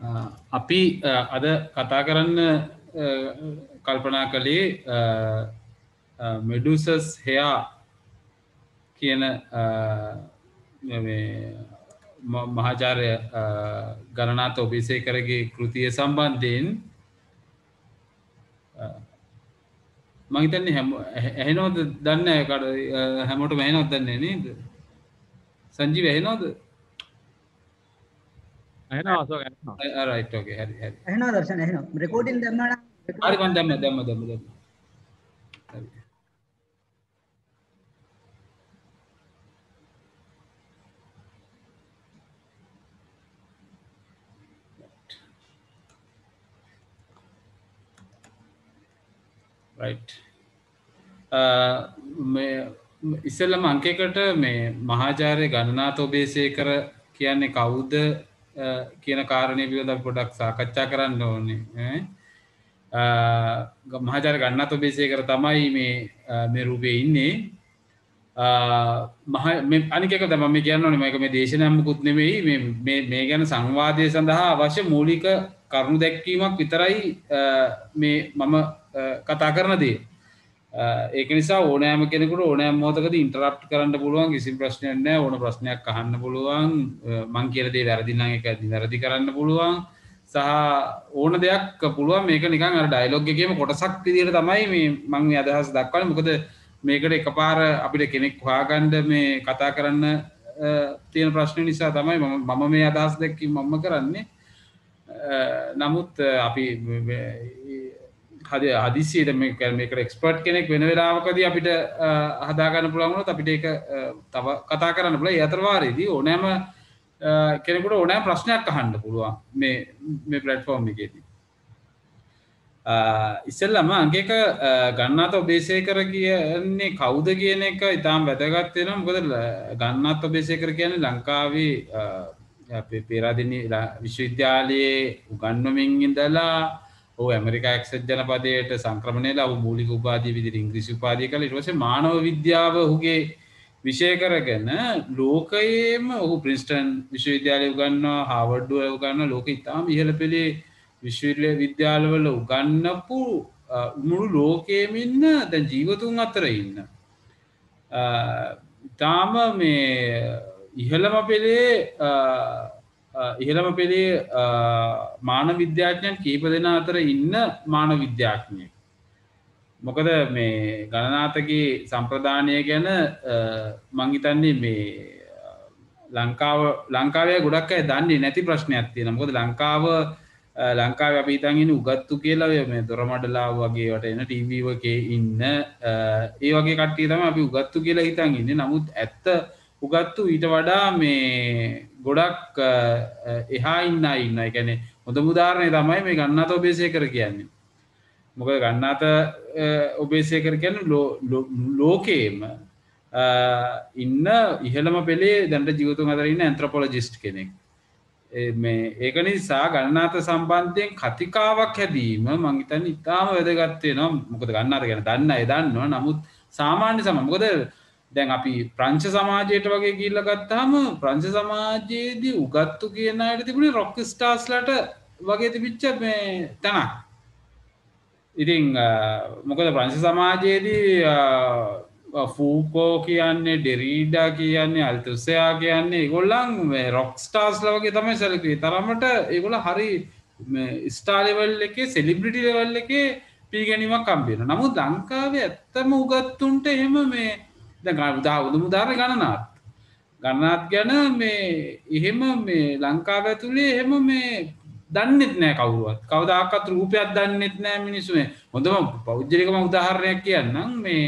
අපි අද කතා කරන්න කල්පනා කළේ මෙඩුසස් heya කියන මහාචාර්ය ගණනාත ඔබේසේකරගේ කෘතිය සම්බන්ධයෙන් මම හිතන්නේ ඇහෙනවද දන්නේ නැහැ හැමෝටම ඇහෙනවද දන්නේ නේද සංජීව ඇහෙනවද ඇහෙනවා අශෝක ඇහෙනවා රයිට් ඕකේ හරි හරි ඇහෙනවා දර්ශන ඇහෙනවා රෙකෝඩින් දැම්මා නම් හරි මම දැම්මා හරි right ඉස්සෙල්ලම අංකයකට මේ මහාචාර්ය ගණනාත ඔබේසේකර කියන්නේ කවුද කියන කාරණේ පිළිබඳව අපි පොඩ්ඩක් සාකච්ඡා කරන්න ඕනේ මහාචාර්ය ගණනාත ඔබේසේකර තමයි මේ රූපේ ඉන්නේ අනික එක තමයි මම කියන්න ඕනේ මේක මේ දේශනයක් මුකුත් නෙමෙයි මේ ගැන සංවාදය සඳහා අවශ්‍ය මූලික කරුණු දැක්වීමක් විතරයි මේ මම කතා කරන දේ ඒක නිසා ඕනෑම කෙනෙකුට ඕනෑම මොහොතකදී ඉන්ටරප්ට් කරන්න පුළුවන් කිසිම ප්‍රශ්නයක් නැහැ ඕන ප්‍රශ්නයක් අහන්න පුළුවන් මං කියන දේ වැරදි නම් ඒක වැරදි කරන්න පුළුවන් සහ ඕන දෙයක් පුළුවන් මේක නිකන් අර ඩයලොග් එකේම කොටසක් විදිහට තමයි මම මේ අදහස් දක්වන්නේ මොකද මේකට එකපාර අපිට කෙනෙක් හොයාගන්න මේ කතා කරන්න තියෙන ප්‍රශ්න නිසා තමයි මම මේ අදහස් දැක්වීම මම කරන්නේ නමුත් අපි හදිසියට මේකට එක්ස්පර්ට් කෙනෙක් වෙන වෙලාවකදී අපිට හදාගන්න පුළුවන් වුණොත් අපිට ඒක තව කතා කරන්න පුළුවන්. ඒ අතර වාරයේදී ඕනෑම කෙනෙකුට ඕනෑම ප්‍රශ්නයක් අහන්න පුළුවන් මේ ප්ලැට්ෆෝම් එකේදී. ඉස්සෙල්ලාම අංකයක ගණනාත ඔබේසේකර කියන්නේ කවුද කියන එක ඉතාම වැදගත් වෙනවා. මොකද ගණනාත ඔබේසේකර කියන්නේ ලංකාවේ අපේ පේරාදෙණිය විශ්වවිද්‍යාලයේ උගන්වමින් ඉඳලා ඔහු ඇමරිකා එක්සත් ජනපදයට සංක්‍රමණය වෙලා ඔහු මූලික උපාධිය විදිහට ඉංග්‍රීසි උපාධිය කළා. ඊට පස්සේ මානව විද්‍යාව ඔහුගේ විෂය කරගෙන ලෝකයේම ඔහු ප්‍රින්ස්ටන් විශ්වවිද්‍යාලයේ උගන්වනවා, හාවර්ඩ් වල උගන්වනවා. ලෝකෙ ඉතාම ඉහළ පෙළේ විශ්වවිද්‍යාලවල උගන්වපු මුළු ලෝකෙම ඉන්න දැන් ජීවතුන් අතර ඉන්න. ඉතාම මේ ඉහළම පෙළේ මානව විද්‍යාඥයන් කීප දෙනා අතර ඉන්න මානව විද්‍යාඥයෙක්. මොකද මේ ගණනාතගේ සම්ප්‍රදානය ගැන මං හිතන්නේ මේ ලංකාවේ ගොඩක් අය දන්නේ නැති ප්‍රශ්නයක් තියෙනවා. මොකද ලංකාවේ අපි හිතන් ඉන්නේ උගත්තු කියලා මේ දොරමඩලා වගේ වට එන ටීවී එකේ ඉන්න ඒ වගේ කට්ටිය තමයි අපි උගත්තු කියලා හිතන් ඉන්නේ. නමුත් ඇත්ත උගත්තු ඊට වඩා මේ ගොඩක් එහා ඉන්න අය ඉන්නවා. ඒ කියන්නේ හොඳම උදාහරණය තමයි මේ ගණනාත ඔබේසේකර කියන්නේ. මොකද ගණනාත ඔබේසේකර කියන්නේ ලෝකේම ඉන්න ඉහළම පෙළේ දැනට ජීවතුන් අතර ඉන්න ඇන්ත්‍රොපොලොජිස්ට් කෙනෙක්. ඒක නිසා ගණනාත සම්බන්ධයෙන් කතිකාවක් හැදීම මම හිතන්නේ ඉතාම වැදගත් වෙනවා. මොකද ගණනාත ගැන දන්න අය දන්නවා. නමුත් සාමාන්‍ය මොකද දැන් අපි ප්‍රංශ සමාජයට වගේ ගිහිල්ලා ගත්තාම ප්‍රංශ සමාජයේදී උගත්තු කියන අයට තිබුණේ රොක් ස්ටාර්ස්ලාට වගේ තිබිච්ච මේ තැනක්. ඉතින් මොකද ප්‍රංශ සමාජයේදී ෆූකෝ කියන්නේ ඩෙරීඩා කියන්නේ අල්තුසෙයා කියන්නේ ඒගොල්ලන් මේ රොක් ස්ටාර්ස්ලා වගේ තමයි සැලකුවේ. තරමට ඒගොල්ලෝ හරි මේ ස්ටාර් ලෙවල් එකේ සෙලිබ්‍රිටි ලෙවල් එකේ පිළිගැනීමක් හම්බ වෙනවා. නමුත් ලංකාවේ ඇත්තම උගත්තුන්ට එහෙම මේ දැන් උදාහරණ ගණනාත් ගැන මේ එහෙම මේ ලංකාව ඇතුලේ එහෙම මේ දන්නෙත් නෑ කවුරුවත්. කවදාකවත් රූපයක් දන්නෙත් නෑ මිනිස්සු. මේ හොඳම පෞද්ගලිකම උදාහරණයක් කියන්නම් මේ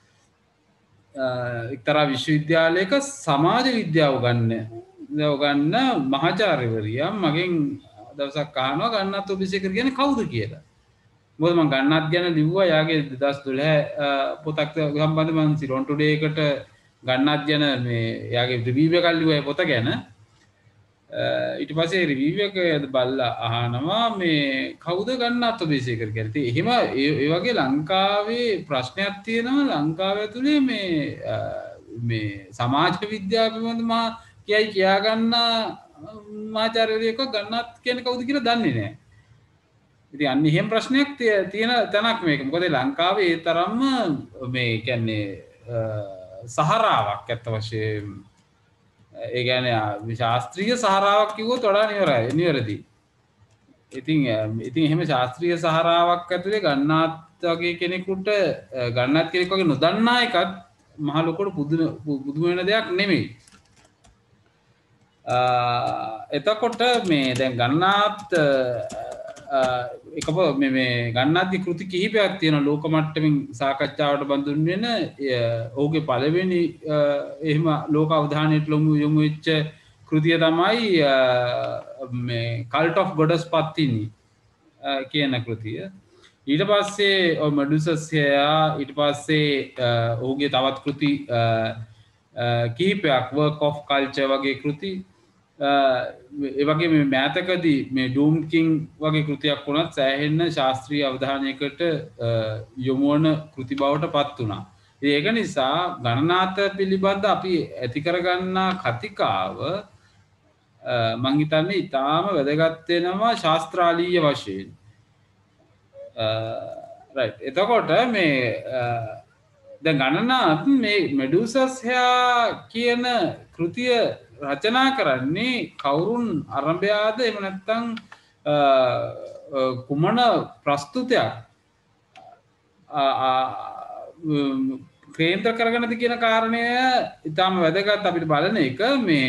එක්තරා විශ්වවිද්‍යාලයක සමාජ විද්‍යාව උගන්න මහාචාර්යවරියා මගෙන් දවසක් අහනවා ගණනාත් ඔබේසේකර කියන්නේ කවුද කියලා. මොකද මම ගණනාත් ගැන ලිව්වා යාගේ 2012 පොතක් සම්බන්ධව මම සිලොන් ටුඩේ එකට ගණනාත් ගැන මේ යාගේ රිවිව් එකක් ලිව්වා ඒ පොත ගැන. ඊට පස්සේ රිවිව් එක බලලා අහනවා මේ කවුද ගණනාත් ඔබේසේකර කියලා. ඉතින් එහෙම ඒ වගේ ලංකාවේ ප්‍රශ්නයක් තියෙනවා ලංකාව ඇතුලේ මේ සමාජ විද්‍යාව පිළිබඳව කියයි කියා ගන්න මහාචාර්යවරයෙක් ගන්නත් කියන්නේ කවුද කියලා දන්නේ නැහැ. ඉතින් අන්න එහෙම ප්‍රශ්නයක් තියෙන තැනක් මේක. මොකද ලංකාවේ ඒ තරම්ම මේ කියන්නේ සහරාවක් ඇත්ත වශයෙන් ඒ කියන්නේ ශාස්ත්‍රීය සහරාවක් කිව්වොත් වඩා නිවැරදි. ඉතින් එහෙම ශාස්ත්‍රීය සහරාවක් ඇතුලේ ගන්නාත් වගේ කෙනෙකුට ගන්නාත් කෙනෙක් වගේ නොදන්නා එකත් මහ ලොකුට පුදුම වෙන දෙයක් නෙමෙයි. එතකොට මේ දැන් ගන්නාත් මේ ගන්නාත්ගේ කෘති කිහිපයක් තියෙනවා ලෝක මට්ටමින් සාකච්ඡාවට බඳුන් වෙන ඔහුගේ පළවෙනි එහෙම ලෝක අවධානයට යොමු වෙච්ච කෘතිය තමයි මේ කල්ට් ඔෆ් ගොඩස් පත්තිනි කියන කෘතිය. ඊට පස්සේ මෙඩුසස් හේයා ඊට පස්සේ ඔහුගේ තවත් කෘති කිහිපයක් වර්ක් ඔෆ් කල්චර් වගේ කෘති ඒ වගේ මේ මෑතකදී මේ ඩූම් කිං වගේ කෘතියක් වුණත් සෑහෙන්න ශාස්ත්‍රීය අවධානයකට යොමු වන කෘති බවට පත් වුණා. ඒක නිසා ගණනාත පිළිබඳ අපි ඇති කරගන්නා කතිකාව මං හිතන්නේ ඉතාම වැදගත් වෙනවා ශාස්ත්‍රාලීය වශයෙන්. රයිට්. එතකොට මේ දැන් ගණනාත් මේ මෙඩුසස් හේයා කියන කෘතිය රචනා කරන්නේ කවුරුන් අරඹයාද එහෙම නැත්නම් කුමන ප්‍රස්තුතයක් කේන්ද්‍ර කරගෙනද කියන කාරණය ඉතාම වැදගත් අපිට බලන එක. මේ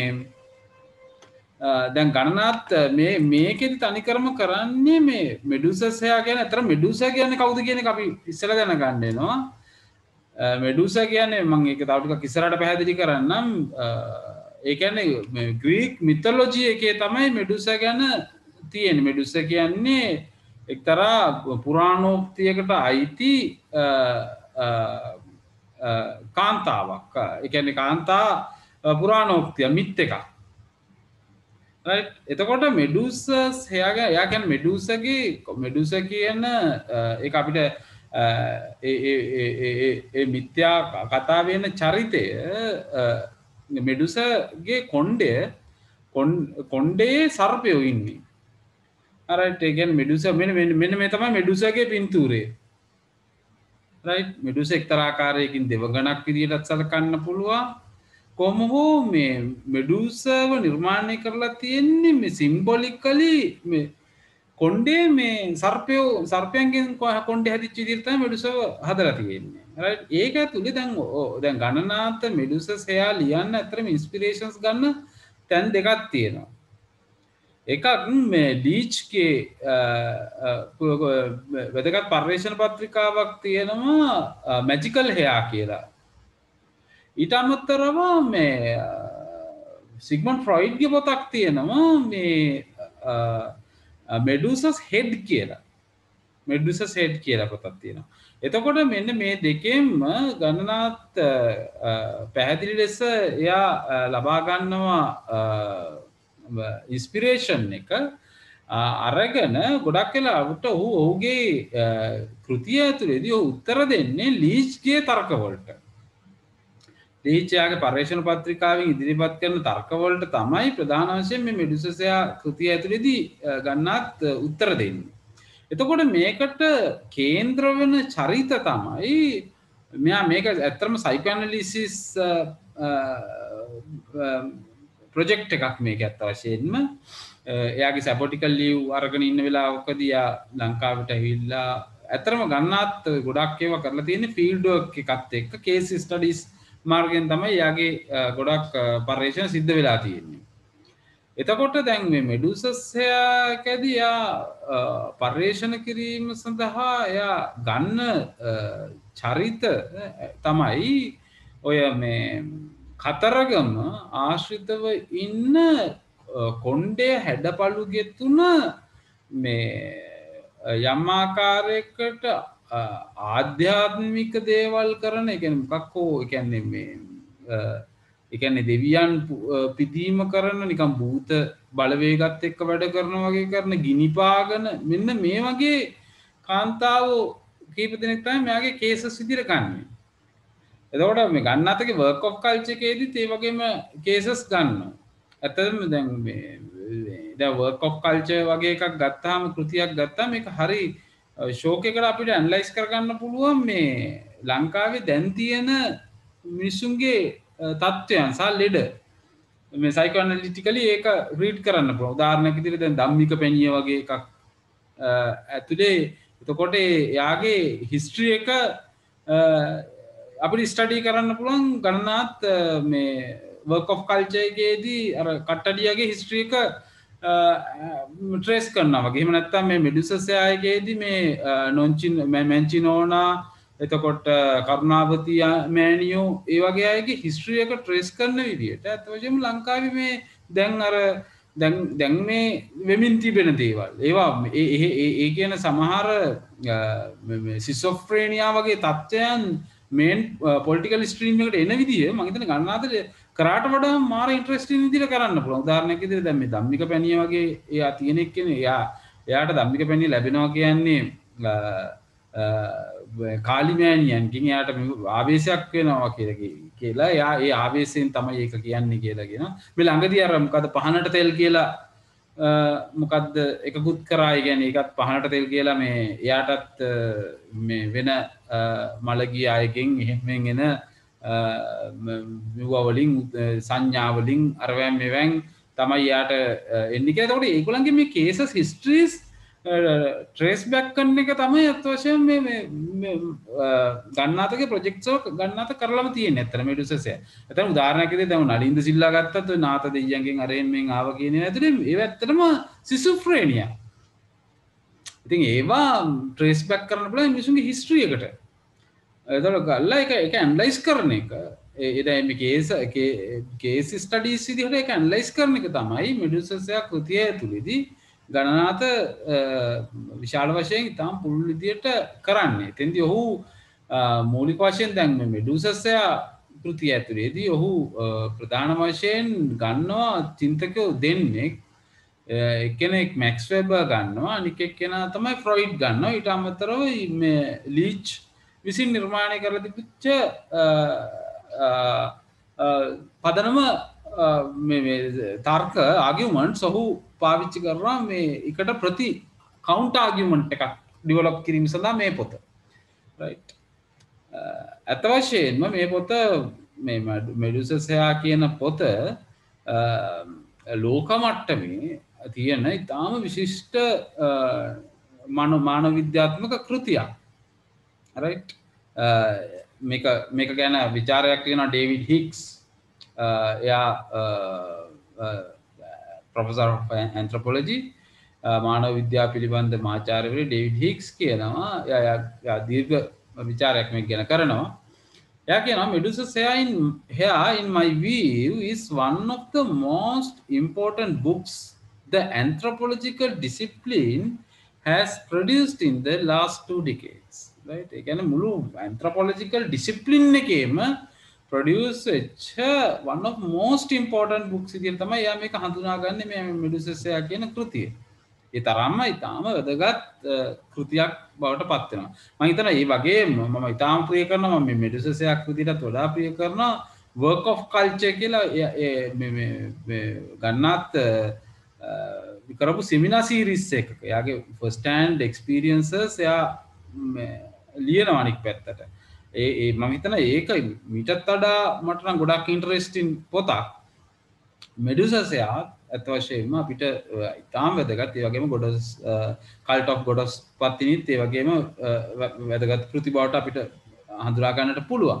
දැන් ගණනාත් මේකෙදි තනිකරම කරන්නේ මේ මෙඩුසස් හේයා කියන්නේ අතර මෙඩුසා කියන්නේ කවුද කියන එක අපි ඉස්සෙල්ලා දැනගන්න වෙනවා. මෙඩුසා කියන්නේ මම ඒක තව ටිකක් ඉස්සරහට පැහැදිලි කරන්නම්. ඒ කියන්නේ ග්‍රීක් මිතොලොජි එකේ තමයි මෙඩුසා ගැන තියෙන්නේ. මෙඩුසා කියන්නේ එක්තරා පුරාණෝක්තියකට අයිති කාන්තාවක්. ඒ කියන්නේ කාන්තා පුරාණෝක්තිය මිත් එකක්. රයිට්. එතකොට මෙඩුසස් එයා කියන්නේ මෙඩුසා කියන ඒක අපිට ඒ මිත්‍යා කතා වෙන චරිතය මෙඩුසගේ කොණ්ඩේ සර්පයෝ ඉන්නේ. රයිට්. ඒ කියන්නේ මෙඩුසා මෙන්න මේ තමයි මෙඩුසගේ පින්තූරය. රයිට්. මෙඩුසා එක්තරා ආකාරයකින් දෙවගණක් විදියටත් සලකන්න පුළුවන්. කොහොම හෝ මේ මෙඩුසාව නිර්මාණය කරලා තියෙන්නේ මේ සිම්බොලිකලි මේ කොණ්ඩේ මේ සර්පයන්ගෙන් කොණ්ඩේ හැදිච්ච විදිහට තමයි මෙඩුසාව හදලා තියෙන්නේ. රයිට්. ඒක ඇතුලේ දැන් ගණනාත මෙඩුසස් හේයා ලියන්න ඇත්තටම ඉන්ස්පිරේෂන්ස් ගන්න තැන් දෙකක් තියෙනවා. එකක් මේ ඩීච්ගේ වැදගත් පර්යේෂණ පත්‍රිකාවක් තියෙනවා මැජිකල් හේයා කියලා. ඊට අමතරව මේ සිග්මන්ඩ් ෆ්‍රොයිඩ්ගේ පොතක් තියෙනවා මේ මෙඩුසස් හෙඩ් කියලා පොතක් තියෙනවා. එතකොට මෙන්න මේ දෙකෙන්ම ගණනාත් පැහැදිලි ලෙස එයා ලබා ගන්නවා ඉන්ස්පිරේෂන් එක අරගෙන ගොඩක් වෙලාවට ඔහුගේ කෘතිය ඇතුලේදී ඔහු උත්තර දෙන්නේ ලීච්ගේ තර්කවලට. ලීච්යාගේ පර්යේෂණ පත්‍රිකාවෙන් ඉදිරිපත් කරන තර්කවලට තමයි ප්‍රධාන වශයෙන් මේ මෙඩුසස් හේයා කෘතිය ඇතුලේදී ගන්නත් උත්තර දෙන්නේ. එතකොට මේකට කේන්ද්‍ර වෙන චරිත තමයි මෙයා මේක ඇත්තටම සයිකෝඇනලිසිස් ප්‍රොජෙක්ට් එකක් මේක ඇත්ත වශයෙන්ම. එයාගේ සැපොටිකල් ලීව් අරගෙන ඉන්න වෙලාවකදී යා ලංකාවට ඇවිල්ලා ඇත්තටම ගන්නත් ගොඩක් ඒවා කරලා තියෙන්නේ ෆීල්ඩ් වර්ක් එකත් එක්ක කේස් ස්ටඩීස් මාර්ගයෙන් තමයි යාගේ ගොඩක් පර්යේෂණ සිද්ධ වෙලා තියෙන්නේ. එතකොට දැන් මේ මෙඩුසස් හේයාකදී යා පර්යේෂණ කිරීම සඳහා එයා ගන්න චරිත තමයි ඔය මේ කතරගම ආශ්‍රිතව ඉන්න කොණ්ඩේ හැඩපළුගේ තුන මේ යම් ආකාරයකට ආධ්‍යාත්මික දේවල් කරන ඒ කියන්නේ මොකක් හෝ ඒ කියන්නේ මේ ඒ කියන්නේ දෙවියන් පිදීම කරන නිකන් භූත බලවේගත් එක්ක වැඩ කරනවා වගේ කරන ගිනිපාගෙන මෙන්න මේ වගේ කාන්තාවෝ කීප දෙනෙක් තමයි මෙයාගේ කේසස් විදිහට ගන්නෙ. එතකොට මේ ගන්නතගේ වර්ක් ඔෆ් කල්චර් එකේදීත් ඒ වගේම කේසස් ගන්නවා. ඇත්තටම දැන් මේ දැන් work of culture වගේ එකක් ගත්තාම කෘතියක් ගත්තාම මේක හරි ෂෝක් එකකට අපිට ඇනලයිස් කරගන්න පුළුවන් මේ ලංකාවේ දැන් තියෙන මිනිසුන්ගේ තත්ත්වයන් සහ ලෙඩ මේ සයිකෝඇනලිටිකලි ඒක රීඩ් කරන්න පුළුවන්. උදාහරණයක් විදිහට දැන් ධම්මික පැණිය වගේ එකක් ඇතුලේ එතකොට එයාගේ හිස්ටරි එක අපිට ස්ටඩි කරන්න පුළුවන් ගණනාත් මේ work of culture එකේදී අර කට්ටඩියගේ හිස්ටරි එක ට්‍රේස් කරනවා වගේ. එහෙම නැත්නම් මේ මෙඩුසස් එකේදී මේ නොන්චින් මෙන්චිනෝනා එතකොට කරුණාවති මෑනියෝ ඒ වගේ අයගේ හිස්ටරි එක ට්‍රේස් කරන විදිහට අත වශයෙන්ම ලංකාවේ මේ දැන් අර දැන් මේ වෙමින් තිබෙන දේවල් ඒවා ඒ කියන සමහර සිසොෆ්‍රේනියා වගේ තත්ත්වයන් මේන් පොලිටිකල් ස්ට්‍රීම් එකට එන විදිහ මම හිතන්නේ ගණනාතර කරාට වඩා මාර ඉන්ටරෙස්ටිං විදිහට කරන්න පුළුවන්. උදාහරණයක් විදිහට දැන් මේ ධම්මික පැණිය වගේ එයා තියෙන එක්කනේ එයාට ධම්මික පැණිය ලැබෙනවා කියන්නේ කාලිමෑනියන්කින් එයාට ආවේශයක් වෙනවා කියලා එයා ඒ ආවේශයෙන් තමයි ඒක කියන්නේ කියලා කියනවා. මේ ළඟදී අර මොකද පහනට තෙල් කියලා මොකද්ද එකකුත් කරා. ඒ කියන්නේ ඒකත් පහනට තෙල් කියලා මේ එයාටත් මේ වෙන මළගිය අයකින් එහෙම එන වලින් සංඥා වලින් අරවැම් මෙවැන් තමයි එයාට එන්නේ කියලා. ඒකට ඒගොල්ලන්ගේ මේ කේසස් හිස්ටරිස් ට්‍රේස් බැක් කරන එක තමයි අත් වශයෙන් මේ ගන්නාතගේ ප්‍රොජෙක්ට්ස් වල ගන්නාත කරලම තියෙන්නේ. ඇත්තට මෙඩුසස් එක. එතන උදාහරණයක් විදිහට දැන් නලින්ද සිල්ලා ගත්තත් ඔය නාත දෙයියන්ගෙන් අරෙන්ෙන් ආව කියන ඇතුලේ ඒව ඇත්තටම සිසුෆ්‍රේනියා. ඉතින් ඒවා ට්‍රේස් බැක් කරන්න පුළුවන් මිනිසුන්ගේ හිස්ටරි එකට. එතකොට ගල්ලා ඒක ඇනලයිස් කරන එක. ඒ දැන් මේ කේස් ස්ටඩීස් විදිහට ඒක ඇනලයිස් කරන එක තමයි මෙඩුසස් එක කෘතිය ඇතුලේදී ගණනාත විශාල වශයෙන් ඉතාම පුළුල් විදියට කරන්නේ. එතෙන්දී ඔහු මූලික වශයෙන් දැන් මේ මෙඩුසස් කෘතිය ඇතුලේදී ඔහු ප්‍රධාන වශයෙන් ගන්නවා චින්තකයෝ දෙන්නෙක්. එක්කෙනෙක් මැක්ස් වෙබර් ගන්නවා, අනික එක්කෙනා තමයි ෆ්‍රොයිඩ් ගන්නවා. ඊට අමතරව මේ ලීච් විසින් නිර්මාණය කරලා තිබිච්ච පදනම මේ තර්ක ආගියුමන්ට්ස් ඔහු පාවිච්චි කරනවා මේ එකට ප්‍රති කවුන්ටර් ආගියුමන්ට් එකක් ඩෙවලොප් කිරීම සඳහා මේ පොත. රයිට්. අත වශයෙන්ම මේ පොත මේ මෙඩුසස් කියන පොත ලෝක මට්ටමේ තියෙන ඉතාම විශිෂ්ට මානව විද්‍යාත්මක කෘතියක්. රයිට්. මේක ගැන විචාරයක් තියෙනවා ඩේවිඩ් හිග්ස්. එයා ප්‍රොෆෙසර් ඔෆ් ඇන්ත්‍රොපොලොජි මානව විද්‍යාව පිළිබඳ මහාචාර්යවරු ඩේවිඩ් හිග්ස් කියනවා එයා දීර්ඝ විචාරයක් මේක ගැන කරනවා. එයා කියනවා මෙඩුසස් here in my view is one of the most important books the anthropological discipline has produced in the last 2 decades. Right? ඒ කියන්නේ මුළු anthropological discipline එකේම produce one of most important books විදිහට තමයි එයා මේක හඳුනාගන්නේ මේ මෙඩුසස් කියන කෘතිය. ඒ තරම්ම ඉතාම වැදගත් කෘතියක් බවට පත් වෙනවා. මම හිතනවා මේ වගේම මම ඉතාම ප්‍රිය කරනවා මේ මෙඩුසස් කෘතියටත් වඩා ප්‍රිය කරනවා work of culture කියලා මේ ගන්නාත් කරපු සෙමිනාර් සීරීස් එකක. එයාගේ first hand experiences එයා ලියනවා අනික් පැත්තට. මම හිතනවා ඒක මීටත් වඩා මට නම් ගොඩක් ඉන්ටරෙස්ටිං පොතක්. මෙඩුසස් ඇත්ත වශයෙන්ම අපිට ඉතාම වැදගත්. ඒ වගේම ගොඩස් කල්ට් ඔෆ් ගොඩස් පත්තිනිත් ඒ වගේම වැදගත් කෘති බවට අපිට හඳුනා ගන්නට පුළුවන්.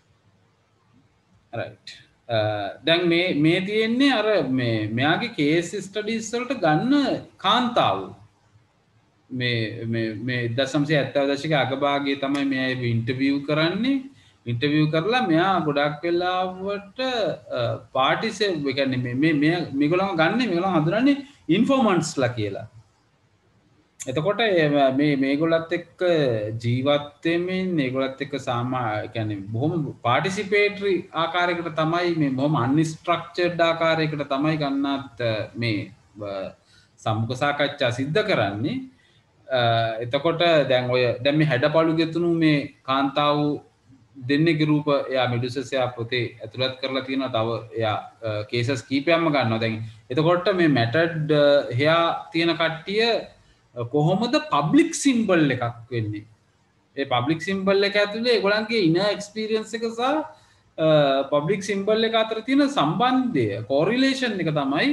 රයිට්. දැන් මේ තියෙන්නේ අර මෙයාගේ කේස් ස්ටඩීස් වලට ගන්න කාන්තාව. මේ 1970 දශකයේ අගභාගයේ තමයි මෙයා ඉන්ටර්විව් කරන්නේ. ඉන්ටර්විව් කරලා මෙයා ගොඩක් වෙලාවට පාටිසේ ඒ කියන්නේ මේගොල්ලෝ හඳුනන්නේ ඉන්ෆෝමන්ට්ස්ලා කියලා. එතකොට මේගොල්ලත් එක්ක ජීවත් වෙමින් මේගොල්ලත් එක්ක ඒ කියන්නේ බොහොම පාටිසිපේටරි ආකාරයකට තමයි මේ බොහොම අන්ස්ට්‍රක්චර්ඩ් ආකාරයකට තමයි ගන්නත් මේ සම්මුඛ සාකච්ඡා සිද්ධ කරන්නේ. එතකොට දැන් මේ හැඩපළු ගෙතුණු මේ කාන්තාව දෙන්නෙක්ගේ රූප එයා මෙඩුසස් එයා පොතේ ඇතුළත් කරලා තියෙනවා. තව එයා කේසස් කීපයක්ම ගන්නවා. දැන් එතකොට මේ මැටර්ඩ් එයා තියෙන කට්ටිය කොහොමද පබ්ලික් සිම්බල් එකක් වෙන්නේ? ඒ පබ්ලික් සිම්බල් එක ඇතුලේ ඒගොල්ලන්ගේ ඉනර් එක්ස්පීරියන්ස් එක සහ පබ්ලික් සිම්බල් එක අතර තියෙන සම්බන්ධය කොරිලේෂන් එක තමයි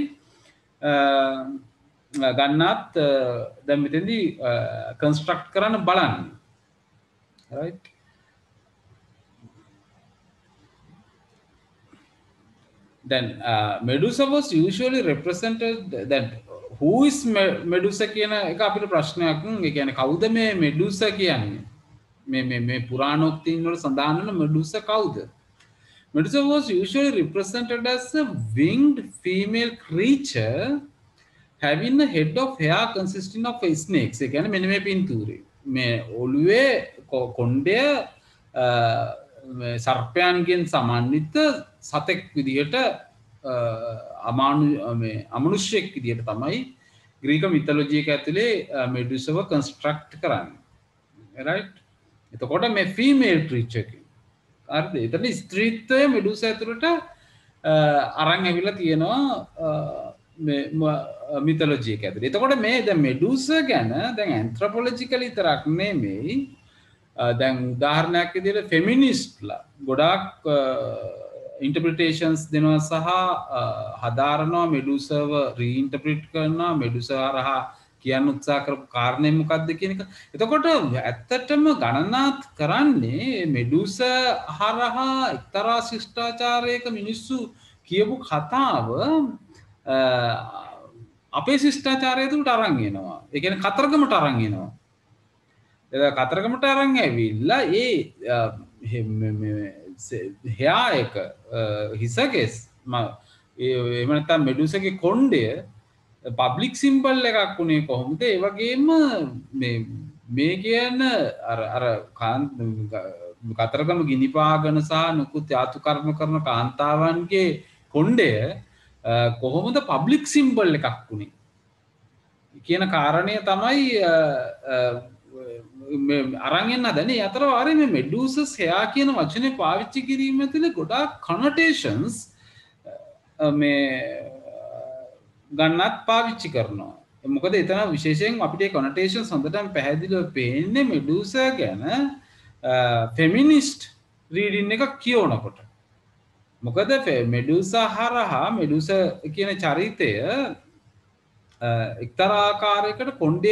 ගන්නත් දැන් මෙතෙන්දී කන්ස්ට්‍රක්ට් කරන්න බලන්න. right then Medusa was usually represented that who is Medusa කියන එක අපිට ප්‍රශ්නයක්. ඒ කියන්නේ කවුද මේ Medusa කියන්නේ? මේ පුරාණෝක්තීන් වල සඳහන් වෙන Medusa කවුද? Medusa was usually represented as a winged female creature having a head of hair consisting of snakes. ඒ කියන්නේ මෙන්න මේ පින්තූරේ මේ ඔළුවේ කොණ්ඩය සර්පයන්ගෙන් සමන්විත සතෙක් විදිහට අමනුෂ්‍යෙක් විදිහට තමයි ග්‍රීක මිතොලොජි එක ඇතුලේ මෙඩුසව කන්ස්ට්‍රක්ට් කරන්නේ. right එතකොට මේ ෆීමේල් ක්‍රීචර් එක හරිද? එතන ස්ත්‍රීත්වය මෙඩුසා ඇතුළට අරන් ඇවිල්ලා තියෙනවා මේ මිතොලොජි එක ඇතුලේ. එතකොට මේ දැන් මෙඩුසා ගැන දැන් ඇන්ත්‍රොපොලොජිකලි විතරක් නෙමෙයි දැන් උදාහරණයක් විදිහට ෆෙමිනිස්ට්ලා ගොඩාක් ඉන්ටර්ප්‍රිටේෂන්ස් දෙනවා සහ හදාරනවා මෙඩුසව රීඉන්ටර්ප්‍රිට් කරනවා මෙඩුසා හරහා කියන්න උත්සාහ කරපු කාරණේ මොකක්ද කියන එක. එතකොට ඇත්තටම ගණනාත් කරන්නේ මෙඩුසා හරහා එක්තරා ශිෂ්ටාචාරයක මිනිස්සු කියපු කතාව අපේ ශිෂ්ටාචාරය තුලට අරන් එනවා. ඒ කියන්නේ කතරගමට අරන් එනවා. කතරගමට අරන් ඇවිල්ලා හෙයා එක හිසකෙස් එහෙම නැත්නම් මෙඩුසගේ කොණ්ඩය පබ්ලික් සිම්බල් එකක් වුණේ කොහොමද? ඒ වගේම මේ කියන අර කතරගම ගිනිපාගෙන සහ නුකුත් යාතු කර්ම කරන කාන්තාවන්ගේ කොණ්ඩය කොහොමද පබ්ලික් සිම්බල් එකක් වුණේ කියන කාරණය තමයි අරන් එන්න හදන්නේ. අතර වාරේ මේ මෙඩුසස් හෙයා කියන වචනේ පාවිච්චි කිරීම තුළ ගොඩාක් කනොටේෂන්ස් මේ ගන්නත් පාවිච්චි කරනවා. මොකද එතන විශේෂයෙන් අපිට කනොටේෂන්ස් හොඳටම පැහැදිලිව පේන්නේ මෙඩුසා ගැන ෆෙමිනිස්ට් රීඩින් එකක් කියවනකොට. මොකද මෙඩුසා හරහා මෙඩුසා කියන චරිතය එක්තරා ආකාරයකට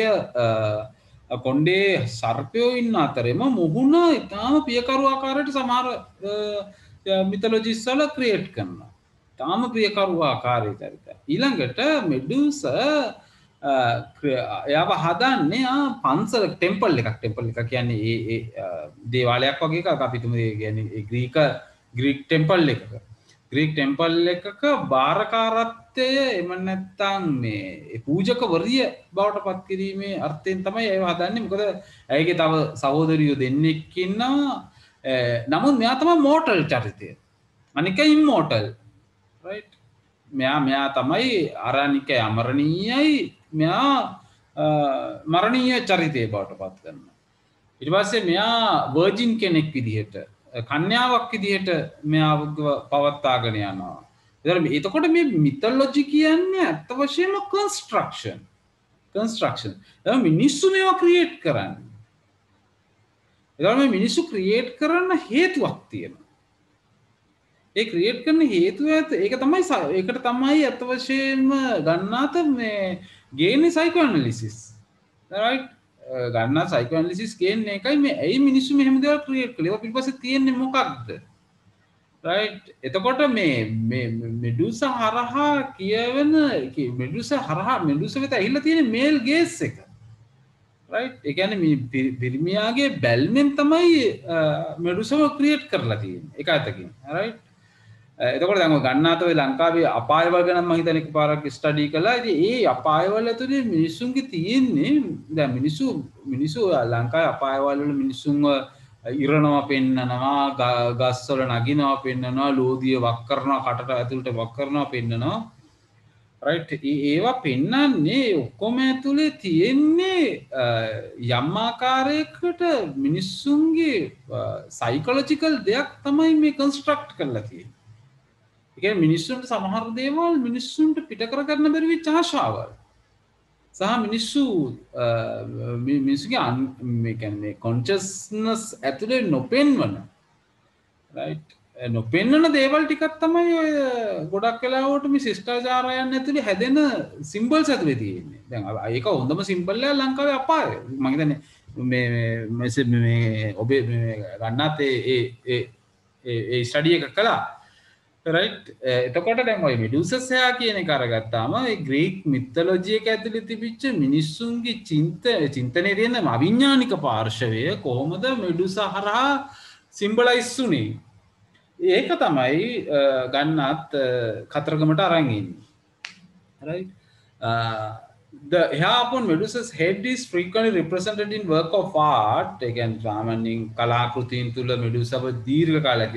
කොණ්ඩේ සර්පයෝ ඉන්න අතරෙම මුහුණ ඉතාම පියකරු ආකාරයට සමහර මිතොලොජිස් වල ක්‍රියේට් කරනවා. තාම ප්‍රියකරු ආකාරයේ චරිතය. ඊළඟට මෙඩුසා එයාව හදන්නේ පන්සල ටෙම්පල් එකක්. ටෙම්පල් එක කියන්නේ ඒ දේවාලයක් වගේ එකක්. අපි තුමු ඒ කියන්නේ ග්‍රීක ටෙම්පල් එකක. ග්‍රීක ටෙම්පල් එකක බාරකාරත්වය එම නැත්තම් මේ පූජකවරිය බවට පත් කිරීමේ අර්ථයෙන් තමයි ඒව හදන්නේ. මොකද ඇයගේ තව සහෝදරියෝ දෙන්නෙක් ඉන්නවා. නමුත් මෙයා තමයි මෝටල් චරිතය. අනික ඉම්මෝටල්. right මෙයා තමයි අරණික අමරණීයයි මෙයා මරණීය චරිතය බවට පත් කරනවා. ඊට පස්සේ මෙයා වර්ජින් කෙනෙක් විදිහට කන්‍යාවක් විදිහට මෙයාව පවත්වාගෙන යනවා. එතකොට මේ මිතොලොජි කියන්නේ අත්ත වශයෙන්ම කන්ස්ට්‍රක්ෂන්. මිනිස්සු මේවා ක්‍රියේට් කරන්නේ. එතකොට මේ මිනිස්සු ක්‍රියේට් කරන්න හේතුවක් තියෙනවා. ඒ ක්‍රියේට් කරන හේතුව ඒක තමයි ඒකට තමයි අත්ත වශයෙන්ම ගන්නාත මේ ගේන්නේ සයිකෝඇනලිසිස්. right ගන්නා සයිකෝඇනලිසිස් කියන්නේ එකයි මේ ඇයි මිනිස්සු මෙහෙම දේවල් ක්‍රියේට් කළේ? ඒක පිටපස්සේ තියෙන්නේ මොකක්ද? right එතකොට මේ මෙඩුසා හරහා කියවෙන මෙඩුසා වෙත ඇහිලා තියෙන මේල් ගේස් එක. right ඒ කියන්නේ මේ පිරිමියාගේ බැල්මෙන් තමයි මෙඩුසව ක්‍රියේට් කරලා තියෙන්නේ. ඒක අතකින්. right එතකොට දැන් ඔය ගන්නාත ඔය ලංකාවේ අපායවල ගැන මම හිතන්නේ එකපාරක් ස්ටඩි කළා. ඉතින් ඒ අපායවල ඇතුලේ මිනිස්සුන්ගේ තියෙන්නේ දැන් මිනිස්සු ලංකාවේ අපායවල වල මිනිස්සුන්ව ඉරනවා පෙන්නනවා, ගස්වල නගිනවා පෙන්නනවා, ලෝදිය වක් කරනවා, කටට ඇතුළට වක් කරනවා පෙන්නනවා. රයිට් ඒවා පෙන්නන්නේ ඔක්කොම ඇතුලේ තියෙන්නේ යම් ආකාරයකට මිනිස්සුන්ගේ සයිකොලොජිකල් දෙයක් තමයි මේ කන්ස්ට්‍රක්ට් කරලා තියෙන්නේ. ඒ කියන්නේ මිනිස්සුන්ට සමහර දේවල් මිනිස්සුන්ට පිට කර ගන්න බැරි වෙච්ච ආශාවල්. සහ මිනිස්සුගේ මේ කියන්නේ කොන්ෂස්නස් ඇතුලේ නොපෙන්වන රයිට් නොපෙන්වන දේවල් ටිකක් තමයි ඔය ගොඩක් වෙලාවට මේ ශිෂ්ටාචාරයන් ඇතුලේ හැදෙන සිම්බල්ස් ඇතුලේ තියෙන්නේ. දැන් ඒක හොඳම සිම්බල් එක ලංකාවේ අපාය. මම හිතන්නේ මේ ඔබේ ගන්නත් ඒ ස්ටඩි එක කළා. රයිට් එතකොට දැන් ඔය මෙඩුසස්යා කියන එක අරගත්තාම ඒ ග්‍රීක් මිතොලොජි එක ඇතුලේ තිබිච්ච මිනිස්සුන්ගේ චින්තනයේ තියෙන අවිඥානික පාර්ශවය කොහොමද මෙඩුසා හරහා සිම්බලයිස් වුනේ? ඒක තමයි ගන්නත් කතරගමට අරන් ඉන්නේ. Right? The hair upon Medusa's head is frequently represented in work of art. Again, සාමාන්‍යයෙන් කලාකෘතීන් තුල මෙඩුසව දීර්ඝ කාලයක්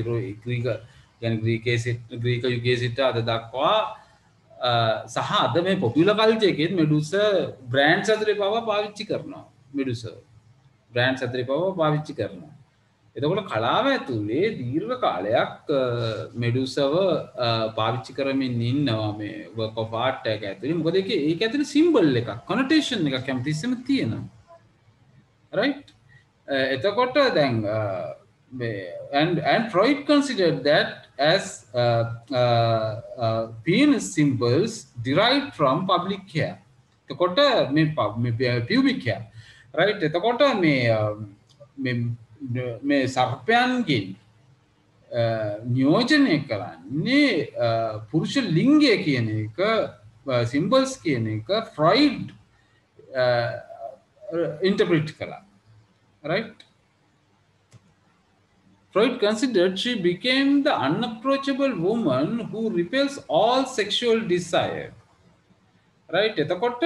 ග්‍රීක යුගයේ සිට අද දක්වා සහ අද මේ පොපියුලර් කල්චර් එකෙත් මෙඩුස බ්‍රෑන්ඩ්ස් අතරේ පවා පාවිච්චි කරනවා. මෙඩුස බ්‍රෑන්ඩ්ස් අතරේ පවා පාවිච්චි කරනවා. එතකොට කලාව ඇතුලේ දීර්ඝ කාලයක් මෙඩුසව පාවිච්චි කරමින් ඉන්නවා මේ work of art එක ඇතුලේ. මොකද ඒක ඇතුලේ සිම්බල් එකක්, connotation එකක් හැමතිස්සෙම තියෙනවා. right? එතකොට දැන් and Freud considered that as penis symbols derived from public hair. එතකොට මේ pubic hair. right? එතකොට මේ සර්පයන්ගෙන් නියෝජනය කරන්නේ පුරුෂ ලිංගය කියන එක සිම්බල්ස් කියන එක ෆ්‍රොයිඩ් ඉන්ටර්ප්‍රිට් කළා. right? Freud considered she became the unapproachable woman who repels all sexual desire. right? එතකොට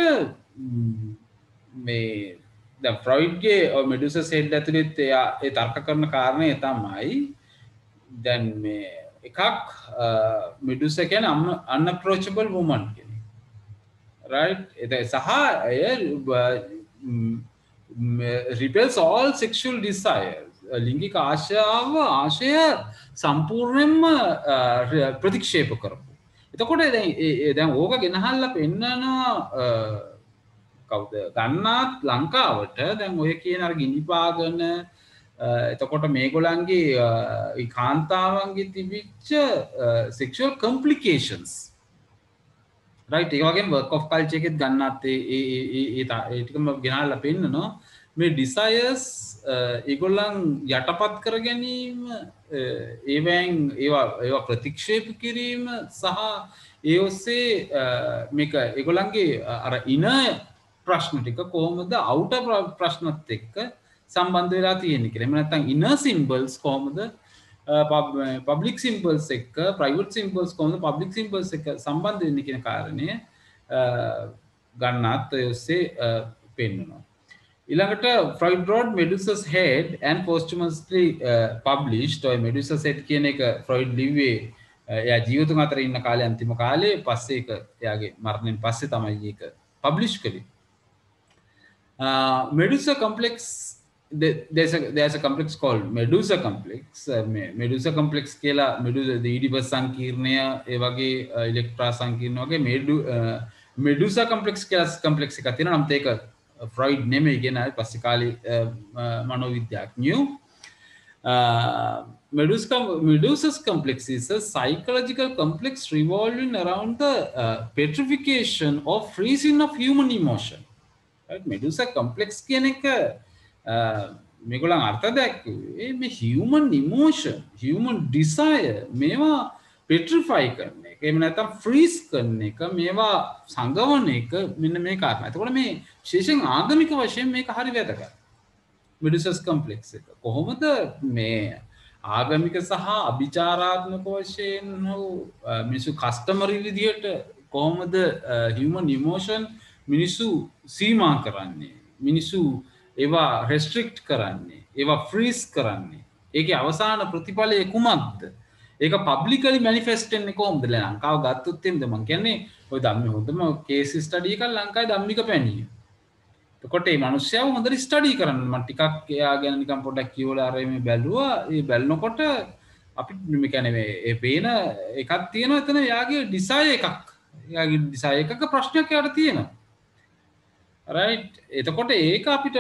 මේ දැන් ෆ්‍රොයිඩ්ගේ මෙඩුසස් හෙඩ් ඇතුළේ ඒ තර්ක කරන කාරණේ තමයි දැන් මේ එකක් මෙඩුස කියන්නේ unapproachable woman කියන්නේ. right? ඒක සහ repels all sexual desires. ලිංගික ආශය සම්පූර්ණයෙන්ම ප්‍රතික්ෂේප කරපු. එතකොට දැන් ඕක ගෙනහල්ලා පෙන්නනවා කවුද ගන්නත් ලංකාවට දැන් ඔය කියන අර ගිනිපාගන එතකොට මේගොල්ලන්ගේ කාන්තාවන්ගේ තිබිච්ච sexual complications. right? ඒ වගේම work of culture එකෙත් ගන්නත් ඒ ටිකම ගෙනහල්ලා පෙන්නනවා මේ desires ඒගොල්ලන් යටපත් කර ගැනීම ඒවා ප්‍රතික්ෂේප කිරීම සහ ඒ ඔස්සේ මේක ඒගොල්ලන්ගේ අර ඉන ප්‍රශ්න ටික කොහොමද අවුටර් ප්‍රශ්නත් එක්ක සම්බන්ධ වෙලා තියෙන්නේ කියලා. එහෙම නැත්නම් ඉනර් සිම්බල්ස් කොහොමද පබ්ලික් සිම්බල්ස් එක්ක ප්‍රයිවට් සිම්බල්ස් කොහොමද පබ්ලික් සිම්බල්ස් එක්ක සම්බන්ධ වෙන්නේ කියන කාරණය ගන්නත් ඒ ඔස්සේ පෙන්නනවා. ඊළඟට Freud wrote Medusa's Head and posthumously published ඔය Medusa's Head කියන එක Freud ලිව්වේ එයා ජීවිතුන් අතර ඉන්න කාලේ අන්තිම කාලේ පස්සේ ඒක එයාගේ මරණයෙන් පස්සේ තමයි ඒක පබ්ලිෂ් කළේ. Medusa complex there's a complex called Medusa complex. Medusa complex කියලා Medusa Oedipus සංකීර්ණය ඒ වගේ ඉලෙක්ට්‍රා සංකීර්ණ වගේ Medusa complex කියලා complex එකක් තියෙනවා. නම් ඒක Freud නෙමෙයි කියන අය පස්සේ කාලේ මනෝවිද්‍යාඥයෝ Medusa's complex is a psychological complex revolving around the petrification or freezing of human emotion. right? Medusa complex කියන එක මේගොල්ලන් අර්ථ දැක්කුවේ මේ human emotion, human desire මේවා petrify කරන එක. එහෙම නැත්නම් freeze කරන එක, මේවා සංගවන එක මෙන්න මේ කාරණා. එතකොට මේ විශේෂයෙන් ආගමික වශයෙන් මේක හරි වැදගත්. Medusa's complex එක. කොහොමද මේ ආගමික සහ අභිචාරාත්මක වශයෙන් මිනිස්සු කස්ටමරි විදියට කොහොමද human emotion මිනිස්සු සීමා කරන්නේ, මිනිස්සු ඒවා රෙස්ට්‍රික්ට් කරන්නේ, ඒවා ෆ්‍රීස් කරන්නේ, ඒකේ අවසාන ප්‍රතිඵලය කුමක්ද? ඒක පබ්ලිකලි මැනිෆෙස්ට් වෙන්නේ කොහොමද? ලංකාව ගත්තොත් එimhe මම කියන්නේ ඔය ධම්මික හොඳම කේස් ස්ටඩි එකක් ලංකාවේ ධම්මික පැණිය. එතකොට මේ මිනිස්සයව හොඳට ස්ටඩි කරන්න මම ටිකක් එයා ගැන නිකන් පොඩ්ඩක් කියවලා අර මේ බැලුවා. ඒ බැලනකොට අපි මේ කියන්නේ මේ පේන එකක් තියෙනවා එතන එයාගේ ඩිසයිර් එකක්. එයාගේ ඩිසයිර් එකක ප්‍රශ්නයක් එයාට තියෙනවා. රයිට්. එතකොට ඒක අපිට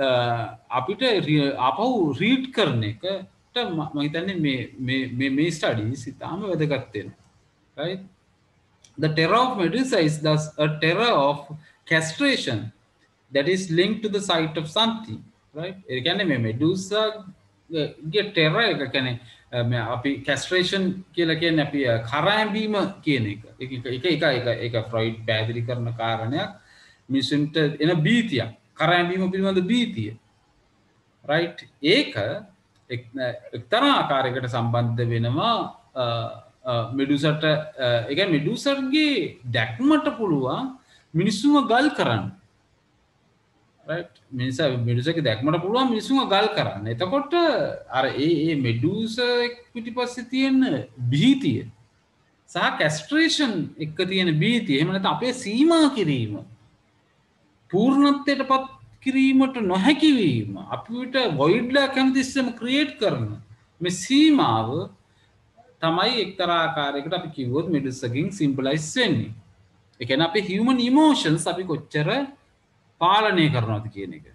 ආපහු රීඩ් කරන එකට මම හිතන්නේ මේ ස්ටඩීස් ඉතාම වැදගත් වෙනවා. right. The terror of Medusa is thus a terror of castration that is linked to the site of something. right. ඒ කියන්නේ මේ Medusa ගේ terror එක කියන්නේ අපි castration කියලා කියන්නේ අපි කරෑඹීම කියන එක. ඒක ෆ්‍රොයිඩ් පැහැදිලි කරන කාරණයක්. මිනිසුන්ට එන බීතියක්. කරෑඹීම පිළිබඳ බීතිය. right. ඒක එක්තරා ආකාරයකට සම්බන්ධ වෙනවා මෙඩුසට. ඒ කියන්නේ මෙඩුසර්ගේ දැක්මට පුළුවන් මිනිස්සුම ගල් කරන්න. right. මෙඩුසර්ගේ දැක්මට පුළුවන් මිනිස්සුම ගල් කරන්න. එතකොට අර ඒ මෙඩුස පිටිපස්සේ තියෙන බීතිය සහ කැස්ට්‍රේෂන් එක තියෙන බීතිය එහෙම නැත්නම් අපේ සීමා කිරීම පූර්ණත්වයට පත් කිරීමට නොහැකිවීම අපිට වොයිඩ්ලා කැමතිස්සම ක්‍රියේට් කරන මේ සීමාව තමයි එක්තරා ආකාරයකට අපි කිව්වොත් මෙඩුසකින් සිම්පලයිස් වෙන්නේ. ඒ කියන්නේ අපේ හියුමන් ඉමෝෂන්ස් අපි කොච්චර පාලනය කරනවද කියන එක.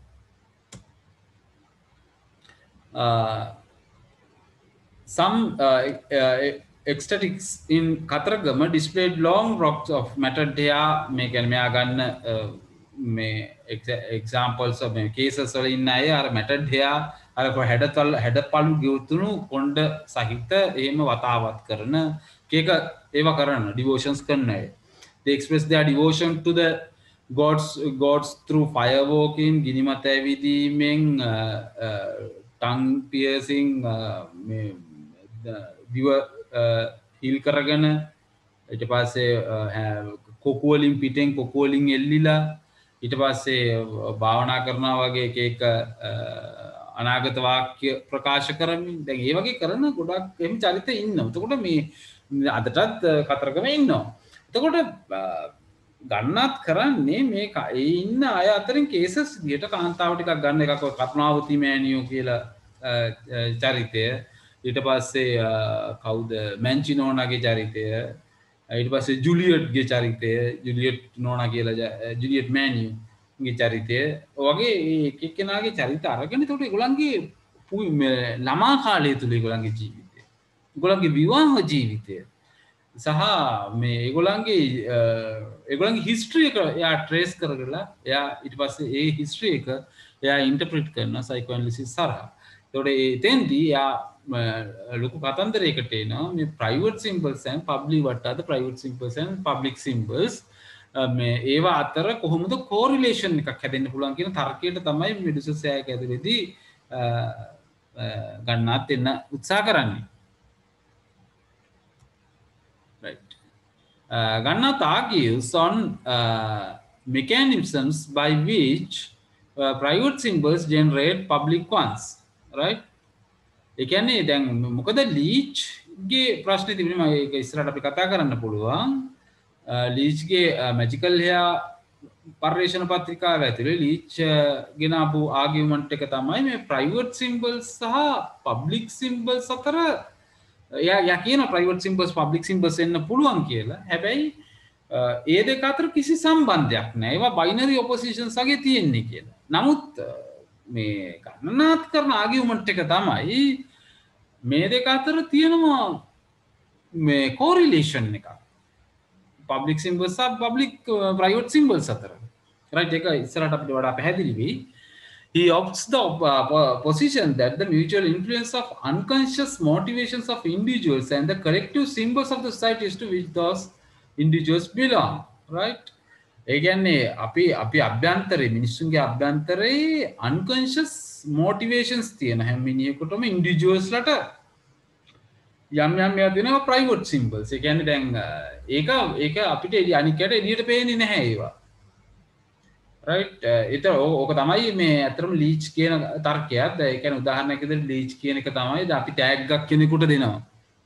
Some ecstatics in Kataragama displayed long rocks of matted hair. මේ කියන්නේ මෙයා ගන්න මේ examples of cases වල ඉන්න අය අර matted hair අර හැඩපළු ගෙවතුණු කොණ්ඩ සහිත එහෙම වතාවත් කරන කේක ඒවා කරන devotions කරන අය. They express their devotion to the gods through fire walking, ගිනිමත ඇවිදීමෙන්, tongue piercing, දිව හිල් කරගෙන ඊට පස්සේ කොකු වලින් පිටෙන් කොකු වලින් එල්ලිලා ඊට පස්සේ භාවනා කරනවා වගේ එක අනාගත වාක්‍ය ප්‍රකාශ කරමින් දැන් ඒ වගේ කරන ගොඩක් එහෙම චරිත ඉන්නවා. එතකොට මේ අදටත් කතරගම ඉන්නවා. එතකොට ගන්නත් කරන්නේ මේ ඒ ඉන්න අය අතරින් කේසස් විදියට කාන්තාව ටිකක් ගන්න එකක් කරුණාවති මෑණියෝ කියලා චරිතය. ඊට පස්සේ කවුද මැන්චිනෝනාගේ චරිතය. ඊට පස්සේ ජුලියට්ගේ චරිතය. ජුලියට් නෝනා කියලා ජුලියට් මෑණියෝගේ චරිතය. වගේ එක එක්කෙනාගේ චරිත අරගෙන එතකොට ඒගොල්ලන්ගේ ළමා කාලය තුල ඒගොල්ලන්ගේ ජීවිතය. ඒගොල්ලන්ගේ විවාහ ජීවිතය. සහ මේ ඒගොල්ලන්ගේ හිස්ටරි එක එයා ට්‍රේස් කරලා එයා ඊට පස්සේ ඒ හිස්ටරි එක එයා ඉන්ටර්ප්‍රිට් කරනවා සයිකෝඇනලිසිස් හරහා. ඒතකොට එතෙන්දී එයා ලොකු කතන්දරයකට එනවා මේ private symbols and public what are the private symbols and public symbols මේ ඒවා අතර කොහොමද කෝරිලේෂන් එකක් හැදෙන්න පුළුවන් කියන තර්කයට තමයි මෙඩුසස් සෑයක ඇතුළේදී ගන්නත් වෙන උත්සාහ කරන්නේ. Gannath argues on mechanisms by which private symbols generate public ones, right? ඒ කියන්නේ දැන් මොකද ලීච් ගේ ප්‍රශ්නේ තිබුණේ මම ඒක ඉස්සරහට අපි කතා කරන්න පුළුවන්. ලීච් ගේ මැජිකල් හෙයා පර්යේෂණ පත්‍රිකාව ඇතුලේ ලීච් ගෙනාපු ආගියුමන්ට් එක තමයි මේ ප්‍රයිවට් සිම්බල්ස් සහ පබ්ලික් සිම්බල්ස් අතර යා කියන ප්‍රයිවට් සිම්බල්ස් පබ්ලික් සිම්බල්ස් එන්න පුළුවන් කියලා. හැබැයි ඒ දෙක අතර කිසි සම්බන්ධයක් නැහැ. ඒවා බයිනරි ඔපොසිෂන්ස් වගේ තියෙන්නේ කියලා. නමුත් මේ ගණනාත් කරන ආගියුමන්ට් එක තමයි මේ දෙක අතර තියෙනවා මේ කෝරිලේෂන් එකක්. පබ්ලික් සිම්බල්ස් සහ පබ්ලික් ප්‍රයිවට් සිම්බල්ස් අතර. රයිට් ඒක ඉස්සරහට අපිට වඩා පැහැදිලි වෙයි. He opts the position that the mutual influence of unconscious motivations of individuals and the collective symbols of the societies to which those individuals belong. Right? ඒ කියන්නේ අපි අභ්‍යන්තරේ මිනිස්සුන්ගේ අභ්‍යන්තරේ unconscious motivations තියෙන හැම මිනිහෙකුටම individuals ලට යම් ඒවා දෙනවා private symbols. ඒ කියන්නේ දැන් ඒක අපිට අනිකට එළියට පේන්නේ නැහැ ඒවා. right ඊට ඕක තමයි මේ අතරම ලීච් කියන තර්කයක්. ඒ කියන්නේ උදාහරණයක් විදිහට ලීච් කියන එක තමයි අපි ටැග් එකක් කෙනෙකුට දෙනවා.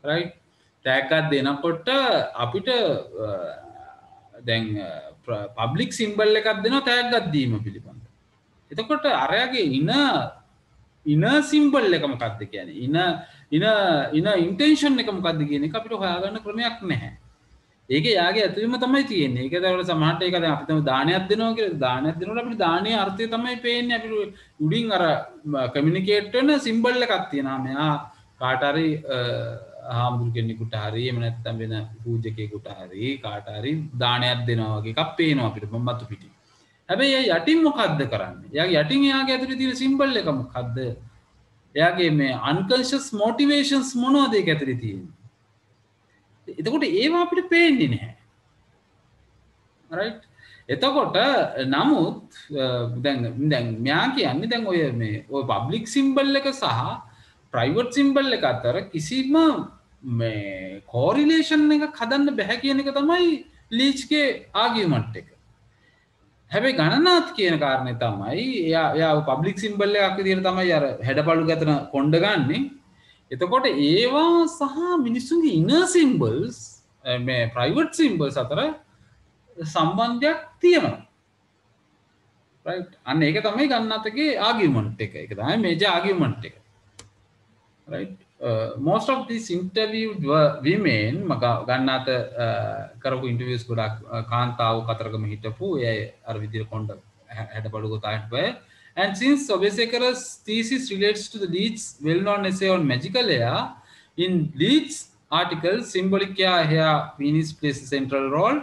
right tag එකක් දෙනකොට අපිට දැන් public symbol එකක් දෙනවා tag එකක් දීම පිළිබඳ. එතකොට අරයාගේ inner symbol එක මොකක්ද කියන්නේ inner intention එක මොකක්ද කියන එක අපිට හොයාගන්න ක්‍රමයක් නැහැ. ඒක යාගේ ඇතුළෙම තමයි තියෙන්නේ. ඒක ඒකට සමහරට ඒක දැන් අපි තමයි දානයක් දෙනවා කියලා දානයක් දෙනකොට අපිට දානයේ අර්ථය තමයි පේන්නේ. අපිට උඩින් අර කමියුනිකේට් වෙන සිම්බල් එකක් තියෙනවා. මෙයා කාට හරි හාමුදුරු කෙනෙකුට හරි එහෙම නැත්නම් වෙන පූජකයෙකුට හරි කාට හරි දානයක් දෙනවා වගේ එකක් පේනවා අපිට මතු පිටින්. හැබැයි එයා යටින් මොකද්ද කරන්නේ? එයාගේ යටින් එයාගේ ඇතුලේ තියෙන සිම්බල් එක මොකද්ද? එයාගේ මේ unconscious motivations මොනවද ඒක ඇතුලේ තියෙන්නේ? එතකොට ඒවා අපිට පේන්නේ නැහැ. right එතකොට නමුත් දැන් මෙයා කියන්නේ දැන් ඔය public symbol එක සහ private symbol එක අතර කිසිම මේ correlation එකක් හදන්න බෑ කියන එක තමයි ලීච්ගේ argument එක. හැබැයි ගණනාත් කියන කාරණේ තමයි එයා public symbol එකක් විදිහට තමයි අර හැඩපළු ගැතන කොණ්ඩ ගන්නෙ. එතකොට ඒවා සහ මිනිස්සුන්ගේ inner symbols මේ private symbols අතර සම්බන්ධයක් තියෙනවා. right අන්න ඒක තමයි ගණනාතගේ argument එක. ඒක තමයි major argument එක. right most of these interviewed women ගණනාත කරපු interviews ගොඩක් කාන්තාව කතරගම හිටපු ඒ අර විදිහට කොණ්ඩ හැඩපළු ගොතාට බය. And since Obeseka's thesis relates to the Leach's well-known essay on magical hair, in Leach's article, symbolic hair penis plays a central role.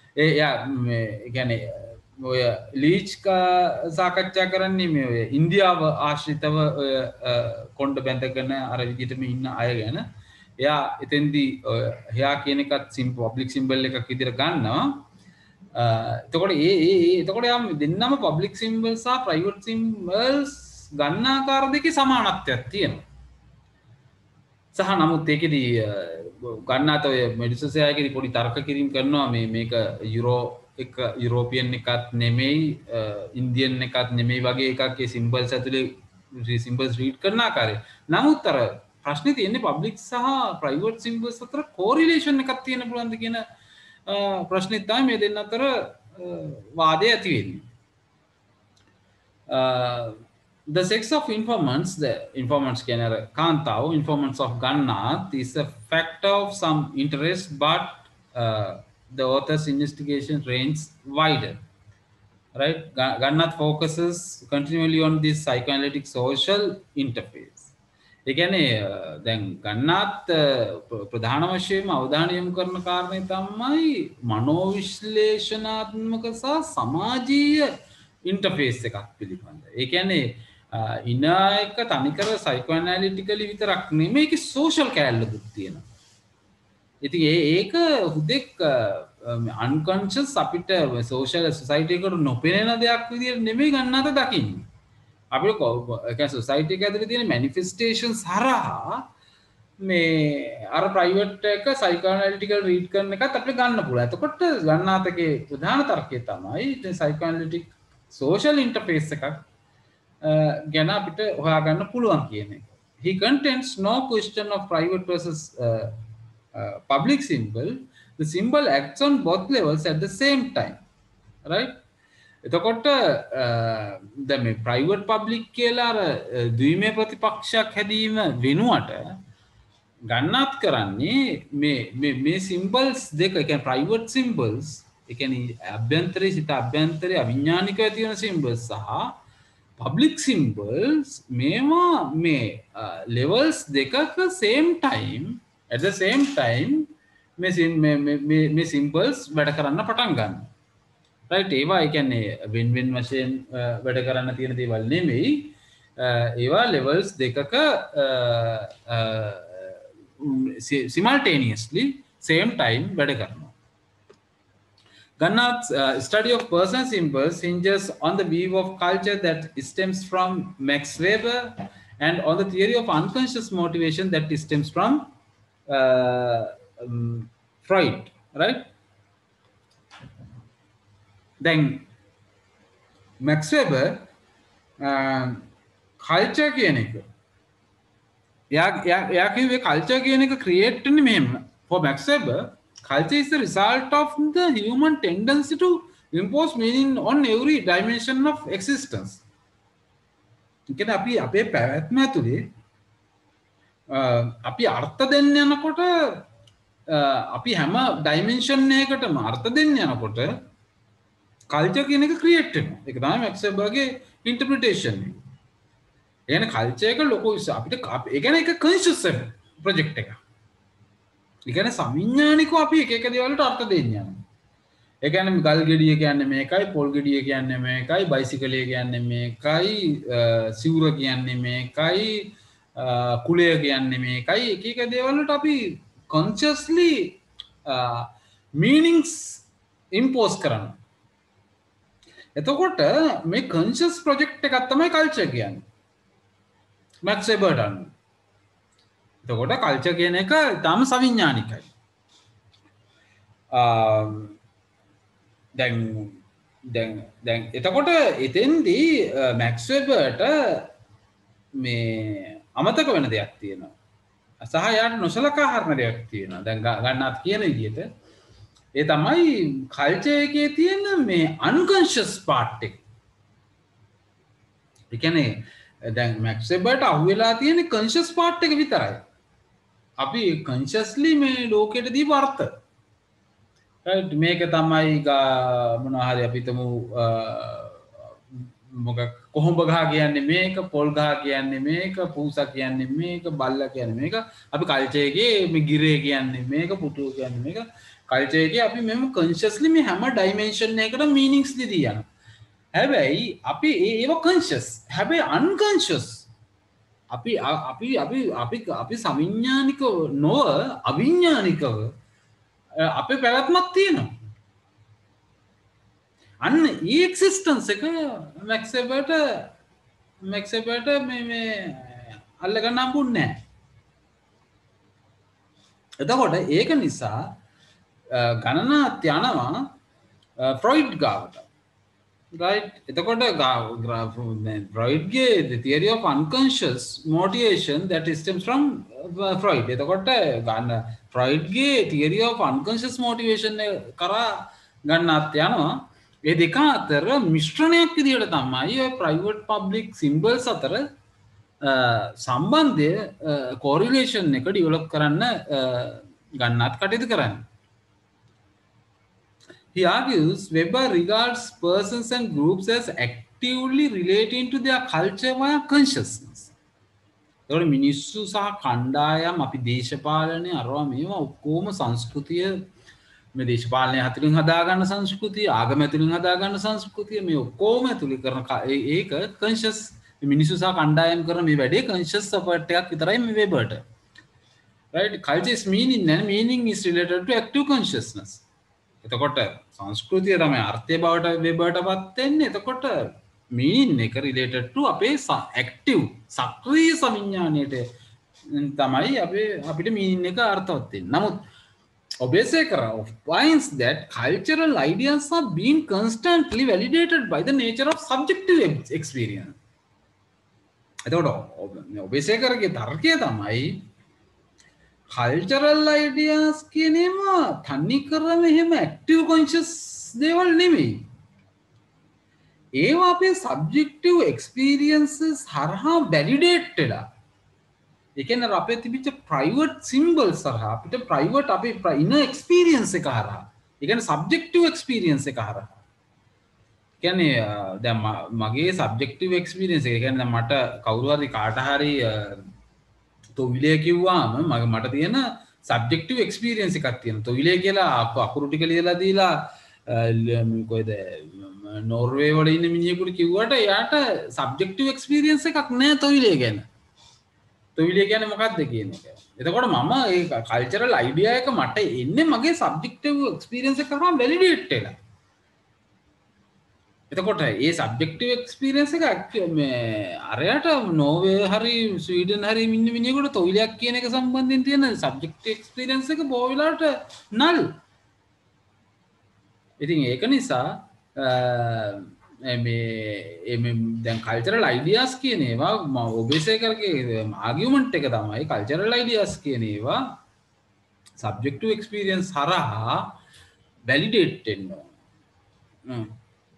Leach සාකච්ඡා කරන්නේ මේ ඉන්දියාව ආශ්‍රිතව කොණ්ඩ බැඳගෙන අර විදිහටම ඉන්න අය ගැන. එයා එතෙන්දී hair කියන එකත් public symbol එකක් විදිහට ගන්නවා. එතකොට එතකොට යම් දෙන්නම public symbols සහ private symbols ගන්න ආකාර දෙකේ සමානත්වයක් තියෙනවා. සහ නමුත් ඒකෙදී ගන්නාත ඔය මෙඩිසෝසයාගේ පොඩි තර්ක කිරීම කරනවා මේක යුරෝපියන් එකත් නෙමෙයි ඉන්දියන් එකත් නෙමෙයි වගේ එකක් ඒ symbols ඇතුලේ symbols read කරන ආකාරය. නමුත් අර ප්‍රශ්නේ තියෙන්නේ public සහ private symbols අතර correlation එකක් තියෙන පුළුවන්ද කියන ප්‍රශ්නේ තමයි මේ දෙන්න අතර වාදය ඇති වෙන්නේ. The sex of informants, the informants Kantao, informants of Gannath is a factor of some interest, but the author's investigation range wider. Right? Gannath focuses continually on this psychoanalytic social interface. ඒ කියන්නේ දැන් ගන්නාත් ප්‍රධාන වශයෙන්ම අවධානය යොමු කරන කාරණේ තමයි මනෝවිශ්ලේෂණාත්මක සහ සමාජීය ඉන්ටර්ෆේස් එකක් පිළිබඳ. ඒ කියන්නේ ඉනා එක තනිකර සයිකෝඇනලිටිකලි විතරක් නෙමෙයි ඒකේ සෝෂල් කැලලකුත් තියෙනවා. ඉතින් ඒක හුදෙක් අන්කොන්ෂස් අපිට සෝෂල් සොසයිටි එකට නොපෙනෙන දෙයක් විදිහට නෙමෙයි ගන්නාත දකින්නේ. අපිට සොසයිටි එක ඇතුලේ තියෙන මැනිෆෙස්ටේෂන්ස් හරහා මේ අර ප්‍රයිවට් එක සයිකෝඇනලිටිකල් රීඩ් කරන එකත් අපිට ගන්න පුළුවන්. එතකොට ගන්නාතගේ ප්‍රධාන තර්කය තමයි සයිකෝඇනලිටික් සෝෂල් ඉන්ටර්ෆේස් එකක් ගැන අපිට හොයාගන්න පුළුවන් කියන එක. He contends no question of private versus public symbol. The symbol acts on both levels at the same time. Right? එතකොට දැන් මේ ප්‍රයිවට් පබ්ලික් කියලා අර ද්විමය ප්‍රතිපක්ෂයක් හැදීම වෙනුවට ගන්නත් කරන්නේ මේ සිම්බල්ස් දෙක ඒ කියන්නේ ප්‍රයිවට් සිම්බල්ස් ඒ කියන්නේ අභ්‍යන්තරේ සිත අභ්‍යන්තරේ අවිඥානිකව තියෙන සිම්බල්ස් සහ පබ්ලික් සිම්බල්ස් මේවා මේ ලෙවල්ස් දෙකක same time at the same time මේ සිම්බල්ස් වැඩ කරන්න පටන් ගන්නවා. right ඒවා ඒ කියන්නේ වෙන් වශයෙන් වැඩ කරන්න තියෙන දේවල් නෙමෙයි ඒවා levels දෙකක simultaneously same time වැඩ කරනවා. Gannath's study of person symbols hinges on the view of culture that stems from Max Weber and on the theory of unconscious motivation that stems from Freud, right? Then Max Weber culture කියන එක එයා කිව්වේ culture කියන එක create වෙන්නේ මෙහෙම. For Max Weber, culture is the result of the human tendency to impose meaning on every dimension of existence. ඉතින් අපි අපේ පැවැත්ම ඇතුලේ අපි අර්ථ දෙන්න යනකොට අපි හැම ඩයිමෙන්ෂන් එකකටම අර්ථ දෙන්න යනකොට කල්චර් කියන එක ක්‍රියේට් වෙනවා. ඒක තමයි Max Weberගේ ඉන්ටර්ප්‍රිටේෂන් එක. ඒ කියන්නේ කල්චර් එක ලොකු අපිට ඒ කියන්නේ ඒක කන්ෂස් ප්‍රොජෙක්ට් එකක්. ඒ කියන්නේ සවිඥානිකව අපි එක එක දේවල් වලට අර්ථ දෙන්න යනවා. ඒ කියන්නේ ගල් ගෙඩිය කියන්නේ මේකයි, පොල් ගෙඩිය කියන්නේ මේකයි, බයිසිකලය කියන්නේ මේකයි, සිවුර කියන්නේ මේකයි, කුලය කියන්නේ මේකයි. එක එක දේවල් වලට අපි consciously meanings impose කරනවා. එතකොට මේ conscious project එකක් තමයි culture කියන්නේ. Max Weber අනුව. එතකොට කල්චර් කියන එක ඊටාම සවිඥානිකයි. දැන් එතකොට එතෙන්දී Max Weberට මේ අමතක වෙන දෙයක් තියෙනවා. සහ යාට නොසලකා හරින දෙයක් තියෙනවා. දැන් ගන්නත් කියන විදිහට ඒ තමයි කල්චර් එකේ තියෙන මේ unconscious part එක. ඒ කියන්නේ දැන් Max Weberට අහුවෙලා තියෙන conscious part එක විතරයි. අපි consciously මේ ලෝකෙට දීපු අර්ථ. right මේක තමයි මොනවා හරි අපි හිතමු මොකක් කොහොඹ ගහ කියන්නේ මේක, පොල් ගහ කියන්නේ මේක, පූසා කියන්නේ මේක, බල්ලා කියන්නේ මේක. අපි කල්චර් එකේ මේ ගිරේ කියන්නේ මේක, පුටුව කියන්නේ මේක. කල්චර් එකේ අපි මෙහෙම consciously මේ හැම dimension එකකටම meanings දීදී යනවා. හැබැයි අපි ඒව conscious. හැබැයි unconscious. අපි සවිඥානිකව නොව අවිඥානිකව අපේ පැවැත්මක් තියෙනවා. අන්න ඒ එක්සිස්ටන්ස් එක Max Weberට මේ අල්ලගන්න හම්බුන්නේ නැහැ. එතකොට ඒක නිසා ගණනාත් යනවා ෆ්‍රොයිඩ් ගාවට. right එතකොට Freudගේ the theory of unconscious motivation that stems from Freud. එතකොට ගන්න Freudගේ theory of unconscious motivation කරා ගන්නත් යනවා. ඒ දෙක අතර මිශ්‍රණයක් විදිහට තමයි ඔය private public symbols අතර සම්බන්ධය correlation එක develop කරන්න ගන්නත් කටයුතු කරන්නේ. He argues Weber regards persons and groups as actively relating to their culture via consciousness. එතකොට මිනිස්සු සහ කණ්ඩායම් අපි දේශපාලනය අරවා මේවා ඔක්කොම සංස්කෘතිය මේ දේශපාලනය ඇතුලින් හදාගන්න සංස්කෘතිය, ආගම ඇතුලින් හදාගන්න සංස්කෘතිය මේ ඔක්කොම ඇතුලේ කරන ඒක conscious මිනිස්සු සහ කණ්ඩායම් කරන මේ වැඩේ conscious effort එකක් විතරයි මේ Weberට. right culture is meaning and meaning is related to active consciousness. එතකොට සංස්කෘතිය තමයි අර්ථය බවට Weberටපත් වෙන්නේ. එතකොට meaning එක related to අපේ active සක්‍රීය සවිඥාණයට තමයි අපිට meaning එක අර්ථවත් වෙන්නේ. නමුත් Obesekar finds that cultural ideas are being constantly validated by the nature of subjective experience. එතකොට Obesekarගේ තර්කය තමයි cultural ideas කියනවා තනි කරම එහෙම active conscious දේවල් නෙමෙයි. ඒවා අපේ subjective experiences හරහා validate වෙලා. ඒ කියන්නේ අපේ තිබිච්ච private symbols හරහා අපිට private අපේ inner experience එක හරහා. ඒ කියන්නේ subjective experience එක හරහා. කියන්නේ දැන් මගේ subjective experience එක කියන්නේ මට කවුරු හරි කාට හරි තොවිලේ කිව්වාම මට තියෙන subjective experience එකක් තියෙනවා. තොවිලේ කියලා අකුරු ටික ලියලා දීලා කොයිද නෝර්වේ වල ඉන්න මිනිහෙකුට කිව්වට එයාට subjective experience එකක් නැහැ තොවිලේ ගැන. තොවිලේ කියන්නේ මොකක්ද කියන එක. එතකොට මම ඒ cultural idea එක මට එන්නේ මගේ subjective experience එක කරා validate වෙලා. එතකොට ඒ subjective experience එක මේ අරයට නෝර්වේ හරි ස්වීඩන් හරි ඉන්න මිනිහෙකුට තොවිලයක් කියන එක සම්බන්ධයෙන් තියෙන subjective experience එක බොහෝ වෙලාවට null. ඉතින් ඒක නිසා දැන් කල්චරල් අයිඩියාස් කියන ඒවා ඔබේසේ කරගේ ආගියුමන්ට් එක තමයි කල්චරල් අයිඩියාස් කියන ඒවා සබ්ජෙක්ටිව් එක්ස්පීරියන්ස් හරහා වැලිඩේට් වෙන්න ඕන.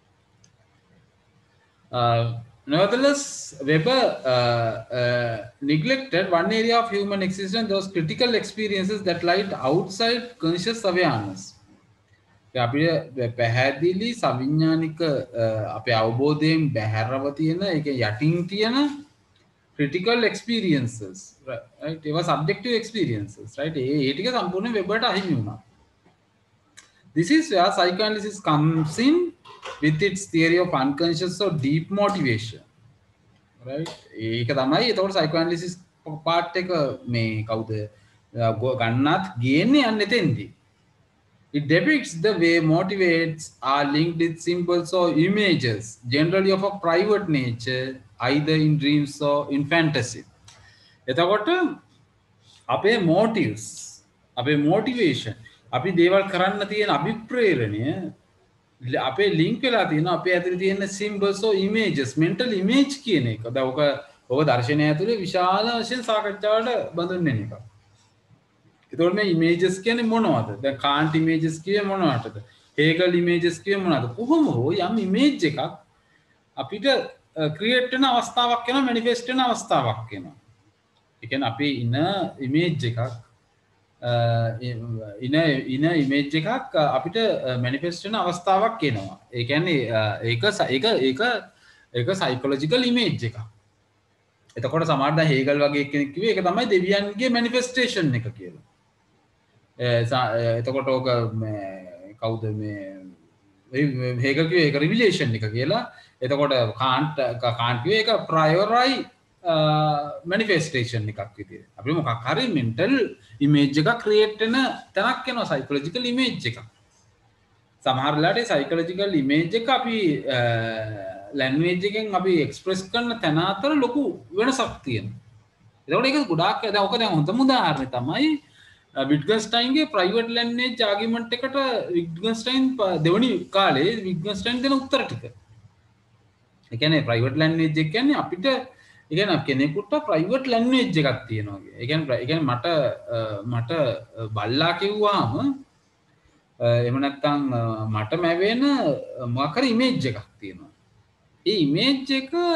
Nevertheless, Weber neglected one area of human existence, those critical experiences that lied outside conscious awareness. අපිට පැහැදිලි සවිඥානික අපේ අවබෝධයෙන් බැහැරව තියෙන ඒක යටින් තියෙන critical experiences, right? ඒවා subjective experiences, right? ඒ ටික සම්පූර්ණ වෙබර්ට අහිමි වුණා. This is where psychoanalysis comes in with its theory of unconscious or deep motivation, right? ඒක තමයි එතකොට psychoanalysis part එක මේ කවුද ගන්නත් ගේන්නේ යන්නේ එතෙන්දී. It depicts the way motivates are linked with symbols or images, generally of a private nature, either in dreams or in fantasy. එතකොට අපේ motives, අපේ motivation, අපි දේවල් කරන්න තියෙන අභිප්‍රේරණය අපේ ලින්ක් වෙලා තියෙන අපේ ඇතුලේ තියෙන symbols or images, mental image කියන එක. දැන් ඔක දර්ශනය ඇතුලේ විශාල වශයෙන් සාකච්ඡාවට බඳුන් වෙන එකක්. එතකොට මේ images කියන්නේ මොනවද? දැන් කාන්ට් images කියේ මොනවටද? හේගල් images කියේ මොනවද? කොහොම හෝ යම් image එකක් අපිට create වෙන අවස්ථාවක් වෙනවා, manifest වෙන අවස්ථාවක් වෙනවා. ඒ කියන්නේ අපි ඉන image එකක් ඉන image එකක් අපිට manifest වෙන අවස්ථාවක් එනවා. ඒ කියන්නේ ඒක psychological image එකක්. එතකොට සමහරවිට දැන් හේගල් වගේ කෙනෙක් කිව්වේ ඒක තමයි දෙවියන්ගේ manifestation එක කියලා. එතකොට ඕක කවුද මේ හේගල් කිව්වේ ඒක revelation එක කියලා. එතකොට කාන්ට් කිව්වේ ඒක priori manifestation එකක් විදියට. අපි මොකක් හරි mental image එකක් create වෙන තැනක් වෙනවා psychological image එකක්. සමහර වෙලාවට psychological image එක අපි language එකෙන් අපි express කරන තැන අතර ලොකු වෙනසක් තියෙනවා. එතකොට ඒක ගොඩාක් දැන් ඔක දැන් හොඳම උදාහරණය තමයි විට්ගන්ස්ටයින්ගේ private language argument එකට විට්ගන්ස්ටයින් දෙවනි කාලේ විට්ගන්ස්ටයින් දෙන උත්තර ටික. ඒ කියන්නේ private language එක කියන්නේ අපිට ඒ කියන්නේ කෙනෙකුට private language එකක් තියෙනවා කියන්නේ. ඒ කියන්නේ මට බල්ලා කිව්වහම එහෙම නැත්නම් මට මැවෙන මොකක් හරි image එකක් තියෙනවා. ඒ image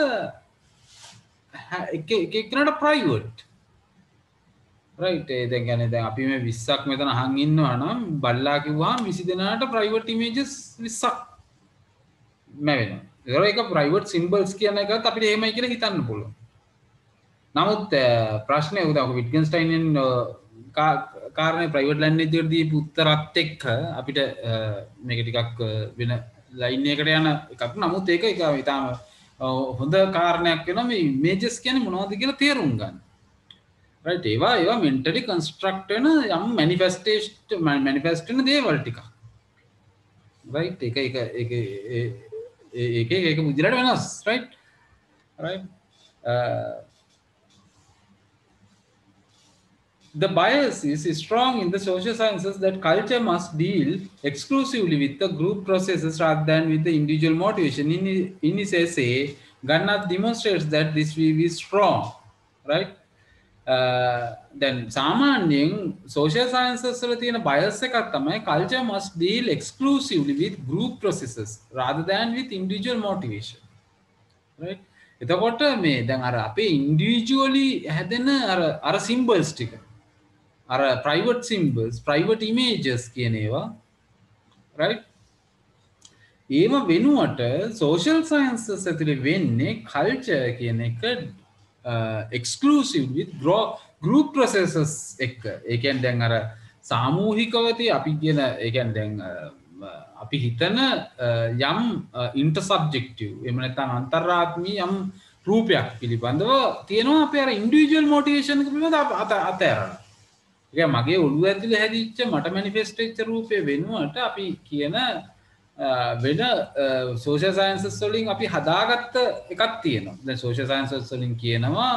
එක එක්කෙනාට private, right? දැන් කියන්නේ දැන් අපි මේ 20ක් මෙතන අහන් ඉන්නවා නම් බල්ලා කිව්වහම 20 දෙනාට private images 20ක් මැවෙනවා. ඒක private symbols කියන එකත් අපිට එහෙමයි කියලා හිතන්න පුළුවන්. නමුත් ප්‍රශ්නේ උදා විට්ගන්ස්ටයින් කාරණේ ප්‍රයිවට් ලැන්ග්වේජ් එකට දීපු උත්තරත් එක්ක අපිට මේක ටිකක් වෙන ලයින් එකකට යන එකක්. නමුත් ඒක ඉතාලම හොඳ කාරණයක් වෙනවා මේ ඉමේජස් කියන්නේ මොනවද කියලා තේරුම් ගන්න. right? ඒවා mentally construct වෙන යම් manifest වෙන දේවල් ටිකක්. right? ඒක විදිහට වෙනස්, right? The bias is strong in the social sciences that culture must deal exclusively with the group processes rather than with the individual motivation. In his essay, Gannath demonstrates that this view is strong, right? Then සාමාන්‍යයෙන් social sciences වල තියෙන bias එකක් තමයි culture must deal exclusively with group processes rather than with individual motivation, right? එතකොට මේ දැන් අර අපේ individually හැදෙන අර symbols ටික අර private symbols, private images කියන ඒවා, right? ඒව වෙනුවට social sciences ඇතුලේ වෙන්නේ culture කියන එක exclusive with group processes එක. ඒ කියන්නේ දැන් අර සාමූහිකවදී අපි කියන ඒ කියන්නේ දැන් අපි හිතන යම් intersubjective එහෙම නැත්නම් අන්තර්ආත්මී යම් රූපයක් පිළිබඳව තියෙනවා අපි අර individual motivation එක පිළිබඳව අතහැරලා. ඒක මගේ ඔළුව ඇතුලේ හැදිච්ච මට manifest වෙච්ච රූපේ වෙනුවට අපි කියන වෙන social sciences වලින් අපි හදාගත්ත එකක් තියෙනවා. දැන් social sciences වලින් කියනවා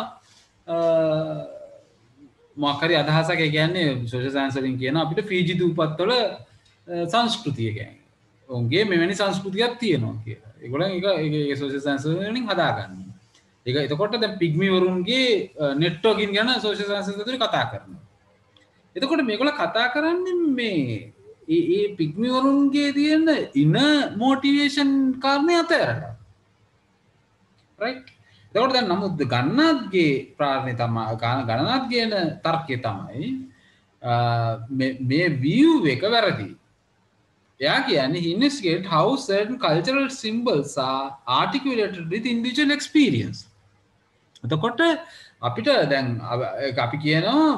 මොකක් හරි අදහසක්. ඒ කියන්නේ social science වලින් කියන අපිට ෆීජි දූපත් වල සංස්කෘතිය කියන්නේ. උන්ගේ මෙවැනි සංස්කෘතියක් තියෙනවා කියලා. ඒගොල්ලන් ඒක සෝෂල් සයන්ස් වලින් හදාගන්නවා. ඒක එතකොට දැන් පිග්මි වරුන්ගේ නෙට්වර්කින් ගැන සෝෂල් සයන්ස් වලදී කතා කරනවා. එතකොට මේගොල්ලෝ කතා කරන්නේ මේ ඒ පිග්මි වරුන්ගේ තියෙන ඉන මොටිවේෂන් කාරණේ අතරලා. රයිට්. එතකොට දැන් නමුත් ගණනාත්ගේ ප්‍රාර්ථනේ තමයි ගණනාත් කියන තර්කය තමයි මේ view එක වැරදි. එයා කියන්නේ he investigated how certain cultural symbols are articulated with individual experience. එතකොට අපිට දැන් අපි කියනවා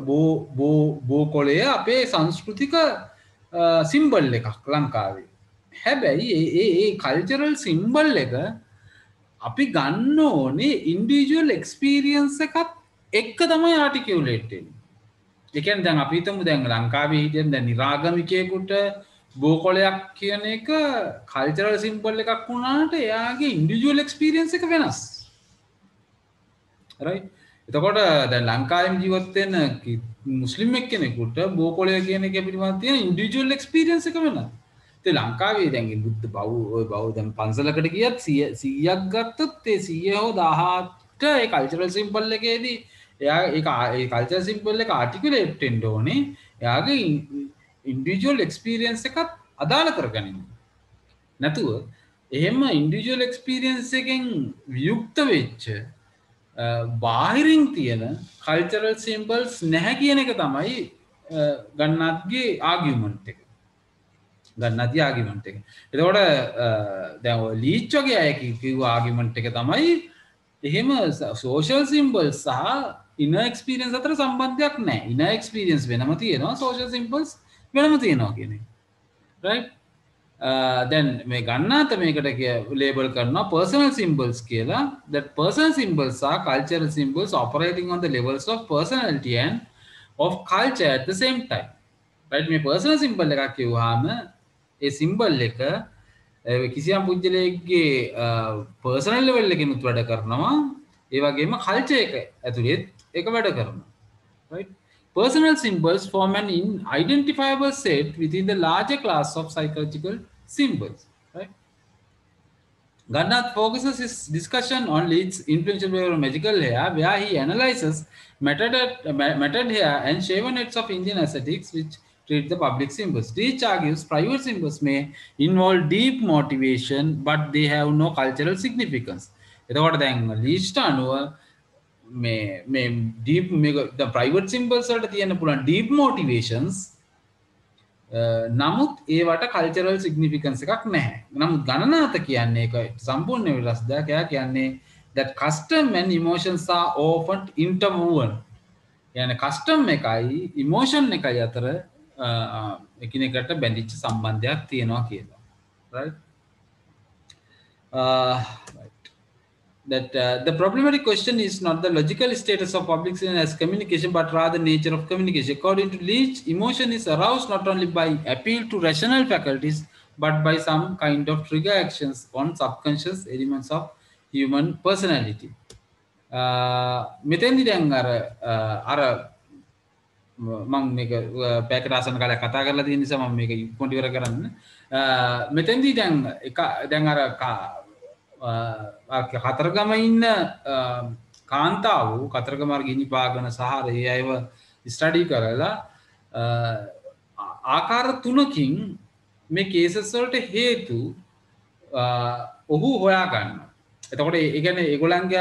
බෝ කොළය අපේ සංස්කෘතික සිම්බල් එකක් ලංකාවේ. හැබැයි ඒ කල්චරල් සිම්බල් එක අපි ගන්න ඕනේ ඉන්ඩිවිජුවල් එක්ස්පීරියන්ස් එකත් එක්ක තමයි ආටිකියුලේට් වෙන්නේ. ඒ කියන්නේ දැන් අපි හිතමු දැන් ලංකාවේ හිටියන් දැන් නිරාගමිකයෙකුට බෝකොලයක් කියන එක කල්චරල් සිම්බල් එකක් වුණාට එයාගේ ඉන්ඩිවිජුවල් එක්ස්පීරියන්ස් එක වෙනස්. රයිට්. එතකොට දැන් ලංකාවේ ජීවත් වෙන මුස්ලිම් එක්කෙනෙකුට බෝකොලය කියන එක පිළිබඳව තියෙන ඉන්ඩිවිජුවල් එක්ස්පීරියන්ස් එක වෙනස්. ඒ ලංකාවේ දැන් බුද්ධ බෞද්ධ දැන් පන්සලකට ගියත් 100ක් ගත්තොත් ඒ 100 හෝ 18 ඒ කල්චරල් සිම්බල් එකේදී එයා ඒ කල්චරල් සිම්බල් එක ආටිකියුලේට් වෙන්න ඕනේ. එයාගේ ඉන්ඩිවිජුවල් එක්ස්පීරියන්ස් එකත් අදාළ කරගනින්න. නැතුව එහෙම ඉන්ඩිවිජුවල් එක්ස්පීරියන්ස් එකෙන් වියුක්ත වෙච්ච බාහිරින් තියෙන කල්චරල් සිම්බල්ස් නැහැ කියන එක තමයි ගණනාත්ගේ ආගියුමන්ට් එක. ගණනාත්ගේ ආගියුමන්ට් එක. එතකොට දැන් ඔය ලීච් වගේ අය කිව්ව ආගියුමන්ට් එක තමයි එහෙම සෝෂල් සිම්බල්ස් සහ ඉනර් එක්ස්පීරියන්ස් අතර සම්බන්ධයක් නැහැ. ඉනර් එක්ස්පීරියන්ස් වෙනම තියෙනවා, සෝෂල් සිම්බල්ස් වෙනම තියෙනවා කියන එක. රයිට්. දැන් මේ ගන්නාත මේකට ලේබල් කරනවා personal symbols කියලා. that personal symbols are cultural symbols operating on the levels of personality and of culture at the same time. right. මේ personal symbol එකක් කියුවාම ඒ symbol එක කිසියම් පුද්ගලයෙක්ගේ personal level එකකින් උත් වැඩ කරනවා. ඒ වගේම culture එක ඇතුළේ ඒක වැඩ කරනවා. right. Personal symbols form an identifiable set within the larger class of psychological symbols. Right? Gandharv focuses his discussion on Leach's influential paper on magical hair, where he analyzes matted hair and shaven heads of Indian ascetics, which treat the public symbols. Leach argues private symbols may involve deep motivation, but they have no cultural significance. එතකොට දැන් ලීච්ට අනුව මේ deep මේ private symbols වලට තියෙන පුළුවන් deep මොටිවේෂන්ස් නමුත් ඒවට කල්චරල් සිග්නිෆිකන්ස් එකක් නැහැ. නමුත් ගණනාත කියන්නේ ඒක සම්පූර්ණ වෙනස් දෙයක්. එයා කියන්නේ that custom and emotions are often interwoven. කියන්නේ custom එකයි emotion එකයි අතර එකිනෙකට බැඳිච්ච සම්බන්ධයක් තියෙනවා කියලා. right. That the problematic question is not the logical status of public as communication, but rather nature of communication. According to Leach, emotion is aroused not only by appeal to rational faculties, but by some kind of trigger actions on subconscious elements of human personality. මෙතෙන්දි දැන් අර මම මේක පැයකට ආසන්න කාලයක් කතා කරලා තියෙන නිසා මම මේක ඉක්මනට ඉවර කරන්න. මෙතෙන්දි දැන් අර කතරගම ඉන්න කාන්තාව කතරගම ගිනි පාගන සහර ඒ අයව ස්ටඩි කරලා ආකාර 3කින් මේ කේසස් වලට හේතු ඔහු හොයා ගන්නවා. එතකොට ඒ කියන්නේ ඒගොල්ලන්ගේ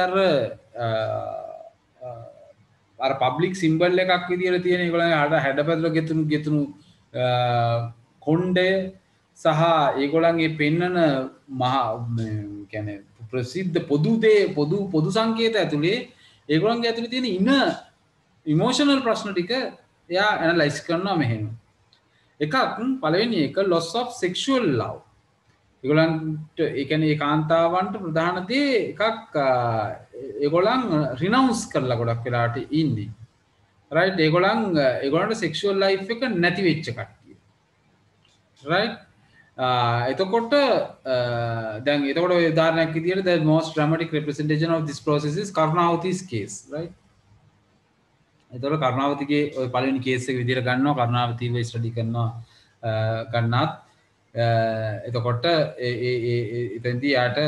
අර පබ්ලික් සිම්බල් එකක් විදියට තියෙන ඒගොල්ලන්ගේ හැඩපැතුල ගෙතුණු කොණ්ඩය සහ ඒගොල්ලන්ගේ පෙන්නන මහා කියන්නේ ප්‍රසිද්ධ පොදු සංකේත ඇතුලේ ඒගොල්ලන්ගේ ඇතුලේ තියෙන ඉන ඉමෝෂනල් ප්‍රශ්න ටික එයා ඇනලයිස් කරනවා මෙහෙම. එකක් පළවෙනි එක loss of sexual love. ඒගොල්ලන්ට ඒ කියන්නේ ඒ කාන්තාවන්ට ප්‍රධාන දේ එකක් ඒගොල්ලන් රිනවුන්ස් කරලා ගොඩක් වෙලාට ඉන්නේ. රයිට්. ඒගොල්ලන්ට sexual life එක නැති වෙච්ච කට්ටිය. රයිට්. එතකොට දැන් එතකොට ඔය උදාහරණයක් විදියට the most dramatic representation of this process is Karnavati's case, right? එතකොට කරුණාවතිගේ ඔය පළවෙනි කේස් එක විදියට ගන්නවා කරුණාවතිව ස්ටඩි කරනවා ගන්නත් එතකොට එතෙන්දී යාට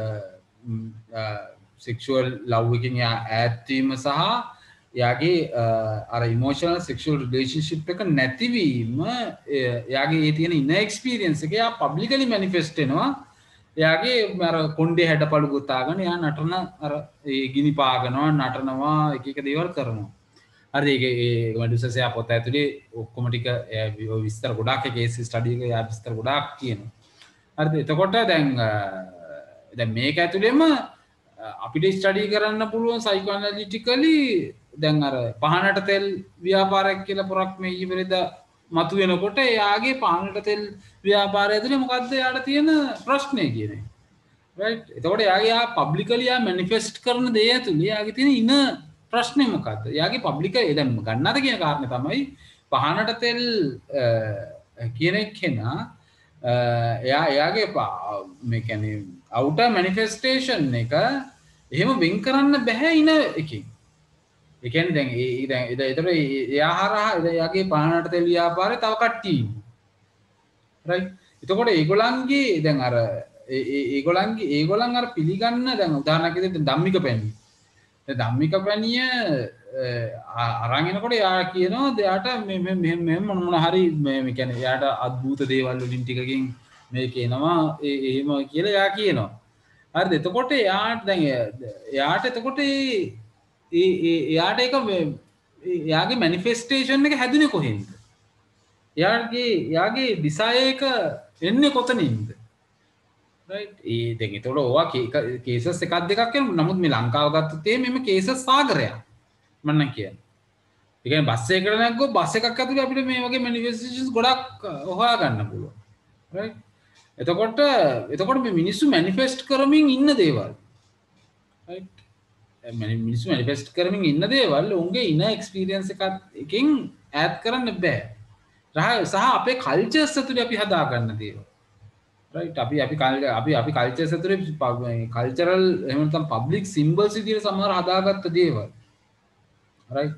sexual love එකකින් යා ඈත් වීම සහ යාගේ අර emotional sexual relationship එක නැතිවීම යාගේ ඒ තියෙන inner experience එක යා publicly manifest වෙනවා යාගේ අර කොණ්ඩේ හැඩපළු ගොතාගෙන යා නටන අර ඒ ගිනි පාගනවා නටනවා එක එක දේවල් කරනවා හරි ඒ මෙඩුසස් යා පොත ඇතුලේ ඔක්කොම ටික විස්තර ගොඩාක් ඒ කේස් ස්ටඩි එක යා විස්තර ගොඩාක් කියනවා හරිද එතකොට දැන් මේක ඇතුලේම අපිට ස්ටඩි කරන්න පුළුවන් සයිකෝඇනලිටිකලි දැන් අර පහනට තෙල් ව්‍යාපාරයක් කියලා පොරක් මේ ඊපෙරේද මතුවෙනකොට එයාගේ පහනට තෙල් ව්‍යාපාරය ඇතුලේ මොකද්ද යාට තියෙන ප්‍රශ්නේ කියන්නේ රයිට් එතකොට යා පබ්ලිකලි යා මැනිෆෙස්ට් කරන දේ ඇතුලේ යාගේ තියෙන ඉන ප්‍රශ්නේ මොකද්ද යාගේ පබ්ලික දැන් ගන්නද කියන කාරණේ තමයි පහනට තෙල් කියන කෙනා එයාගේ මේ කියන්නේ outer manifestation එක එහෙම වෙන් කරන්න බෑ ඉන එකකින් ඒ කියන්නේ දැන් ඒතර එයා හරහා එයාගේ පහනට තෙල් ව්‍යාපාරේ තව කට්ටිය රයිට් එතකොට ඒගොල්ලන්ගේ දැන් අර ඒගොල්ලන් අර පිළිගන්න දැන් උදාහරණයක් විදිහට ධම්මික පැණිය දැන් ධම්මික පැණිය අරන් එනකොට යා කියනවා එයාට මේ මොන හරි මේ කියන්නේ එයාට අద్భుත දේවල් වලින් ටිකකින් මේක එනවා එහෙම කියලා යා කියනවා හරිද එතකොට යාට දැන් යාට එතකොට යාට ඒක යාගේ මැනිෆෙස්ටේෂන් එක හැදුනේ කොහෙන්ද යාගේ ඩිසයර් එක එන්නේ කොතනින්ද රයිට් ඒ දැන් ඒතකොට ඔවා කේසස් එකක් දෙකක් වෙනවා නමුත් මේ ලංකාව ගත්තොත් එහෙම කේසස් සාගරයක් මම නම් කියන්නේ ඒ කියන්නේ බස් එකකට නැග්ගොත් බස් එකක් ඇතුලේ අපිට මේ වගේ මැනිෆෙස්ටේෂන්ස් ගොඩක් හොයා ගන්න පුළුවන් රයිට් එතකොට මේ මිනිස්සු මැනිෆෙස්ට් කරමින් ඉන්න දේවල් රයිට් මිනිස්සු මැනිෆෙස්ට් කරමින් ඉන්න දේවල් උන්ගේ ඉන එක්ස්පීරියන්ස් එකකින් ඈඩ් කරන්න බෑ සහ අපේ කල්චර්ස් ඇතුලේ අපි හදා ගන්න දේවල් රයිට් අපි කල්චර්ස් ඇතුලේ කල්චරල් එහෙම නැත්නම් පබ්ලික් සිම්බල්ස් විදිහට සමහර හදාගත්ත දේවල් රයිට්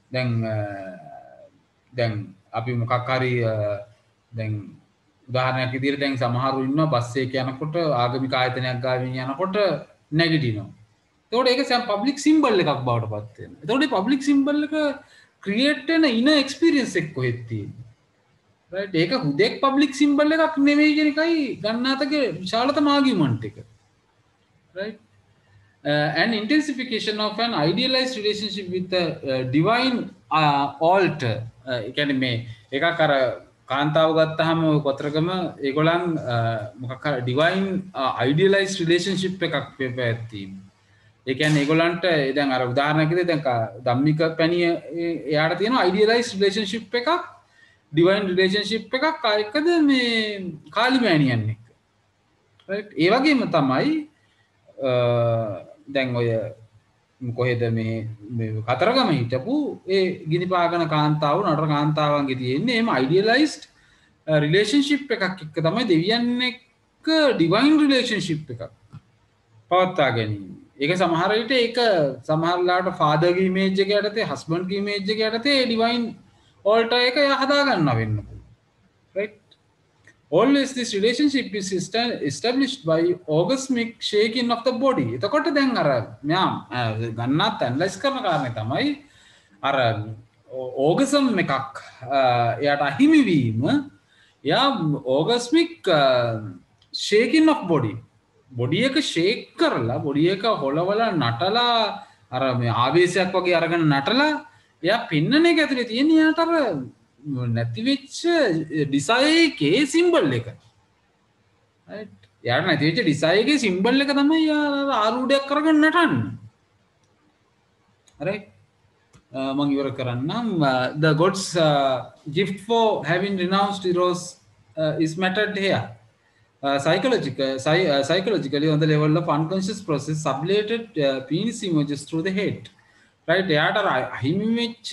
දැන් අපි මොකක් හරි දැන් උදාහරණයක් විදිහට දැන් සමහරු ඉන්නවා බස් එකේ යනකොට ආගමික ආයතනයක් ගාවින් යනකොට නැගිටිනවා. එතකොට ඒක සම් පබ්ලික් සිම්බල් එකක් බවට පත් වෙනවා. එතකොට මේ පබ්ලික් සිම්බල් එක ක්‍රියේට් වෙන ඉන එක්ස්පීරියන්ස් එක කොහෙද තියෙන්නේ? රයිට් ඒක හුදෙක් පබ්ලික් සිම්බල් එකක් නෙමෙයි කියන එකයි ගන්නාතගේ විශාලතම ආගියුමන්ට් එක. Right an intensification of an idealized relationship with the divine alter ඒ කියන්නේ මේ එකක් අර කාන්තාව ගත්තාම ඔය කොතරගම ඒගොල්ලන් මොකක් හරි ඩිවයින් අයිඩියලයිස්ඩ් රිලේෂන්ෂිප් එකක් පැවැත්වීම. ඒ කියන්නේ ඒගොල්ලන්ට දැන් අර උදාහරණයක් විදිහට දැන් ධම්මික පැණිය එයාට තියෙන අයිඩියලයිස්ඩ් රිලේෂන්ෂිප් එකක් ඩිවයින් රිලේෂන්ෂිප් එකක් ආයකද මේ කාලි මෑණියන් එක්ක. රයිට් ඒ වගේම තමයි දැන් ඔය කොහෙද මේ කතරගම හිටපු ඒ ගිනි පාගන කාන්තාව නතර කාන්තාවන්ගේ තියෙන්නේ එහෙම අයිඩියලයිස්ඩ් රිලේෂන්ෂිප් එකක් එක්ක තමයි දෙවියන් එක්ක ඩිවයින් රිලේෂන්ෂිප් එකක් පවත්වා ගැනීම. ඒක සමහර විට ඒක සමහරලාට ෆාදර්ගේ ඉමේජ් එක යටතේ හස්බන්ඩ්ගේ ඉමේජ් එක යටතේ ඩිවයින් ඕල්ටර් එක හදා ගන්න වෙන්න පුළුවන්. right? Always this relationship is established by orgasmic shaking of the body. එතකොට දැන් අර මම ගන්නත් ඇනලයිස් කරන කාරණේ තමයි අර ඕගසම් එකක් එයාට අහිමි වීම යා orgasmic shaking of body. Body එක ෂේක් කරලා බොඩි එක හොලවලා නටලා අර මේ ආවේශයක් වගේ අරගෙන නටලා එයා පින්නන එක ඇතුලේ තියෙන යාට අර නැති වෙච්ච ඩිසයර් එකේ සිම්බල් එක. right? යාට නැති වෙච්ච ඩිසයර් එකේ සිම්බල් එක තමයි යා ආරූඩයක් කරගෙන නටන්නේ. right? මම ඉවර කරන්නම්. The God's gift for having renounced eros is mattered here. Psychologically on the level of unconscious process sublated penis emerges through the head. right එයාට අහිමි වෙච්ච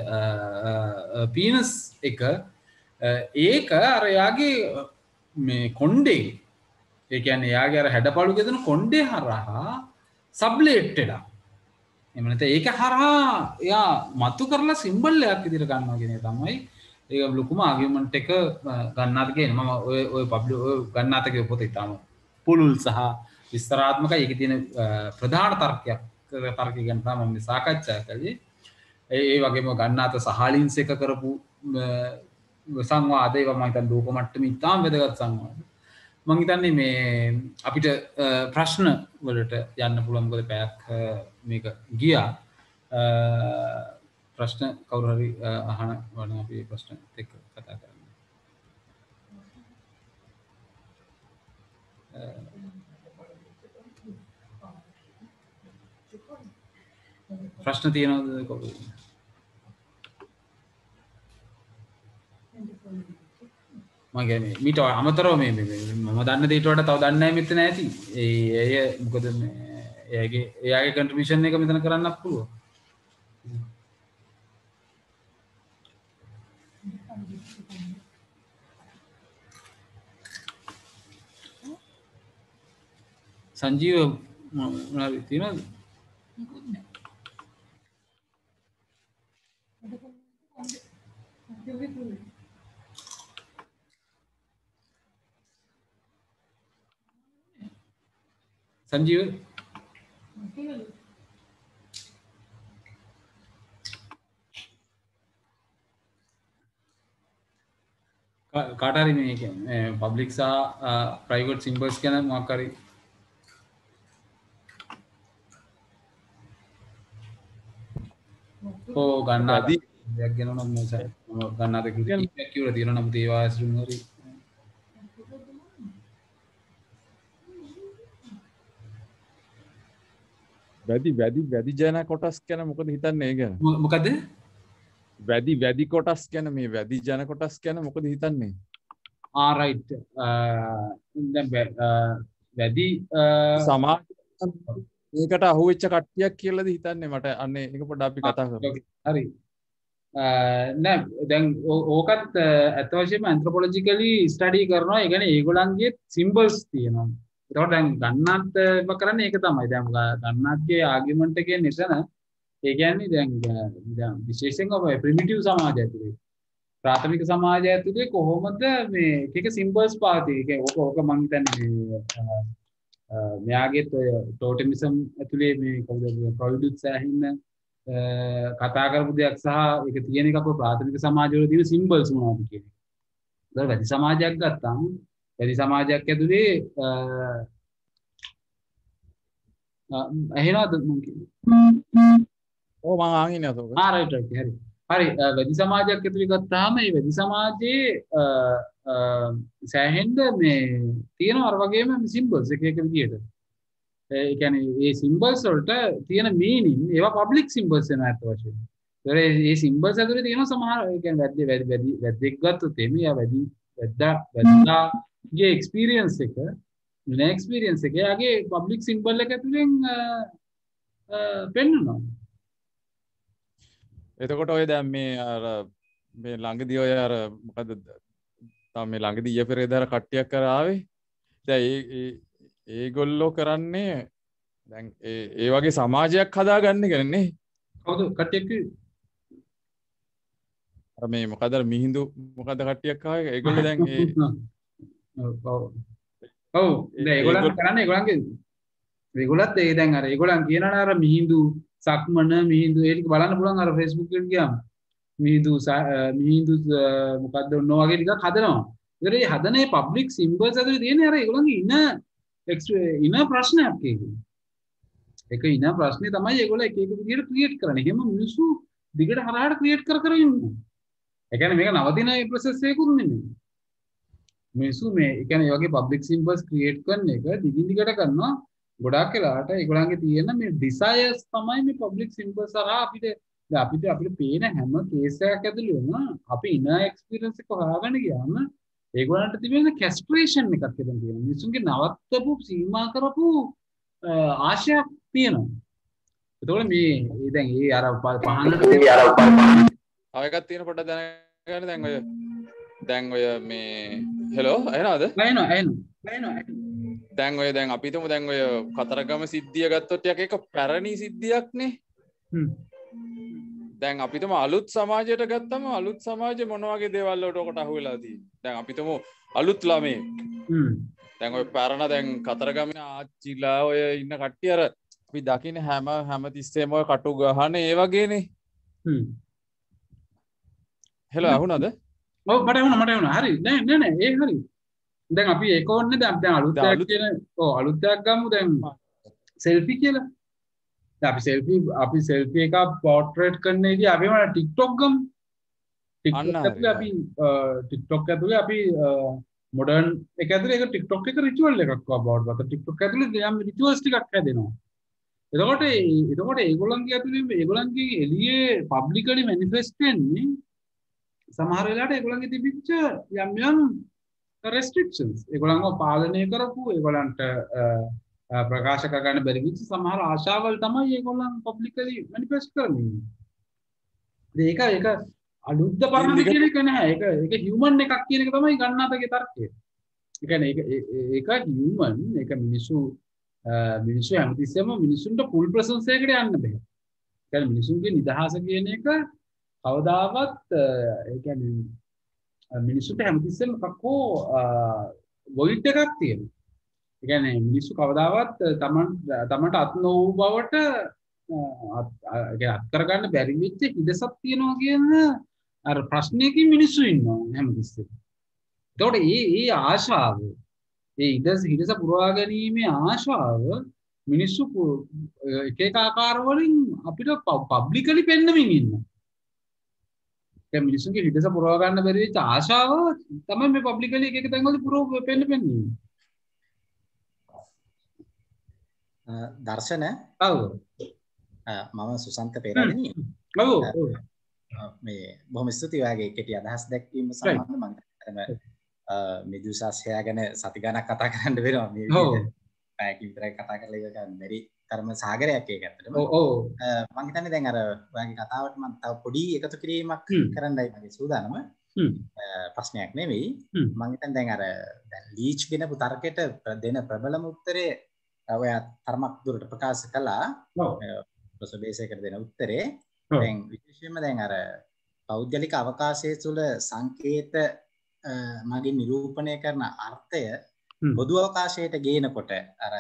penis එක ඒක අර යාගේ මේ කොණ්ඩේ ඒ කියන්නේ යාගේ අර හැඩපළු ගෙදෙන කොණ්ඩේ හරහා සබ්ලේට් වෙලා එහෙම නැත්නම් ඒක හරහා එයා මතු කරලා සිම්බල් එකක් විදිහට ගන්නවා කියන එක තමයි ඒක ලොකුම ආගියුමන්ට් එක ගන්නාද කියන මම ඔය පබ්ලික් ඔය ගන්නාත කියපු පොතේ තාම පුළුල් සහ විස්තරාත්මකයි. ඒකේ තියෙන ප්‍රධාන තර්කයක් තර්කය ගැන තමයි මම සාකච්ඡා කළේ. ඒ වගේම ගන්නාත සහලින්ස් එක කරපු සංවාද ඒවා මම හිතන්නේ ලෝක මට්ටමේ ඉතාම වැදගත් සංවාද. මම හිතන්නේ මේ අපිට ප්‍රශ්න වලට යන්න පුළුවන් මොකද පැයක් මේක ගියා. ප්‍රශ්න කවුරු හරි අහන වන අපි ප්‍රශ්න එක්ක කතා කරමු. ප්‍රශ්න තියෙනවද කවුරු? මම කියන්නේ මීට අමතරව මේ මම දන්න දේට වඩා තව දන්නේ නැහැ මෙතන ඇති. ඒ මොකද මේ එයාගේ කන්ට්‍රිබියුෂන් එක මෙතන කරන්නත් පුළුවන්. සංජීව මොනවද තියෙනවද? संजीव කාටරි මේ කියන්නේ පබ්ලික් සහ ප්‍රයිවට් සිම්බල්ස් කියන මොකක් හරි ඕ ගන්නාදී දෙයක් ගැන නම් මම ගන්නාද කියලා තියෙනවා නමුත් ඒවා ඇසුරුම් හරි වැඩි ජන කොටස් ගැන මොකද හිතන්නේ ඒ ගැන? මොකද? වැඩි කොටස් ගැන මේ වැඩි ජන කොටස් ගැන මොකද හිතන්නේ? රයිට්. දැන් වැඩි සමාජ මේකට අහුවෙච්ච කට්ටියක් කියලාද හිතන්නේ මට අන්නේ ඒක පොඩ්ඩක් අපි කතා කරමු. හරි. නෑ දැන් ඕකත් ඇත්ත වශයෙන්ම ඇන්ත්‍රොපොලොජිකලි ස්ටඩි කරනවා. ඒ කියන්නේ ඒගොල්ලන්ගේ සිම්බල්ස් තියෙනවා. ඒකට දැන් ගන්නත් කරන්නේ ඒක තමයි. දැන් ගන්නත්ගේ ආගියුමන්ට් එකේ නිසන ඒ කියන්නේ දැන් විශේෂයෙන්ම ඔය ප්‍රිමිටිව් සමාජය ඇතුලේ ප්‍රාථමික සමාජය ඇතුලේ කොහොමද මේ එක සිම්බල්ස් පාති. ඒ කියන්නේ ඕක මම හිතන්නේ මෙයාගේ ටෝටමිසම් ඇතුලේ මේ කවුද ප්‍රොඩියුස් සෑහින්න කතා කරපු දෙයක් සහ ඒක තියෙන එක අපේ ප්‍රාථමික සමාජවල තියෙන සිම්බල්ස් මොනවද කියන එක. ඒතර වැඩි සමාජයක් ගත්තාම වැඩි සමාජයක් ඇතුලේ එහෙනවද මම කියන්නේ? ඔව් මම ආගෙන යතෝක. රයිට් හරි. හරි වැඩි සමාජයක් ඇතුලේ ගත්තාම මේ වැඩි සමාජයේ සෑහෙන්න මේ තියෙන අර වගේම සිම්බල්ස් එක විදියට. ඒ කියන්නේ මේ සිම්බල්ස් වලට තියෙන මීනින් ඒවා පබ්ලික් සිම්බල්ස් වෙනවා අත් වශයෙන්. ඒතර මේ සිම්බල්ස් ඇතුලේ තියෙන සමහර ඒ කියන්නේ වැද්දෙක් ගත්තොත් එමේ වැද්දාගේ එක්ස්පීරියන්ස් එක නේ එක්ස්පීරියන්ස් එක යාගේ පබ්ලික් සිම්බල් එක ඇතුලෙන් පෙන්වනවා. එතකොට ඔය දැන් මේ අර මේ ළඟදී ඔය අර මොකද තම මේ ළඟදී ඊයේ පෙරේදා කට්ටියක් කර ආවේ. දැන් ඒගොල්ලෝ කරන්නේ දැන් ඒ වගේ සමාජයක් හදාගන්න කියන්නේ. කවුද කට්ටියක් කිව්වේ? අර මේ මොකද අර මිහිඳු මොකද කට්ටියක් ආවේ ඒගොල්ලෝ දැන් ඔව් දැන් ඒගොල්ලන් කරන්නේ ඒගොල්ලත් ඒ දැන් අර ඒගොල්ලන් කියනවා අර මිහිඳු සක්මන මිහිඳු ඒක බලන්න පුළුවන් අර Facebook එකට ගියාම මිහිඳු මොකද්ද ඔන්න වගේ ටිකක් හදනවා. ඒතර මේ හදන මේ පබ්ලික් සිම්බල්ස් ඇතුලේ තියෙන අර ඒගොල්ලන්ගේ ඉන ප්‍රශ්නයක් ඒක. ඒක ඉන ප්‍රශ්නේ තමයි ඒගොල්ලෝ එක එක විදිහට ක්‍රියේට් කරන්නේ. එහෙම මිනිස්සු දිගට හරහාට ක්‍රියේට් කර ඉන්නවා. ඒ කියන්නේ මේක නවතින ප්‍රොසෙස් එකකුත් නෙමෙයි. මිනිස්සු මේ ඒ කියන්නේ මේ වගේ පබ්ලික් සිම්බල්ස් ක්‍රියේට් කරන එක දිගින් දිගට කරනවා. ගොඩාක් වෙලාවට ඒගොල්ලන්ගේ තියෙන මේ ඩිසයර්ස් තමයි මේ පබ්ලික් සිම්බල්ස් හරහා අපිට පේන හැම කේස් එකක් ඇතුළේම අපි ඉන එක්ස්පීරියන්ස් එක හොයාගෙන ගියාම ඒගොල්ලන්ට තිබෙන කැස්ට්‍රේෂන් එකක් එතන තියෙනවා. මිනිස්සුන්ගේ නවත්තපු සීමා කරපු ආශයක් තියෙනවා. ඒතකොට මේ දැන් ඒ අර පහනට තව එකක් තියෙන පොඩ්ඩක් දැනගන්න දැන් ඔය මේ හෙලෝ අයනවද? අයනවා. දැන් ඔය දැන් අපි හිතමු දැන් ඔය කතරගම සිද්ධිය ගත්තොත් ටිකක් ඒක පැරණි සිද්ධියක්නේ. දැන් අපිටම අලුත් සමාජයට ගත්තම අලුත් සමාජයේ මොන වගේ දේවල් වලට ඔකට අහු වෙලා තියෙන්නේ. දැන් අපිටම අලුත් ළමයි. දැන් ඔය පැරණ දැන් කතරගම ආච්චිලා ඔය ඉන්න කට්ටිය අර අපි දකින්න හැම තිස්සෙම ඔය කටු ගහන ඒ වගේනේ. හෙලෝ අහුණාද? ඔව් මට වුණා හරි නෑ ඒ හරි දැන් අපි ඒක ඕනේ දැන් අලුත් කියන අලුත් එකක් ගමු දැන් සෙල්ෆි කියලා දැන් අපි සෙල්ෆි එක පෝට්‍රේට් කරන ඉතින් අපි මොන TikTok ගමු TikTok ඇතුලේ අපි මොඩර්න් එක ඇතුලේ ඒක TikTok එක රිචුවල් එකක් වබවට වත TikTok ඇතුලේ යම් රිචුවල්ස් ටිකක් හැදෙනවා එතකොට ඒගොල්ලන්ගේ ඇතුලේ ඒගොල්ලන්ගේ එළියේ පබ්ලිකලි මැනිෆෙස්ට් වෙන්නේ සමහර වෙලාවට ඒගොල්ලන්ගේ තිබිච්ච යම් restrictions ඒගොල්ලන්ව පාලනය කරපු ඒගොල්ලන්ට ප්‍රකාශ කරගන්න බැරි වෙච්ච සමහර ආශාවල් තමයි ඒගොල්ලන් පබ්ලිකලි මැනිෆෙස්ට් කරන්නේ. ඒක අලුත්ද පරණද කියන එක නෑ. ඒක හියුමන් එකක් කියන එක තමයි ගන්නාතගේ තර්කය. ඒ කියන්නේ ඒක හියුමන් ඒක මිනිස්සු හැමතිස්සෙම මිනිසුන්ට ෆුල් ප්‍රසන්ස් එකකට යන්න බෑ. ඒ කියන්නේ මිනිසුන්ගේ නිදහස කියන එක කවදාවත් ඒ කියන්නේ මිනිස්සුන්ට හැමතිස්සෙම කක්කෝ වොයිඩ් එකක් තියෙනවා. ඒ කියන්නේ මිනිස්සු කවදාවත් තමන්ට අත් නොවූ බවට අත් කරගන්න බැරි වෙච්ච හිදසක් තියෙනවා කියන අර ප්‍රශ්නයකින් මිනිස්සු ඉන්නවා හැමතිස්සෙම. ඒතකොට මේ ආශාව හිදස පුරවා ගැනීමේ ආශාව මිනිස්සු එක ආකාර වලින් අපිට පබ්ලිකලි පෙන්නමින් ඉන්නවා. දැන් මිනිස්සුන්ගේ හිදස පුරවා ගන්න බැරි වෙච්ච ආශාව තමයි මේ පබ්ලිකලි එක තැන්වල පෙන්නන්නේ. දර්ශන ඔව් මම සුසන්ත පෙරේරණිය. ඔව් මේ බොහොම ස්තුතියි ඔයාගේ කෙටි අදහස් දැක්වීම සම්බන්ධව මම මෙදුසාස්යා ගැන සති ගණක් කතා කරන්න වෙනවා මේ විදිහට. පැයකින් විතරයි කතා කරලා ඉවර කරන්න බැරි තරම සාගරයක් ඒක ඇත්තටම. ඔව් මම හිතන්නේ දැන් අර ඔයාගේ කතාවට මම තව පොඩි එකතු කිරීමක් කරන්නයි මගේ සූදානම. ප්‍රශ්නයක් නෙවෙයි. මම හිතන්නේ දැන් අර දැන් ලීච් ගෙනපු තර්කයට දෙන ප්‍රබලම උත්තරේ ඔයා තරමක් දුරට ප්‍රකාශ කළා. ප්‍රොසබේසයකට දෙන උත්තරේ දැන් විශේෂයෙන්ම දැන් අර පෞද්ගලික අවකාශයේ තුල සංකේත මගින් නිරූපණය කරන අර්ථය පොදු අවකාශයට ගේනකොට අර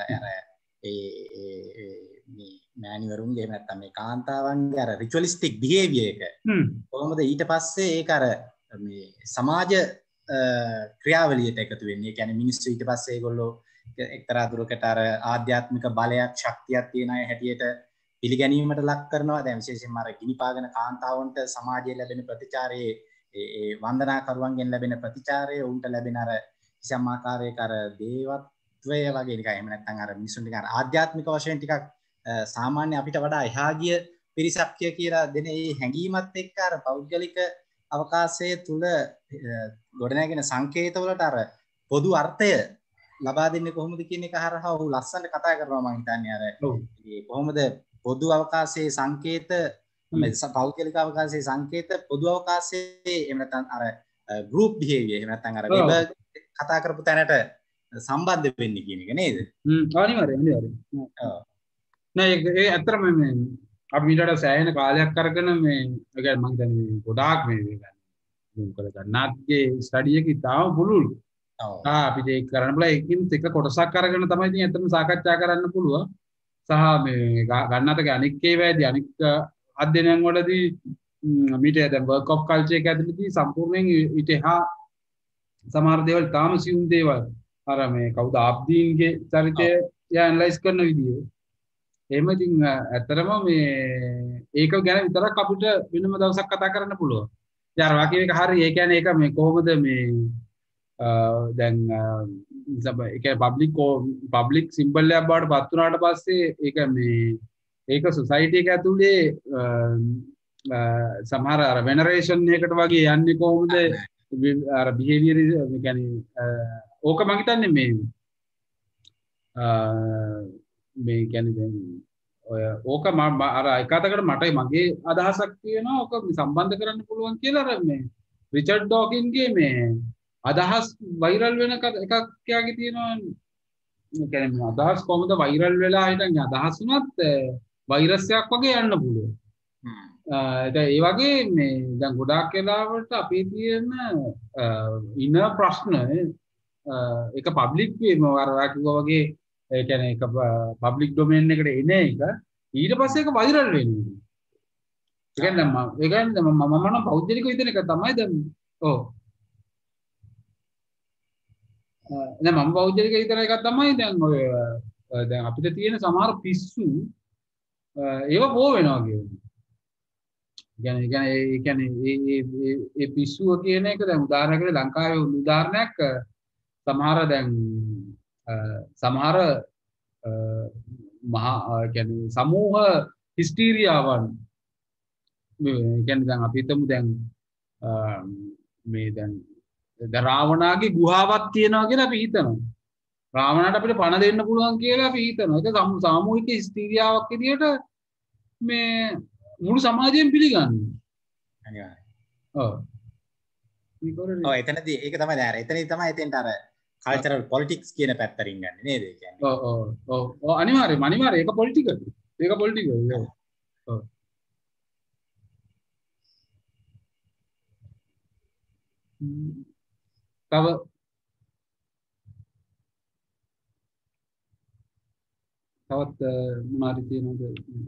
මේ මෑණිවරුන්ගේ එහෙම නැත්නම් මේ කාන්තාවන්ගේ අර රිචුවලිස්ටික් බිහේවියර් එක කොහොමද ඊට පස්සේ ඒක අර මේ සමාජ ක්‍රියාවලියට එකතු වෙන්නේ. ඒ කියන්නේ මිනිස්සු ඊට පස්සේ ඒගොල්ලෝ එක්තරා දුරකට අර ආධ්‍යාත්මික බලයක් ශක්තියක් තියෙන අය හැටියට පිළිගැනීමට ලක් කරනවා. දැන් විශේෂයෙන්ම අර ගිනිපාගෙන කාන්තාවන්ට සමාජයේ ලැබෙන ප්‍රතිචාරයේ ඒ වන්දනාකරුවන්ගෙන් ලැබෙන ප්‍රතිචාරය උන්ට ලැබෙන අර කිසියම් ආකාරයක අර දේවත්වය වගේ නිකන් එහෙම නැත්නම් අර මිනිසුන් ටික අර ආධ්‍යාත්මික වශයෙන් ටිකක් සාමාන්‍ය අපිට වඩා එහා ගිය පිරිසක් කියලා දෙන ඒ හැඟීමත් එක්ක අර පෞද්ගලික අවකාශයේ තුල ගොඩනැගෙන සංකේතවලට අර පොදු අර්ථය ලබා දෙන්නේ කොහොමද කියන එක හරහා ඔහු ලස්සනට කතා කරනවා. මම හිතන්නේ අර කොහොමද පොදු අවකාශයේ සංකේත පෞද්ගලික අවකාශයේ සංකේත පොදු අවකාශයේ එහෙම නැත්නම් අර ගෲප් බිහේවියර් එහෙම නැත්නම් අර වෙබර් කතා කරපු තැනට සම්බන්ධ වෙන්නේ කියන එක නේද? අනිවාර්යයෙන්. ඔව්. නෑ ඒ ඇත්තටම මේ අපි ඊට සෑහෙන කාලයක් අරගෙන මේ ඒ කියන්නේ මම හිතන්නේ ගොඩාක් මේ මොකද ගන්නාත්ගේ ස්ටඩි එක ඉතාම පුළුල්. අපි ඒක කරන්න බලා එකින් එක කොටසක් අරගෙන තමයි ඉතින් ඇත්තටම සාකච්ඡා කරන්න පුළුවන්. සහ මේ ගන්නාතගේ අනික් ඒවාදී අනික් අධ්‍යයනයන් වලදී මීට දැන් වර්ක් ඔෆ් කල්චර් එක ඇතුළතදී සම්පූර්ණයෙන් ඊට එහා සමහර දේවල් තාම සියුම් දේවල් අර මේ කවුද ආබ්දීන්ගේ චරිතය ඇනලයිස් කරන විදිය. එහෙම ඉතින් ඇත්තටම මේ ඒක ගැන විතරක් අපිට වෙනම දවසක් කතා කරන්න පුළුවන්. ඉතින් අර වාක්‍ය එක හරි. ඒ කියන්නේ ඒක මේ කොහොමද මේ දැන් ඒක පබ්ලික් සිම්බල් එකක් බවට පත් වුණාට පස්සේ ඒක මේ ඒක සොසයිටි එක ඇතුලේ සමහර අර වෙනරේෂන් එකකට වගේ යන්නේ කොහොමද අර බිහේවියර් ඒ කියන්නේ ඕක මම හිතන්නේ මේ කියන්නේ දැන් ඔය ඕක අර එකතකට මට මගේ අදහසක් තියෙනවා ඕක සම්බන්ධ කරන්න පුළුවන් කියලා අර මේ රිචඩ් ඩොකින්ගේ මේ අදහස් වෛරල් වෙන එකක් යාගේ තියෙනවා. ඒ කියන්නේ අදහස් කොහොමද වෛරල් වෙලා හිටන් අදහස් උනත් වෛරස් එකක් වගේ යන්න පුළුවන්. ඒ වගේ මේ දැන් ගොඩාක් වෙලාවට අපේ තියෙන ඉන ප්‍රශ්න එක පබ්ලික් වීම අර කිව්වා වගේ ඒ කියන්නේ එක පබ්ලික් ඩොමේන් එකට එන එක ඊට පස්සේ ඒක වෛරල් වෙන්නේ. ඒ කියන්නේ මම නම් පෞද්ගලිකව හිතන එක තමයි දැන් ඔව් නෑ මම පෞද්ගලිකව හිතන එක තමයි දැන් ඔය දැන් අපිට තියෙන සමහර පිස්සු ඒව බෝ වෙනවා කියන්නේ. ඒ කියන්නේ ඒ පිස්සුව කියන එක දැන් උදාහරණයකට ලංකාවේ උදාහරණයක් සමහර දැන් සමහර මහා කියන්නේ සමූහ හිස්ටීරියාවන් කියන්නේ දැන් අපි හිතමු දැන් මේ දැන් රාවණාගේ ගුහාවක් තියෙනවා කියලා අපි හිතනවා. රාවණාට අපිට පණ දෙන්න පුළුවන් කියලා අපි හිතනවා. ඒක සාමූහික හිස්ටීරියාවක් විදියට මේ මුළු සමාජයෙන් පිළිගන්නේ. අනිවාර්යයෙන්. ඔව්. ඔව් එතනදී ඒක තමයි දැන් එතනදී තමයි එතෙන්ට අර කල්චරල් පොලිටික්ස් කියන පැත්තරින් ගන්න නේද ඒ කියන්නේ. ඔව් අනිවාර්යයෙන් ඒක පොලිටිකල්. ඒක පොලිටිකල්. ඔව්. තව තවත් මොනවාරි තියෙනවද?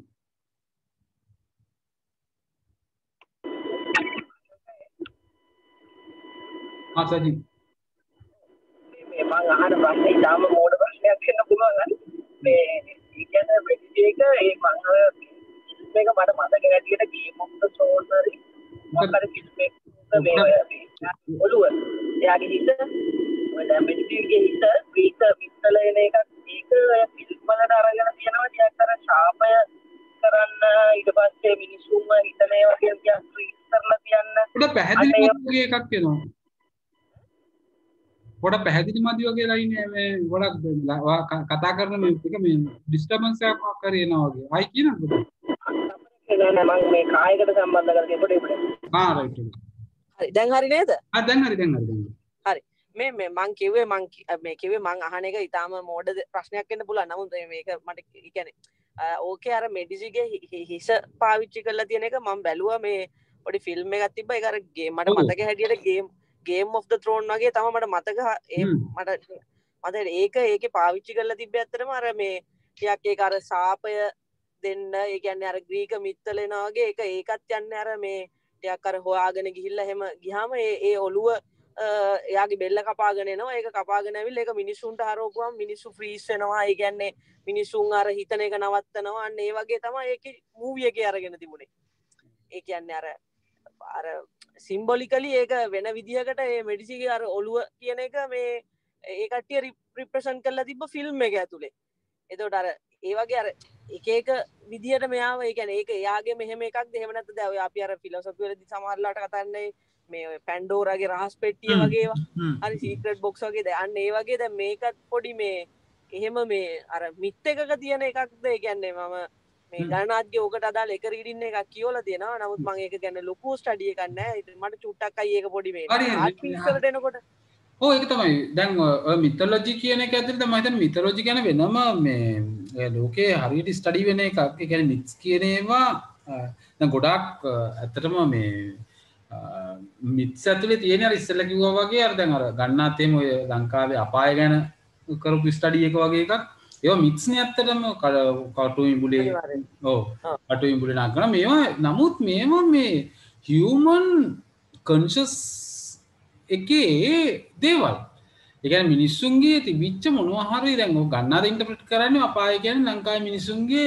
සජි මේ මම අහන ප්‍රශ්නේ ඊටම මෝඩ ප්‍රශ්නයක් වෙන්න පුළුවන් මේ කියන්නේ වෙඩිජේක ඒ මම මේක මට මතක හැටියට ගේම් ඔෆ් ද සෝල්ස් හරි මොකක්ද කිව්වේ මේ ඔළුව එයාගේ හිත ඔය දැන් වෙඩිජේගේ හිත ප්‍රීත විත්තල එන එකක් ඒක ෆිල්ම් වලට අරගෙන තියෙනවා ටිකක් අර ශාපය කරන්න ඊට පස්සේ මිනිස්සුන්ව හිතන ඒවා කියන ට්‍රීට් කරලා තියන්න පොඩ පැහැදිලි වගේ එකක් වෙනවා. පොඩ පැහැදිලි මදි වගේ ලයිනේ මේ ගොඩක් කතා කරන මේ එක මේ ඩිස්ටර්බන්ස් එකක් කරේනවා වගේ. ආයි කියනද? නෑ මම මේ කායකට සම්බන්ධ කරගෙන පොඩි පොඩි. රයිට්. හරි දැන් හරි නේද? දැන් හරි. හරි. මේ මං කිව්වේ මං අහන එක ඊටාම මෝඩ ප්‍රශ්නයක් වෙන්න පුළුවන්. නමුත් මේක මට කියන්නේ ඕකේ අර මෙඩිසිගේ හිස පාවිච්චි කරලා තියෙන එක මම බැලුවා මේ පොඩි ෆිල්ම් එකක් තිබ්බා. ඒක අර මට මතක හැටියට ගේම් ඔෆ් ද ත්‍රෝන් වගේ තමයි මට මතක මට ඒකේ පාවිච්චි කරලා තිබ්බේ ඇත්තටම අර මේ ටිකක් ඒක අර සාපය දෙන්න ඒ කියන්නේ අර ග්‍රීක මිත්තල එනවා වගේ ඒකත් යන්නේ අර මේ ටිකක් අර හොයාගෙන ගිහිල්ලා එහෙම ගියාම ඒ ඔළුව එයාගේ බෙල්ල කපාගෙන එනවා. ඒක කපාගෙන ඇවිල්ලා ඒක මිනිස්සුන්ට හරවපුවම මිනිස්සු ෆ්‍රීස් වෙනවා. ඒ කියන්නේ මිනිස්සුන් අර හිතන එක නවත්තනවා. අන්න ඒ වගේ තමයි ඒකේ මූවි එකේ අරගෙන තිබුණේ. ඒ කියන්නේ අර සිම්බොලිකලි ඒක වෙන විදිහකට මේ මෙඩිසිගේ අර ඔළුව කියන එක මේ ඒ කට්ටිය රිප්‍රසන්ට් කරලා තිබ්බ ෆිල්ම් එක ඇතුලේ. එතකොට අර ඒ වගේ අර එක විදිහට මෙයාව ඒ කියන්නේ ඒක එයාගේ මෙහෙම එකක්ද එහෙම නැත්නම් දැන් ඔය අපි අර ෆිලොසොෆි වලදී සමහරලාට කතා කරන්නේ මේ පැන්ඩෝරාගේ රහස් පෙට්ටිය වගේ ඒවා හරි සීක්‍රට් බොක්ස් වගේ දැන් අන්න ඒ වගේ දැන් මේකත් පොඩි මේ එහෙම මේ අර මිත් එකක තියෙන එකක්ද ඒ කියන්නේ මම මේ ගණනාත්ගේ ඕකට අදාළ එක රීඩින් එකක් කියවලා තියෙනවා. නමුත් මම ඒක ගැන ලොකු ස්ටඩි එකක් නැහැ. මට චුට්ටක් අයි ඒක පොඩි මේ ආර්ට් පීස් වලට එනකොට ඔව් ඒක තමයි. දැන් ඔය මිතොලොජි කියන එක ඇතුළේ තමයි හිතන්නේ මිතොලොජි කියන්නේ වෙනම මේ ලෝකේ හරියට ස්ටඩි වෙන එකක්. ඒ කියන්නේ මිත්ස් කියන ඒවා දැන් ගොඩාක් ඇත්තටම මේ මිත්ස් ඇතුලේ තියෙන අර ඉස්සෙල්ලා කිව්වා වගේ අර දැන් අර ගන්නාතේම ඔය ලංකාවේ අපාය ගැන කරපු ස්ටඩි එක වගේ එකක්. ඒවා මිත්ස් නේ ඇත්තටම කටුයින් බුලේ ඔව් කටුයින් බුලේ නාකන මේවා නමුත් මේවා මේ හියුමන් කොන්ෂස් එකේ දේවල්. ඒ කියන්නේ මිනිස්සුන්ගේ තිබිච්ච මොනවා හරි දැන් ඔය ගන්නාද ඉන්ටර්ප්‍රිට් කරන්නේ අපාය කියන්නේ ලංකාවේ මිනිස්සුන්ගේ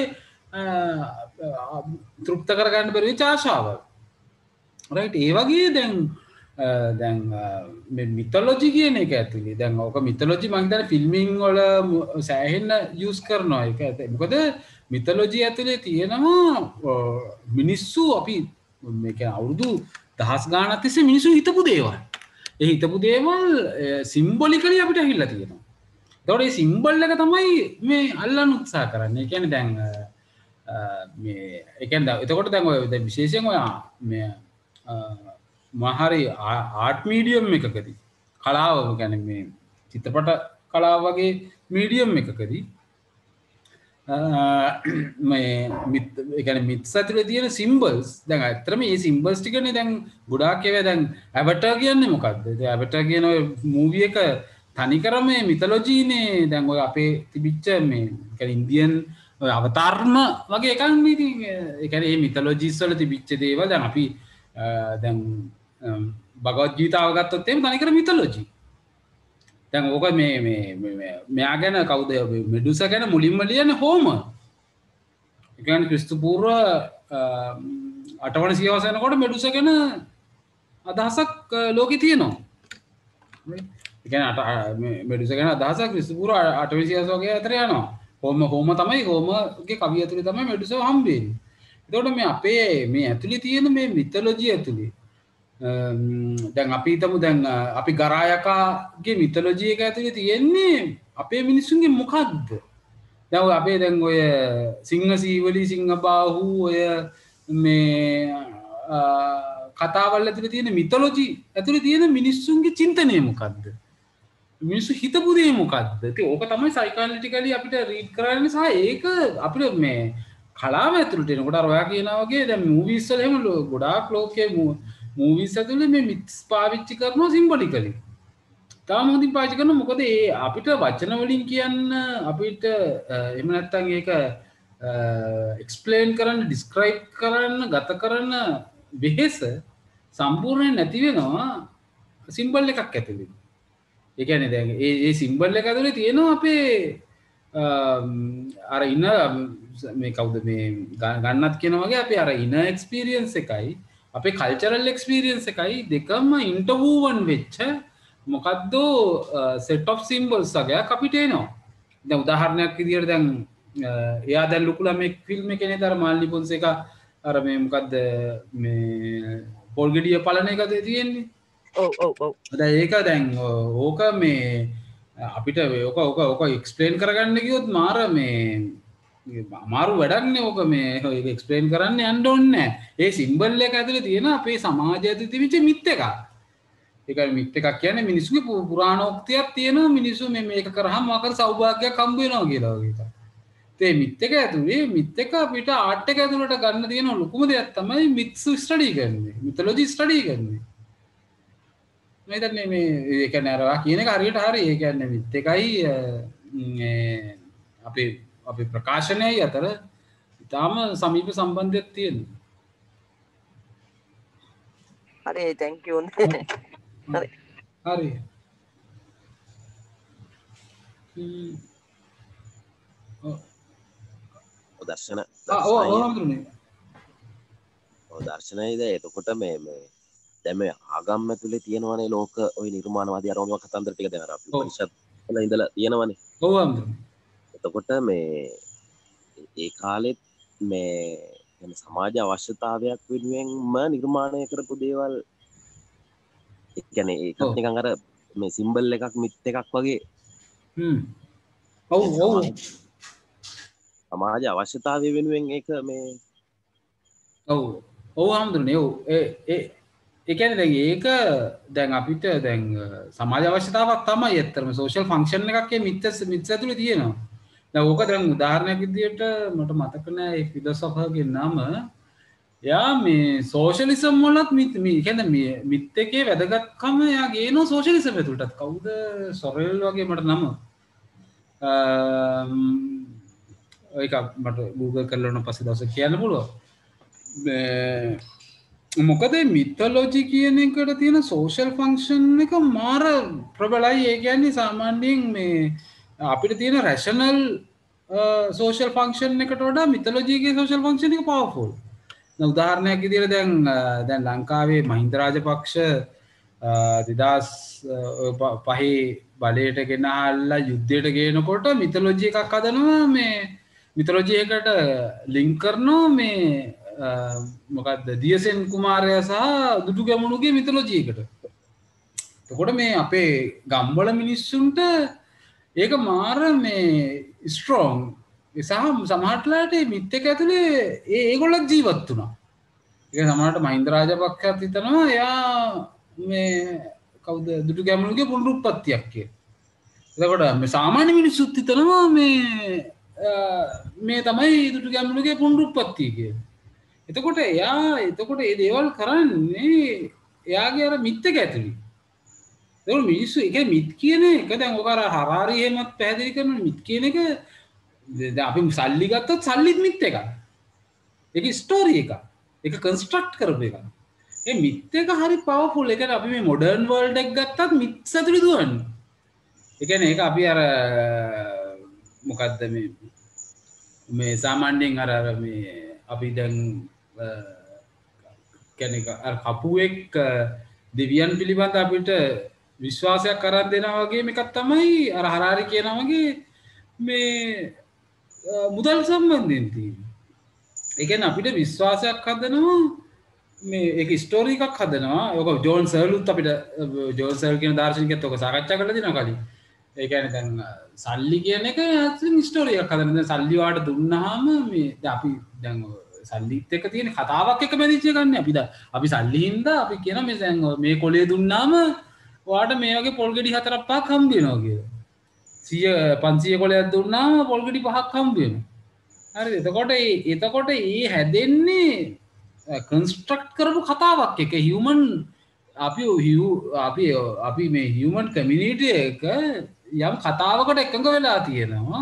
තෘප්ත කරගන්න බැරි වෙච්ච ආශාවල්. රයිට් ඒ වගේ දැන් මේ මිතොලොජි කියන එක ඇතුලේ දැන් ඔක මිතොලොජි මම හිතන්නේ ෆිල්මින් වල සෑහෙන්න යූස් කරනවා ඒක ඇත්තේ. මොකද මිතොලොජි ඇතුලේ තියෙනවා මිනිස්සු අපි මේ කියන්නේ අවුරුදු දහස් ගාණක් තිස්සේ මිනිස්සු හිතපු දේවල්. ඒ හිතපු දේවල් සිම්බොලිකලි අපිට ඇහිලා තියෙනවා. ඒතකොට මේ සිම්බල් එක තමයි මේ අල්ලන්න උත්සාහ කරන්නේ. ඒ කියන්නේ දැන් මේ ඒ කියන්නේ එතකොට දැන් ඔය විශේෂයෙන් ඔය මේ මහරි ආර්ට් මීඩියම් එකකදී කලාව කියන්නේ මේ චිත්‍රපට කලාව වගේ මීඩියම් එකකදී මේ එකන මිත්ස් ඇතුළේ තියෙන සිම්බල්ස් දැන් ඇත්තටම මේ සිම්බල්ස් ටිකනේ දැන් ගොඩාක් ඒවා දැන් ඇවටර් කියන්නේ මොකද්ද? ඉතින් ඇවටර් කියන ඔය මූවි එක තනිකරම මේ මිතොලොජිනේ දැන් ඔය අපේ තිබිච්ච මේ කියන්නේ ඉන්දියන් ඔය අවතාර්ම වගේ එකක් නේ ඉතින් ඒ කියන්නේ මේ මිතොලොජිස් වල තිබිච්ච දේවල් දැන් අපි දැන් භගවද් ගීතාව ගත්තොත් එහෙම තනිකර මිතොලොජි. දැන් ඕක මෙයා ගැන කවුද මෙඩුසා ගැන මුලින්ම ලියන්නේ හෝමර්. ඒ කියන්නේ ක්‍රිස්තු පූර්ව 8 වන සියවස යනකොට මෙඩුසා ගැන අදහසක් ලෝකේ තියෙනවා. ඒ කියන්නේ මෙඩුසා ගැන අදහසක් ක්‍රිස්තු පූර්ව 8 වෙනි සියවස වගේ අතර යනවා. හෝම තමයි හෝමගේ කවිය ඇතුලේ තමයි මෙඩුසා හම්බෙන්නේ. එතකොට මේ අපේ මේ ඇතුලේ තියෙන මේ මිතොලොජි ඇතුලේ දැන් අපි හිතමු දැන් අපි ගරායකාගේ මිතොලොජි එක ඇතුලේ තියෙන්නේ අපේ මිනිස්සුන්ගේ මොකක්ද? දැන් ඔය අපේ දැන් ඔය සිංහ සීවලි සිංහ බාහු ඔය මේ කතාවල් ඇතුලේ තියෙන මිතොලොජි ඇතුලේ තියෙන මිනිස්සුන්ගේ චින්තනය මොකක්ද? මිනිස්සු හිතපු දේ මොකක්ද? ඉතින් ඕක තමයි සයිකොඇනලිටිකලි අපිට රීඩ් කරන්න සහ ඒක අපිට මේ කලාව ඇතුළට එනකොට අර ඔයා කියනා වගේ දැන් මූවිස් වල එහෙම ගොඩාක් ලෝකයේ මූවිස් ඇතුලේ මේ මිත්ස් පාවිච්චි කරනවා සිම්බොලිකලි. තාම හොඳින් පාවිච්චි කරනවා මොකද ඒ අපිට වචන වලින් කියන්න අපිට එහෙම නැත්නම් ඒක එක්ස්ප්ලেইন කරන්න ඩිස්ක්‍රයිබ් කරන්න ගත කරන්න වෙහෙස සම්පූර්ණයෙන් නැති වෙනවා සිම්බල් එකක් ඇතුලේ. ඒ කියන්නේ දැන් ඒ සිම්බල් එක ඇතුලේ තියෙනවා අපේ අර ඉන්න මේ කවුද මේ ගන්නත් කියන වගේ අපේ අර ඉන එක්ස්පීරියන්ස් එකයි අපේ කල්චරල් එක්ස්පීරියන්ස් එකයි දෙකම ඉන්ටර්වූවන් වෙච්ච මොකද්ද සෙට් ඔෆ් සිම්බල්ස් වගේක් අපිට එනවා. දැන් උදාහරණයක් විදියට දැන් එයා දැන් ලොකු ළමෙක් ෆිල්ම් එකේ නේද අර මාල්නි පොන්සේකා අර මේ මොකද්ද මේ පොල් ගෙඩිය පලන එකද තියෙන්නේ. ඔව්. දැන් ඒක දැන් ඕක මේ අපිට ඕක එක්ස්ප්ලেইন කරගන්න ගියොත් මාර මේ අමාරු වැඩක්නේ ඕක මේ ඒක එක්ස්ප්ලেইন කරන්න යන්න ඕනේ නැහැ. ඒ සිම්බල් එක ඇතුලේ තියෙන අපේ සමාජය ඇතුලේ තිබිච්ච මිත් එකක්. ඒක මිත් එකක් කියන්නේ මිනිස්සුගේ පුරාණෝක්තියක් තියෙනවා මිනිස්සු මේක කරාම මොකද සෞභාග්‍යයක් හම්බ වෙනවා කියලා වගේ එකක්. ඒ මිත් එක ඇතුලේ මිත් එක අපිට ආර්ට් එක ඇතුලට ගන්න තියෙන ලොකුම දෙයක් තමයි මිත්ස් ස්ටඩි කරන්නේ. මිතොලොජි ස්ටඩි කරන්නේ. මේ දැන් මේ ඒ කියන්නේ අර කියන එක හරියට හරි. ඒ කියන්නේ මිත් එකයි අපේ ප්‍රකාශනයයි අතර ඉතාම සමීප සම්බන්ධයක් තියෙනවා. හරි thank you. හරි. දර්ශන දර්ශනයිද එතකොට මේ දැන් මේ ආගම් ඇතුලේ තියෙනවනේ ලෝක ওই නිර්මාණවාදී අරමුණු කතන්දර ටික දැන් අර අපි පරිෂද් වල ඉඳලා තියෙනවනේ. ඔව් අම්දුනේ. එතකොට මේ ඒ කාලෙත් මේ يعني සමාජ අවශ්‍යතාවයක් වෙනුවෙන්ම නිර්මාණය කරපු දේවල් ඒ කියන්නේ ඒකත් නිකන් අර මේ සිම්බල් එකක් මිත් එකක් වගේ. ඔව් සමාජ අවශ්‍යතාවය වෙනුවෙන් ඒක මේ ඔව් අම්දුනේ. ඔව් ඒ කියන්නේ දැන් ඒක දැන් අපිට දැන් සමාජ අවශ්‍යතාවක් තමයි ඇත්තටම සෝෂල් ෆන්ක්ෂන් එකක් ඒ මිත්ස් ඇතුලේ තියෙනවා. දැන් ඕක දැන් උදාහරණයක් විදියට මට මතක නෑ ඒ ෆිලොසොෆර්ගේ නම. එයා මේ සෝෂලිසම් වලත් මේ කියන්නේ මිත් එකේ වැදගත්කම එයා ගේනවා සෝෂලිසම් ඇතුළටත්. කවුද සොරෙල් වගේ මට නම. ඒක මට Google කරලා පස්සේ දවසක් කියන්න පුළුවන්. මොකද මිතොලොජි කියන එකට තියෙන සෝෂල් ෆන්ක්ෂන් එක මාර ප්‍රබලයි. ඒ කියන්නේ සාමාන්‍යයෙන් මේ අපිට තියෙන රැෂනල් සෝෂල් ෆන්ක්ෂන් එකට වඩා මිතොලොජිගේ සෝෂල් ෆන්ක්ෂන් එක පවර්ෆුල්. උදාහරණයක් විදිහට දැන් ලංකාවේ මහින්ද රාජපක්ෂ 2005 බලයට ගෙනහල්ලා යුද්ධයට ගේනකොට මිතොලොජි එකක් හදනවා මේ මිතොලොජි එකට ලින්ක් කරනවා මේ මොකක්ද දියසෙන් කුමාරයා සහ දුටු ගැමුණුගේ මිතොලොජි එකට. එතකොට මේ අපේ ගම්වල මිනිස්සුන්ට ඒක මාර මේ ස්ට්‍රෝං සහ සමහරట్లాට මිත් එක ඇතුලේ ඒගොල්ලෝ ජීවත් වුණා. ඒක සමහරට මහින්ද රාජපක්ෂත් හිතනවා එයා මේ කවුද දුටු ගැමුණුගේ පුනරුත්පත්තියක් කියලා. එතකොට මේ සාමාන්‍ය මිනිස්සුත් හිතනවා මේ මේ තමයි දුටු ගැමුණුගේ පුනරුත්පත්තිය කියන්නේ. එතකොට ඒ දේවල් කරන්නේ එයාගේ අර මිත් එක ඇතුළේ. ඒක මිනිස්සු ඒක මිත් කියන එක දැන් ඔක අර හරාරි එහෙමත් පැහැදිලි කරන මිත් කියන එක දැන් අපි සල්ලි ගත්තොත් සල්ලිත් මිත් එකක්. ඒක ස්ටෝරි එකක්. ඒක කන්ස්ට්‍රක්ට් කරපු එකක්. ඒ මිත් එක හරි පවර්ෆුල්. ඒ කියන්නේ අපි මේ මොඩර්න් වර්ල්ඩ් එක ගත්තත් මිත්ස් ඇතුළේ දුවන්නේ. ඒ කියන්නේ ඒක අපි අර මොකද්ද මේ සාමාන්‍යයෙන් අර මේ අපි දැන් කියන්නේ අර කපුවෙක් දෙවියන් පිළිබඳ අපිට විශ්වාසයක් කරන් දෙනවා වගේ මේකක් තමයි අර හරාරි කියනවා වගේ මේ මුදල් සම්බන්ධයෙන් තියෙන්නේ. ඒ කියන්නේ අපිට විශ්වාසයක් හදනවා මේ ඒක ස්ටෝරි එකක් හදනවා. ඒක ජෝන් සර්ලුත් අපිට ජෝන් සර්ල් කියන දාර්ශනිකයත් ඔක සාකච්ඡා කරලා දිනවා කලින්. ඒ කියන්නේ දැන් සල්ලි කියන එක ඇත්තටම ස්ටෝරි එකක් හදන. දැන් සල්ලි වාට දුන්නාම මේ දැන් අපි දැන් සල්ලිත් එක්ක තියෙන කතාවක් එක බැඳිච්ච එකක් නේ. අපි සල්ලි හින්දා අපි කියන මේ දැන් මේ කොලේ දුන්නාම ඔයාට මේ වගේ පොල් ගෙඩි 4-5ක් හම්බ වෙනවා කියලා. 500 කොලයක් දුන්නාම පොල් ගෙඩි 5ක් හම්බ වෙනවා. හරිද? එතකොට ඒ හැදෙන්නේ කන්ස්ට්‍රක්ට් කරපු කතාවක් එක හියුමන් අපි මේ හියුමන් කමියුනිටි එක යම් කතාවකට එකඟ වෙලා තියෙනවා.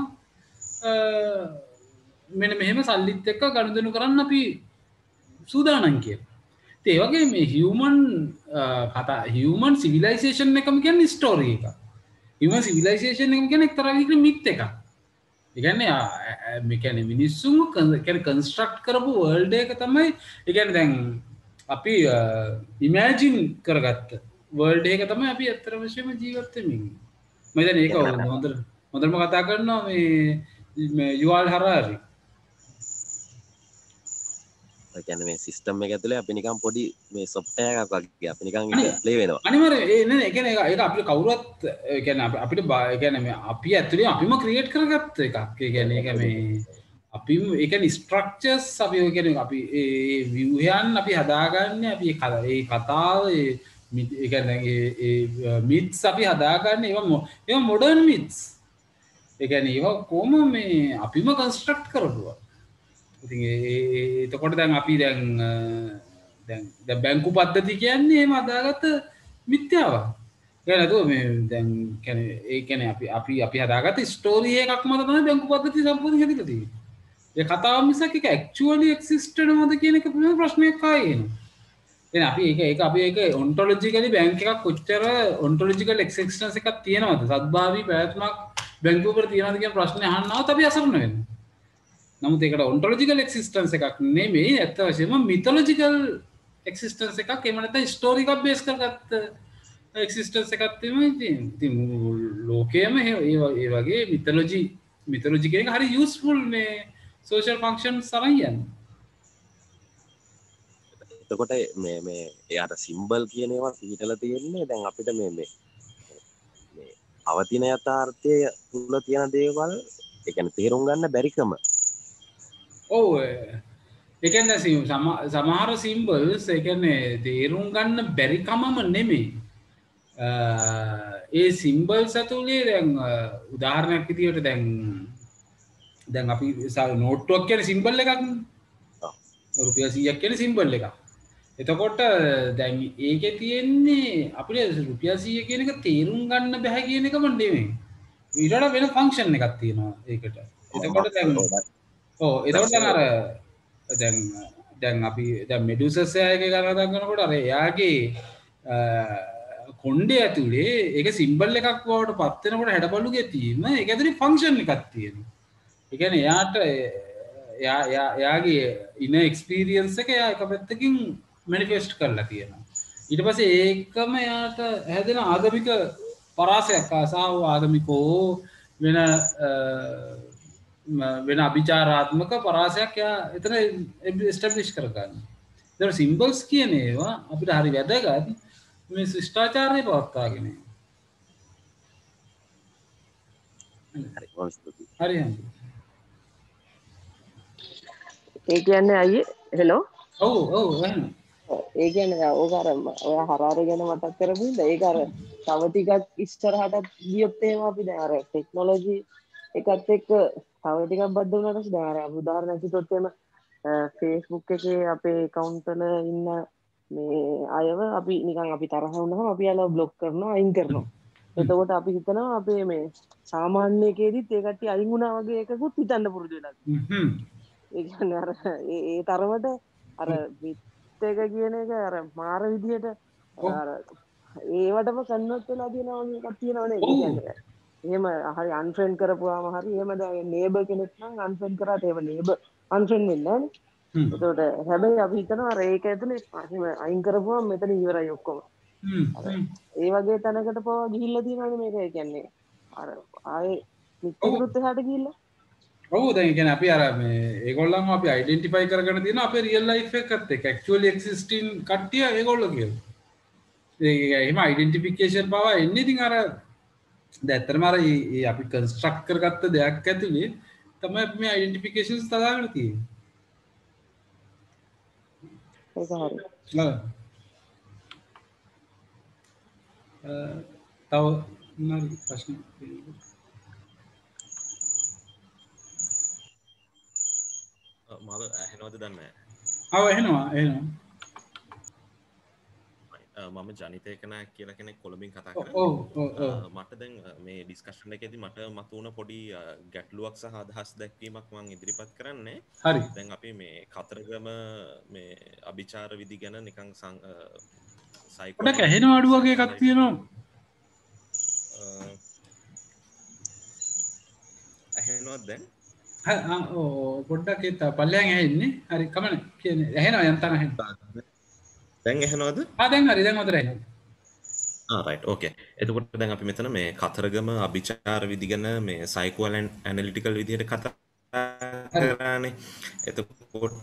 මෙන්න මෙහෙම සල්ලිත් එක්ක ගනුදෙනු කරන්න අපි සූදානම් කියලා. ඒ වගේ මේ හියුමන් සිවිලයිසේෂන් එකම කියන්නේ ස්ටෝරි එකක්. හියුමන් සිවිලයිසේෂන් එක කියන්නේ එක්තරා විදිහකට මිත් එකක්. ඒ කියන්නේ මිනිස්සුන් කන්ස්ට්‍රක්ට් කරපු වර්ල්ඩ් එක තමයි ඒ කියන්නේ දැන් අපි ඉමෑජින් කරගත්ත වර්ල්ඩ් එක තමයි අපි ඇත්තටම වශයෙන්ම ජීවත් වෙමින්. මම දැන් ඒක හොඳටම කතා කරනවා මේ යුවල් හරාරි. ඒ කියන්නේ මේ සිස්ටම් එක ඇතුලේ අපි නිකන් පොඩි මේ සොෆ්ට්වෙයාර් එකක් වගේ අපි නිකන් ප්ලේ වෙනවා. අනිවාර්යයෙන් ඒ කියන්නේ ඒක අපිට කවුරුත් ඒ කියන්නේ අපිට ඒ කියන්නේ මේ අපි ඇතුලේ අපිම ක්‍රියේට් කරගත්ත එකක්. ඒ කියන්නේ ඒක මේ අපි ඒ කියන්නේ ස්ට්‍රක්චර්ස් අපි ඒ කියන්නේ අපි ඒ ව්‍යුහයන් අපි හදාගන්නේ අපි ඒ කතාව ඒ කියන්නේ ඒ මිත්ස් අපි හදාගන්නේ ඒවා මොඩර්න් මිත්ස්. ඒ කියන්නේ ඒවා කොහොම මේ අපිම කන්ස්ට්‍රක්ට් කරපුවා. ඉතින් එතකොට දැන් අපි දැන් බැංකු පද්ධති කියන්නේ එහෙම හදාගත්ත මිත්‍යාවක්. ඒක නේද මේ දැන් කියන්නේ ඒ කියන්නේ අපි හදාගත්ත ස්ටෝරි එකක් මත තමයි බැංකු පද්ධතිය සම්පූර්ණ හැදිලා තියෙන්නේ. ඒ කතාව මිසක් ඒක ඇක්චුවලි එක්සිස්ට් වෙනවද කියන එක පිළිබඳ ප්‍රශ්නයක් ආයේ එනවා. එහෙනම් අපි ඒක ඔන්ටොලොජිකලි බැංක් එකක් කොච්චර ඔන්ටොලොජිකල් එක්සිස්ටන්ස් එකක් තියෙනවද? සත්භාවී පැවැත්මක් බැංකුව වල තියෙනවද කියන ප්‍රශ්නේ අහන්නවත් අපි අසරණ වෙනවා. නමුත් ඒකට ඔන්ටොලොජිකල් එක්සිස්ටන්ස් එකක් නෙමෙයි ඇත්ත වශයෙන්ම මිතොලොජිකල් එක්සිස්ටන්ස් එකක් එහෙම නැත්නම් ස්ටෝරි එකක් බේස් කරගත්ත එක්සිස්ටන්ස් එකක් තමයි තියෙන්නේ. ඉතින් ලෝකයේම ඒ වගේ මිතොලොජි කියන එක හරි යූස්ෆුල් මේ සෝෂල් ෆන්ක්ෂන්ස් අරන් යන්නේ. එතකොට මේ එයාට සිම්බල් කියන ඒවා පිටලා තියෙන්නේ දැන් අපිට මේ අවතින යථාර්ථය තුල තියෙන දේවල් ඒ කියන්නේ තේරුම් ගන්න බැරිකම. ඔව් ඒ කියන්නේ සමහර සිම්බල්ස් ඒ කියන්නේ තේරුම් ගන්න බැරිකමම නෙමෙයි. ඒ සිම්බල්ස් ඇතුලේ දැන් උදාහරණයක් විදියට දැන් අපි නෝට්ටුවක් කියන්නේ සිම්බල් එකක් නේ. රුපියල් 100ක් කියන්නේ සිම්බල් එකක්. එතකොට දැන් ඒකේ තියෙන්නේ අපිට රුපියල් 100 කියන එක තේරුම් ගන්න බෑ කියන එකම නෙමෙයි. ඊට වඩා වෙන ෆන්ක්ෂන් එකක් තියෙනවා ඒකට. එතකොට දැන් එතකොට දැන් අපි දැන් මෙඩුසස් එකේ කතා කරනකොට අර එයාගේ කොණ්ඩේ ඇතුලේ ඒක සිම්බල් එකක් වවට පත් වෙනකොට හැඩබලුගේ තියෙන ඒක ඇතුලේ ෆන්ක්ෂන් එකක් තියෙනවා. ඒ කියන්නේ එයාගේ ඉන එක්ස්පීරියන්ස් එක එයා එක පැත්තකින් මැනිෆෙස්ට් කරලා තියෙනවා. ඊට පස්සේ ඒකම එයාට හැදෙන ආගමික පරාසයක් ආසාව ආගමිකෝ වෙන අභිචාරාත්මක පරාසයක් එයා එතන එස්ටැබ්ලිෂ් කරගන්නවා. ඒතර සිම්බල්ස් කියන ඒවා අපිට හරි වැදගත් මේ ශිෂ්ටාචාරය පවත්වාගෙන. හරි හරි. ඒ කියන්නේ අයියේ හෙලෝ ඔව් එහෙනම් ඒ කියන්නේ ඕක අර ඔය හරාරි ගැන මතක් කරපුවද ඒක අර තව ටිකක් ඉස්සරහට ගියොත් එහෙම අපි දැන් අර ටෙක්නොලොජි එකත් එක්ක තව ටිකක් බද්ධ වුණාට පස්සේ දැන් අර උදාහරණයක් හිතුවොත් එහෙම Facebook එකේ අපේ account වල ඉන්න මේ අයව අපි නිකන් අපි තරහ වුණාම අපි යාළුවා බ්ලොක් කරනවා අයින් කරනවා. එතකොට අපි හිතනවා අපේ මේ සාමාන්‍ය එකේදීත් ඒ කට්ටිය අයින් වුණා වගේ එකකුත් හිතන්න පුරුදු වෙලා තියෙනවා. ඒ කියන්නේ අර ඒ තරමට අර විත් එක කියන එක අර මාර විදියට අර ඒවටම කන්වර්ට් වෙලා තියෙනවා වගේ එකක් තියෙනවනේ. ඒ කියන්නේ එහෙම හරි අන්ෆ්‍රෙන්ඩ් කරපුවාම හරි එහෙම දැන් නේබර් කෙනෙක් නම් අන්ෆ්‍රෙන්ඩ් කරාට ඒව නේබර් අන්ෆ්‍රෙන්ඩ් වෙන්නේ නැහැ නේ. එතකොට හැබැයි අපි හිතනවා අර ඒක ඇතුලේ එහෙම අයින් කරපුවාම මෙතන ඉවරයි ඔක්කොම. ඒ වගේ තැනකට පවා ගිහිල්ලා තියෙනවානේ මේක. ඒ කියන්නේ අර ආයේ මිත්‍යෙකුත් එහාට ගිහිල්ලා. ඔව් දැන් ඒ කියන්නේ අපි අර මේ ඒගොල්ලන්ව අපි අයිඩෙන්ටිෆයි කරගෙන තියෙන අපේ රියල් ලයිෆ් එකත් එක්ක ඇක්චුවලි එක්සිස්ටින් කට්ටිය ඒගොල්ලෝ කියලා. ඒ එහෙම අයිඩෙන්ටිෆිකේෂන් පවා එන්නේ ඉතින් අර දැන් ඇත්තටම අර අපි කන්ස්ට්‍රක්ට් කරගත්ත දෙයක් ඇතුලේ තමයි අපි මේ අයිඩෙන්ටිෆිකේෂන්ස් තදාගෙන තියෙන්නේ. ඒක හරි. තව මොනවාද ප්‍රශ්න මාව ඇහෙනවද දන්නේ නැහැ. ඇහෙනවා. මම ජනිතයකන කියලා කෙනෙක් කොළඹින් කතා කරන්නේ. මට දැන් මේ ඩිස්කෂන් එකේදී මට මතුවන පොඩි ගැටලුවක් සහ අදහස් දැක්වීමක් මම ඉදිරිපත් කරන්නේ. හරි. දැන් අපි මේ කතරගම මේ අභිචාර විධි ගැන නිකන් පොඩක් ඇහෙනවා අඩු වගේ එකක් තියෙනවා. ඇහෙනවද දැන්? පොඩ්ඩක් ඒත් පල්ලෙන් ඇහෙන්නේ. හරි කමන කියන්නේ ඇහෙනවා යන්තම් ඇහෙනවා. දැන් ඇහෙනවද? දැන් හරි දැන් හොඳට ඇහෙනවා. Right okay. එතකොට දැන් අපි මෙතන මේ කතරගම අභිචාර විධි ගැන මේ සයිකෝ ඇනලිටිකල් විදිහට කතා කරන්නේ. එතකොට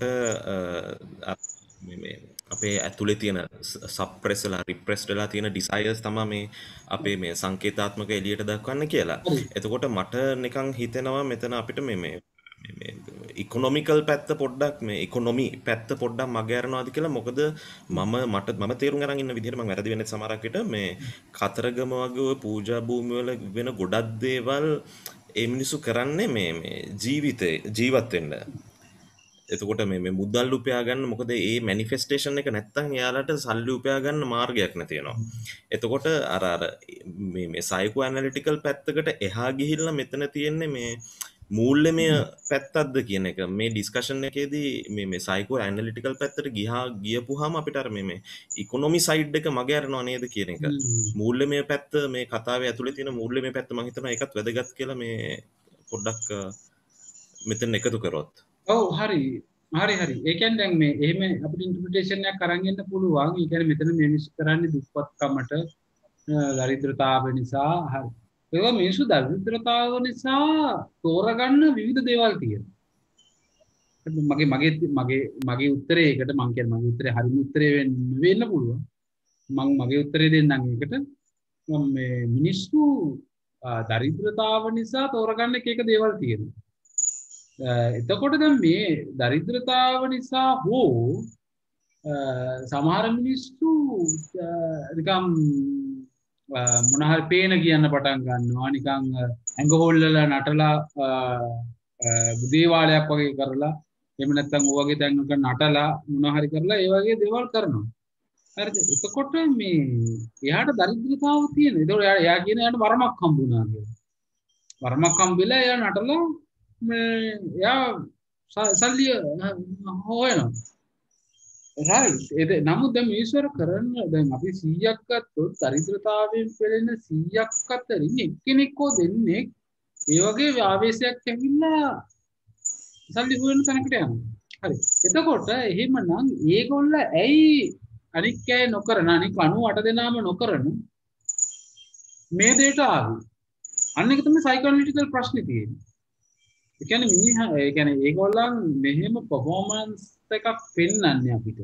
මේ අපේ ඇතුලේ තියෙන සප්‍රෙස් වෙලා රිප්‍රෙස් වෙලා තියෙන ඩිසයර්ස් තමයි මේ අපේ මේ සංකේතාත්මක එළියට දක්වන්න කියලා. එතකොට මට නිකන් හිතෙනවා මෙතන අපිට මේ ඉකොනොමිකල් පැත්ත පොඩ්ඩක් මේ ඉකොනොමි පැත්ත පොඩ්ඩක් මගහැරනවාද කියලා. මොකද මම තේරුම් අරන් ඉන්න විදිහට මම වැරදි වෙන්නේ සමහරක් විට මේ කතරගම වගේ පූජා භූමි වල වෙන ගොඩක් දේවල් ඒ මිනිස්සු කරන්නේ මේ ජීවත් වෙන්න. එතකොට මේ මුදල් උපයා ගන්න මොකද ඒ මැනිෆෙස්ටේෂන් එක නැත්තම් එයාලට සල්ලි උපයා ගන්න මාර්ගයක් නැති වෙනවා. එතකොට අර මේ සයිකෝ ඇනලිටිකල් පැත්තකට එහා ගිහිල්ලා මෙතන තියෙන්නේ මේ මූල්‍යමය පැත්තක්ද කියන එක මේ ඩිස්කෂන් එකේදී මේ සයිකෝ ඇනලිටිකල් පැත්තට ගියපුවාම අපිට අර මේ ඉකොනොමි සයිඩ් එක මගහැරෙනවා නේද කියන එක. මූල්‍යමය පැත්ත මේ කතාවේ ඇතුලේ තියෙන මූල්‍යමය පැත්ත මම හිතනවා ඒකත් වැදගත් කියලා මේ පොඩ්ඩක් මෙතන එකතු කරොත්. ඔව් හරි. ඒ කියන්නේ දැන් මේ එහෙම අපිට ඉන්ටර්ප්‍රිටේෂන් එකක් අරන් යන්න පුළුවන්. ඒ කියන්නේ මෙතන මේ මිනිස්සු කරන්නේ දුප්පත්කමට දරිද්‍රතාව නිසා හරි. ඒවා මිනිස්සු දරිද්‍රතාව නිසා තෝරගන්න විවිධ දේවල් තියෙනවා. මගේ උත්තරේ ඒකට මම කියන්නේ මගේ උත්තරේ හරිම උත්තරේ වෙන්න පුළුවන්. මගේ උත්තරේ දෙන්නම් ඒකට. මේ මිනිස්සු දරිද්‍රතාව නිසා තෝරගන්න එක දේවල් තියෙනවා. එතකොට දැන් මේ දරිද්‍රතාව නිසා හෝ සමහර මිනිස්සු නිකම් මොන හරි පේන කියන්න පටන් ගන්නවා. නිකන් ඇඟ හොල්ලලා නටලා දේවාලයක් වගේ කරලා එහෙම නැත්නම් ඔය වගේ තැන්වක නටලා මොන හරි කරලා ඒ වගේ දේවල් කරනවා. හරිද? එතකොට මේ එයාට දරිද්‍රතාව තියෙන. ඒතකොට එයා කියන එයාට වරමක් හම්බුණා කියලා. වරමක් හම්බෙලා එයා නටලා එයා සල්ලි හොයනවා. right. නමුත් දැන් මිනිස්සුර කරන්න දැන් අපි 100ක් ගත්තොත් දරිද්‍රතාවයෙන් පෙළෙන 100ක් අතරින් එක්කෙනෙක් හෝ දෙන්නෙක් ඒ වගේ ආවේශයක් ඇවිල්ලා සල්ලි හොයන තැනකට යනවා. හරි. එතකොට එහෙමනම් ඒගොල්ල ඇයි අනික් අය නොකරන අනික් 98 දෙනාම නොකරන මේ දෙයට ආවේ? අන්න ඒක තමයි සයිකෝඇනලිටිකල් ප්‍රශ්නේ තියෙන්නේ. ඒ කියන්නේ ඒගොල්ලන් මෙහෙම පර්ෆෝමන්ස් එකක් පෙන්වන්නේ අපිට.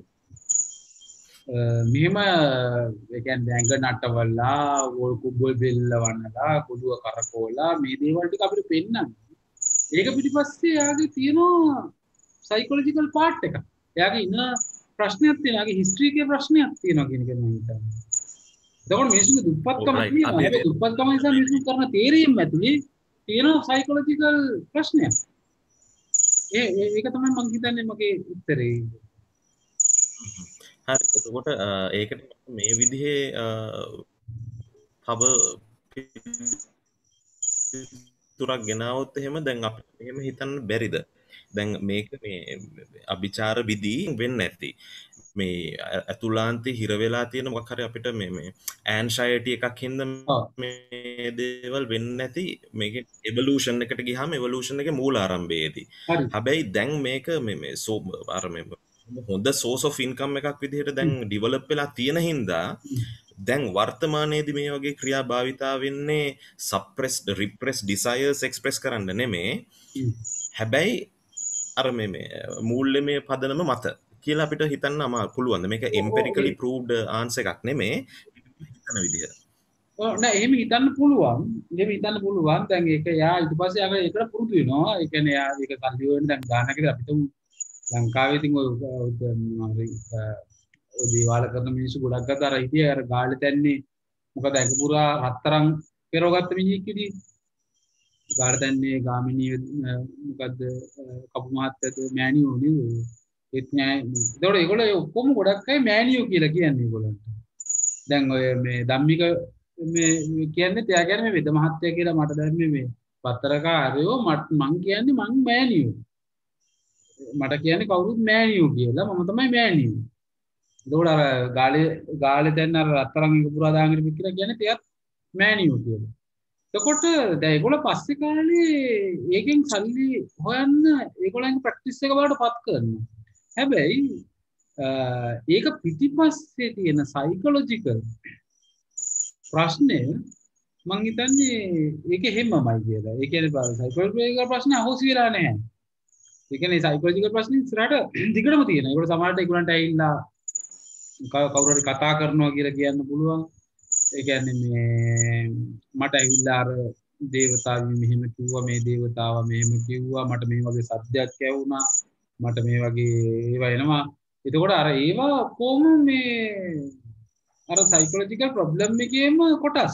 මෙහෙම ඒ කියන්නේ ඇඟ නටවලා, කුබ්බල් බෙල්ලවන්නලා, කුඩුව කරකෝලා මේ දේවල් ටික අපිට පෙන්වන්නේ. ඒක පිටිපස්සේ යාගේ තියෙන සයිකොලොජිකල් පාර්ට් එකක්. එයාගේ ඉන්න ප්‍රශ්නයක් තියෙනවා. එයාගේ හිස්ටරි එකේ ප්‍රශ්නයක් තියෙනවා කියන එක මම හිතන්නේ. එතකොට මිනිස්සුගේ දුප්පත්කම තියෙනවා. ඒ දුප්පත්කම නිසා මිනිස්සු කරන තේරීම් ඇතුලේ තියෙන සයිකොලොජිකල් ප්‍රශ්නයක්. ඒක තමයි මං හිතන්නේ මගේ උත්තරේ. හරි එතකොට ඒකට මේ විදිහේ තව තුරක් ගෙනාවොත් එහෙම දැන් අපිට එහෙම හිතන්න බැරිද? දැන් මේක මේ අභිචාර විධි වෙන්නේ නැති. මේ ඇතුළාන්තේ හිර වෙලා තියෙන මොකක් හරි අපිට මේ ඇන්ෂයිටි එකක් හින්දා මේ දේවල් වෙන්නේ නැති මේකේ එවලූෂන් එකට ගියාම එවලූෂන් එකේ මූල ආරම්භයේදී. හැබැයි දැන් මේක මේ අර මේ හොඳ සෝස් ඔෆ් ඉන්කම් එකක් විදිහට දැන් ඩිවලොප් වෙලා තියෙන හින්දා දැන් වර්තමානයේදී මේ වගේ ක්‍රියා භාවිතා වෙන්නේ සප්‍රෙස්ඩ් රිප්‍රෙස්ඩ් ඩිසයර්ස් එක්ස්ප්‍රෙස් කරන්න නෙමෙයි. හැබැයි අර මේ මූල්‍යමය පදනම මත කියලා අපිට හිතන්න පුළුවන්. මේක එම්පිරිකලි ප්‍රූව්ඩ් ආන්සර් එකක් නෙමෙයි හිතන විදිහ. නෑ එහෙම හිතන්න පුළුවන්. එහෙම හිතන්න පුළුවන්. දැන් ඒක යා ඊට පස්සේ ආව ඒකට පුරුදු වෙනවා. ඒ කියන්නේ යා ඒක කල්ලි වෙන දැන් ගානකට අපිට ලංකාවේ ඉතින් ඔය දේවාල කරන මිනිස්සු ගොඩක් ගත්තා අර හිටියේ අර ගාලේ තැන්නේ මොකද ඒක පුරා රත්තරන් පෙරවගත්ත මිනිහෙක් ඉතින් ගාලේ තැන්නේ ගාමිණී මොකද්ද කපු මහත්තයාද මෑනියෝ නේද ඒත් නෑ ඒතකොට ඒගොල්ලෝ ඔක්කොම ගොඩක් අය මෑනියෝ කියලා කියන්නේ ඒගොල්ලන්ට දැන් ඔය මේ ධම්මික මේ කියන්නේ එයා කියන්නේ මේ වෙද මහත්තයා කියලා මට දැම්මේ මේ පත්තරකාරයෝ මං කියන්නේ මං මෑනියෝ මට කියන්නේ කවුරුත් මෑනියෝ කියලා මම තමයි මෑනියෝ එතකොට අර ගාලේ දැන් අර රත්තරන් එක පුරා දාගෙන ඉන්න කියලා කියන්නේ එයාත් මෑනියෝ කියලා. එතකොට දැන් ඒගොල්ලෝ පස්සේ කාලේ ඒකෙන් සල්ලි හොයන්න ඒගොල්ලන්ගේ ප්‍රැක්ටිස් එක වලට පත් කරනවා. හැබැයි ඒක පිටිපස්සේ තියෙන සයිකොලොජිකල් ප්‍රශ්නේ මං හිතන්නේ ඒක හැමමයි කියලා. ඒ කියන්නේ සයිකොලොජිකල් ප්‍රශ්න අහෝසි වෙලා නැහැ. ඒ කියන්නේ සයිකොලොජිකල් ප්‍රශ්න ඉස්සරහට දිගටම තියෙනවා. ඒකට සමහරට ඒගොල්ලන්ට ඇවිල්ලා කවුරු හරි කතා කරනවා කියලා කියන්න පුළුවන්. ඒ කියන්නේ මේ මට ඇවිල්ලා අර දේවතාවි මෙහෙම කිව්වා මේ දේවතාවා මෙහෙම කිව්වා මට මේ වගේ සත්‍යයක් ඇහුණා මට මේ වගේ ඒවා එනවා. එතකොට අර ඒවා කොහොම මේ අර සයිකොලොජිකල් ප්‍රොබ්ලම් එකේම කොටස්.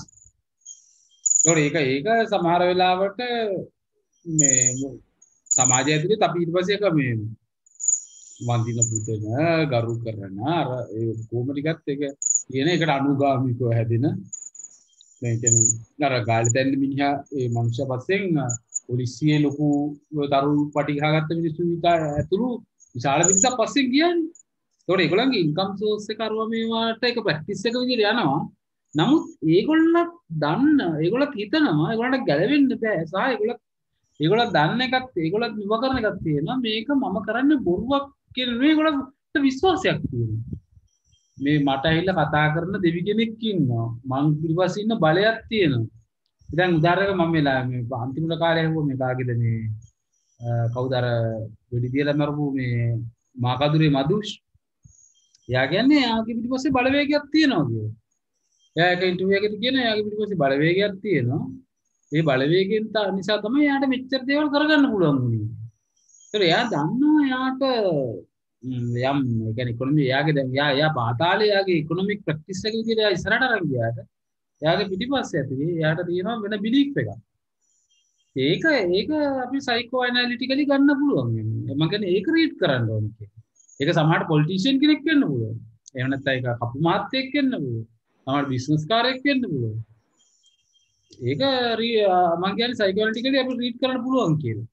ඒක සමහර වෙලාවට මේ සමාජය ඇතුලේ අපි ඊට පස්සේ එක මේ වන්දින පුතන ගරු කරන අර ඒ කොහොම ටිකත් එක කියන එකට අනුගාමිකව හැදෙන මේ කියන්නේ අර ගාලි දැන්න මිනිහා ඒ මනුෂ්‍ය පස්සෙන් පොලිසියේ ලොකු දරු පටි ගහගත්ත මිනිස්සු ඇතුළු විශාල පිරිසක් පස්සෙන් ගියානේ. ඒතකොට ඒගොල්ලන්ගේ ඉන්කම් සෝස් එක අරව මේවට එක ප්‍රැක්ටිස් එක විදිහට යනවා. නමුත් ඒගොල්ලොත් හිතනවා ඒගොල්ලන්ට ගැලවෙන්න බෑ. සහ ඒගොල්ලෝ දන්න එකත් ඒගොල්ලෝ නිව කරන එකක් තියෙනවා. මේක මම කරන්නේ බොරුවක් කියන මේගොල්ලන්ට විශ්වාසයක් තියෙනවා. මේ මට ඇවිල්ලා කතා කරන දෙවි කෙනෙක් ඉන්නවා. මං පිටිපස්සේ ඉන්න බලයක් තියෙනවා. දැන් උදාහරණයක් මම වෙලා මේ අන්තිමට කාලේ ඇහුවා මේ කාගේද මේ කවුද අර වෙඩි තියලා මරපු මේ මාකදුරේ මදුෂ්. එයා කියන්නේ එයාගේ පිටිපස්සේ බලවේගයක් තියෙනවා කියලා. එයා එක ඉන්ටර්වියු එකකදී කියන එයාගේ පිටිපස්සේ බලවේගයක් තියෙනවා. ඒ බලවේගයෙන් නිසා තමයි එයාට මෙච්චර දේවල් කරගන්න පුළුවන් වුනේ. ඒතර එයා දන්නවා එයාට යම් ඒ කියන්නේ ඉකොනොමි එයාගේ දැන් එයා පාතාලේ එයාගේ ඉකොනොමික් ප්‍රැක්ටිස් එක විදිහට එයා ඉස්සරහට අරන් ගියාට එයාගේ පිටිපස්සේ ඇතුලේ එයාට තියෙනවා වෙන බිලීෆ් එකක්. ඒක අපි සයිකෝ ඇනලිටිකලි ගන්න පුළුවන් වෙන්නේ. මම කියන්නේ ඒක රීඩ් කරන්න ඕනේ කියන්නේ. ඒක සමහරට පොලිටිෂියන් කෙනෙක් වෙන්න පුළුවන්. එහෙම නැත්නම් ඒක කපු මාත්‍යෙක් වෙන්න පුළුවන්. සමහරට බිස්නස් කාරයෙක් වෙන්න පුළුවන්. ඒක මම කියන්නේ සයිකෝ ඇනලිටිකලි අපි රීඩ් කරන්න පුළුවන් කියලා.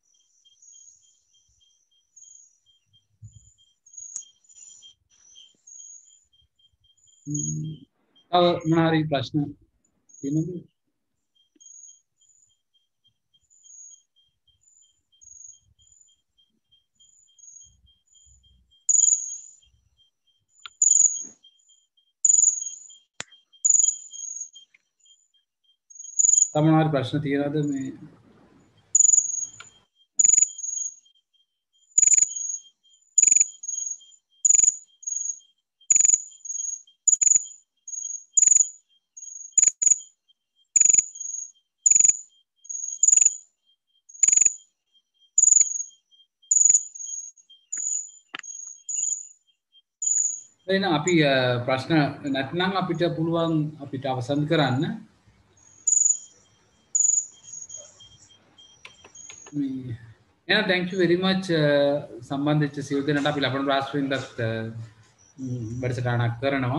මොනාරි ප්‍රශ්න තියෙනවද? තමනාරි ප්‍රශ්න තියෙනවද මේ? එහෙනම් අපි ප්‍රශ්න නැත්නම් අපිට පුළුවන් අපිට අවසන් කරන්න. මේ එහෙනම් thank you very much සම්බන්ධ වෙච්ච සියලු දෙනාට අපි ලබන රාත්‍රියෙන්දත් වැඩසටහනක් කරනවා.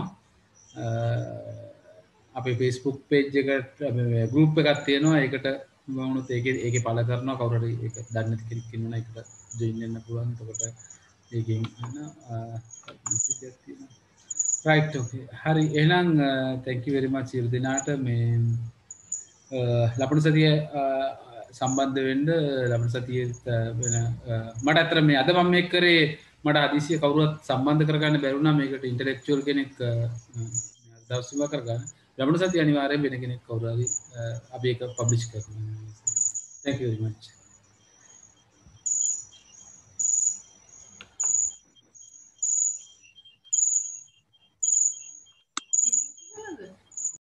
අපේ Facebook page එකට group එකක් තියෙනවා. ඒකට වුණොත් ඒකේ පළ කරනවා. කවුරු හරි ඒක දන්නේ නැති කෙනෙක් ඉන්නවා ඒකට join වෙන්න පුළුවන්. එතකොට ඒකෙන් message එකක් තියෙනවා. right okay hari එහෙනම් thank you very much සියලු දෙනාට මේ ලබන සතිය සම්බන්ධ වෙන්න ලබන සතියේ වෙන මට අතර මේ අද මම මේක කරේ මට හදිසිය කවුරුවත් සම්බන්ධ කරගන්න බැරි වුණා මේකට ඉන්ටෙලෙක්චුවල් කෙනෙක් දවස් තුනක් කරගන්න ලබන සතිය අනිවාර්යයෙන් වෙන කෙනෙක් කවුරු හරි අපි ඒක පබ්ලිෂ් කරනවා thank you very much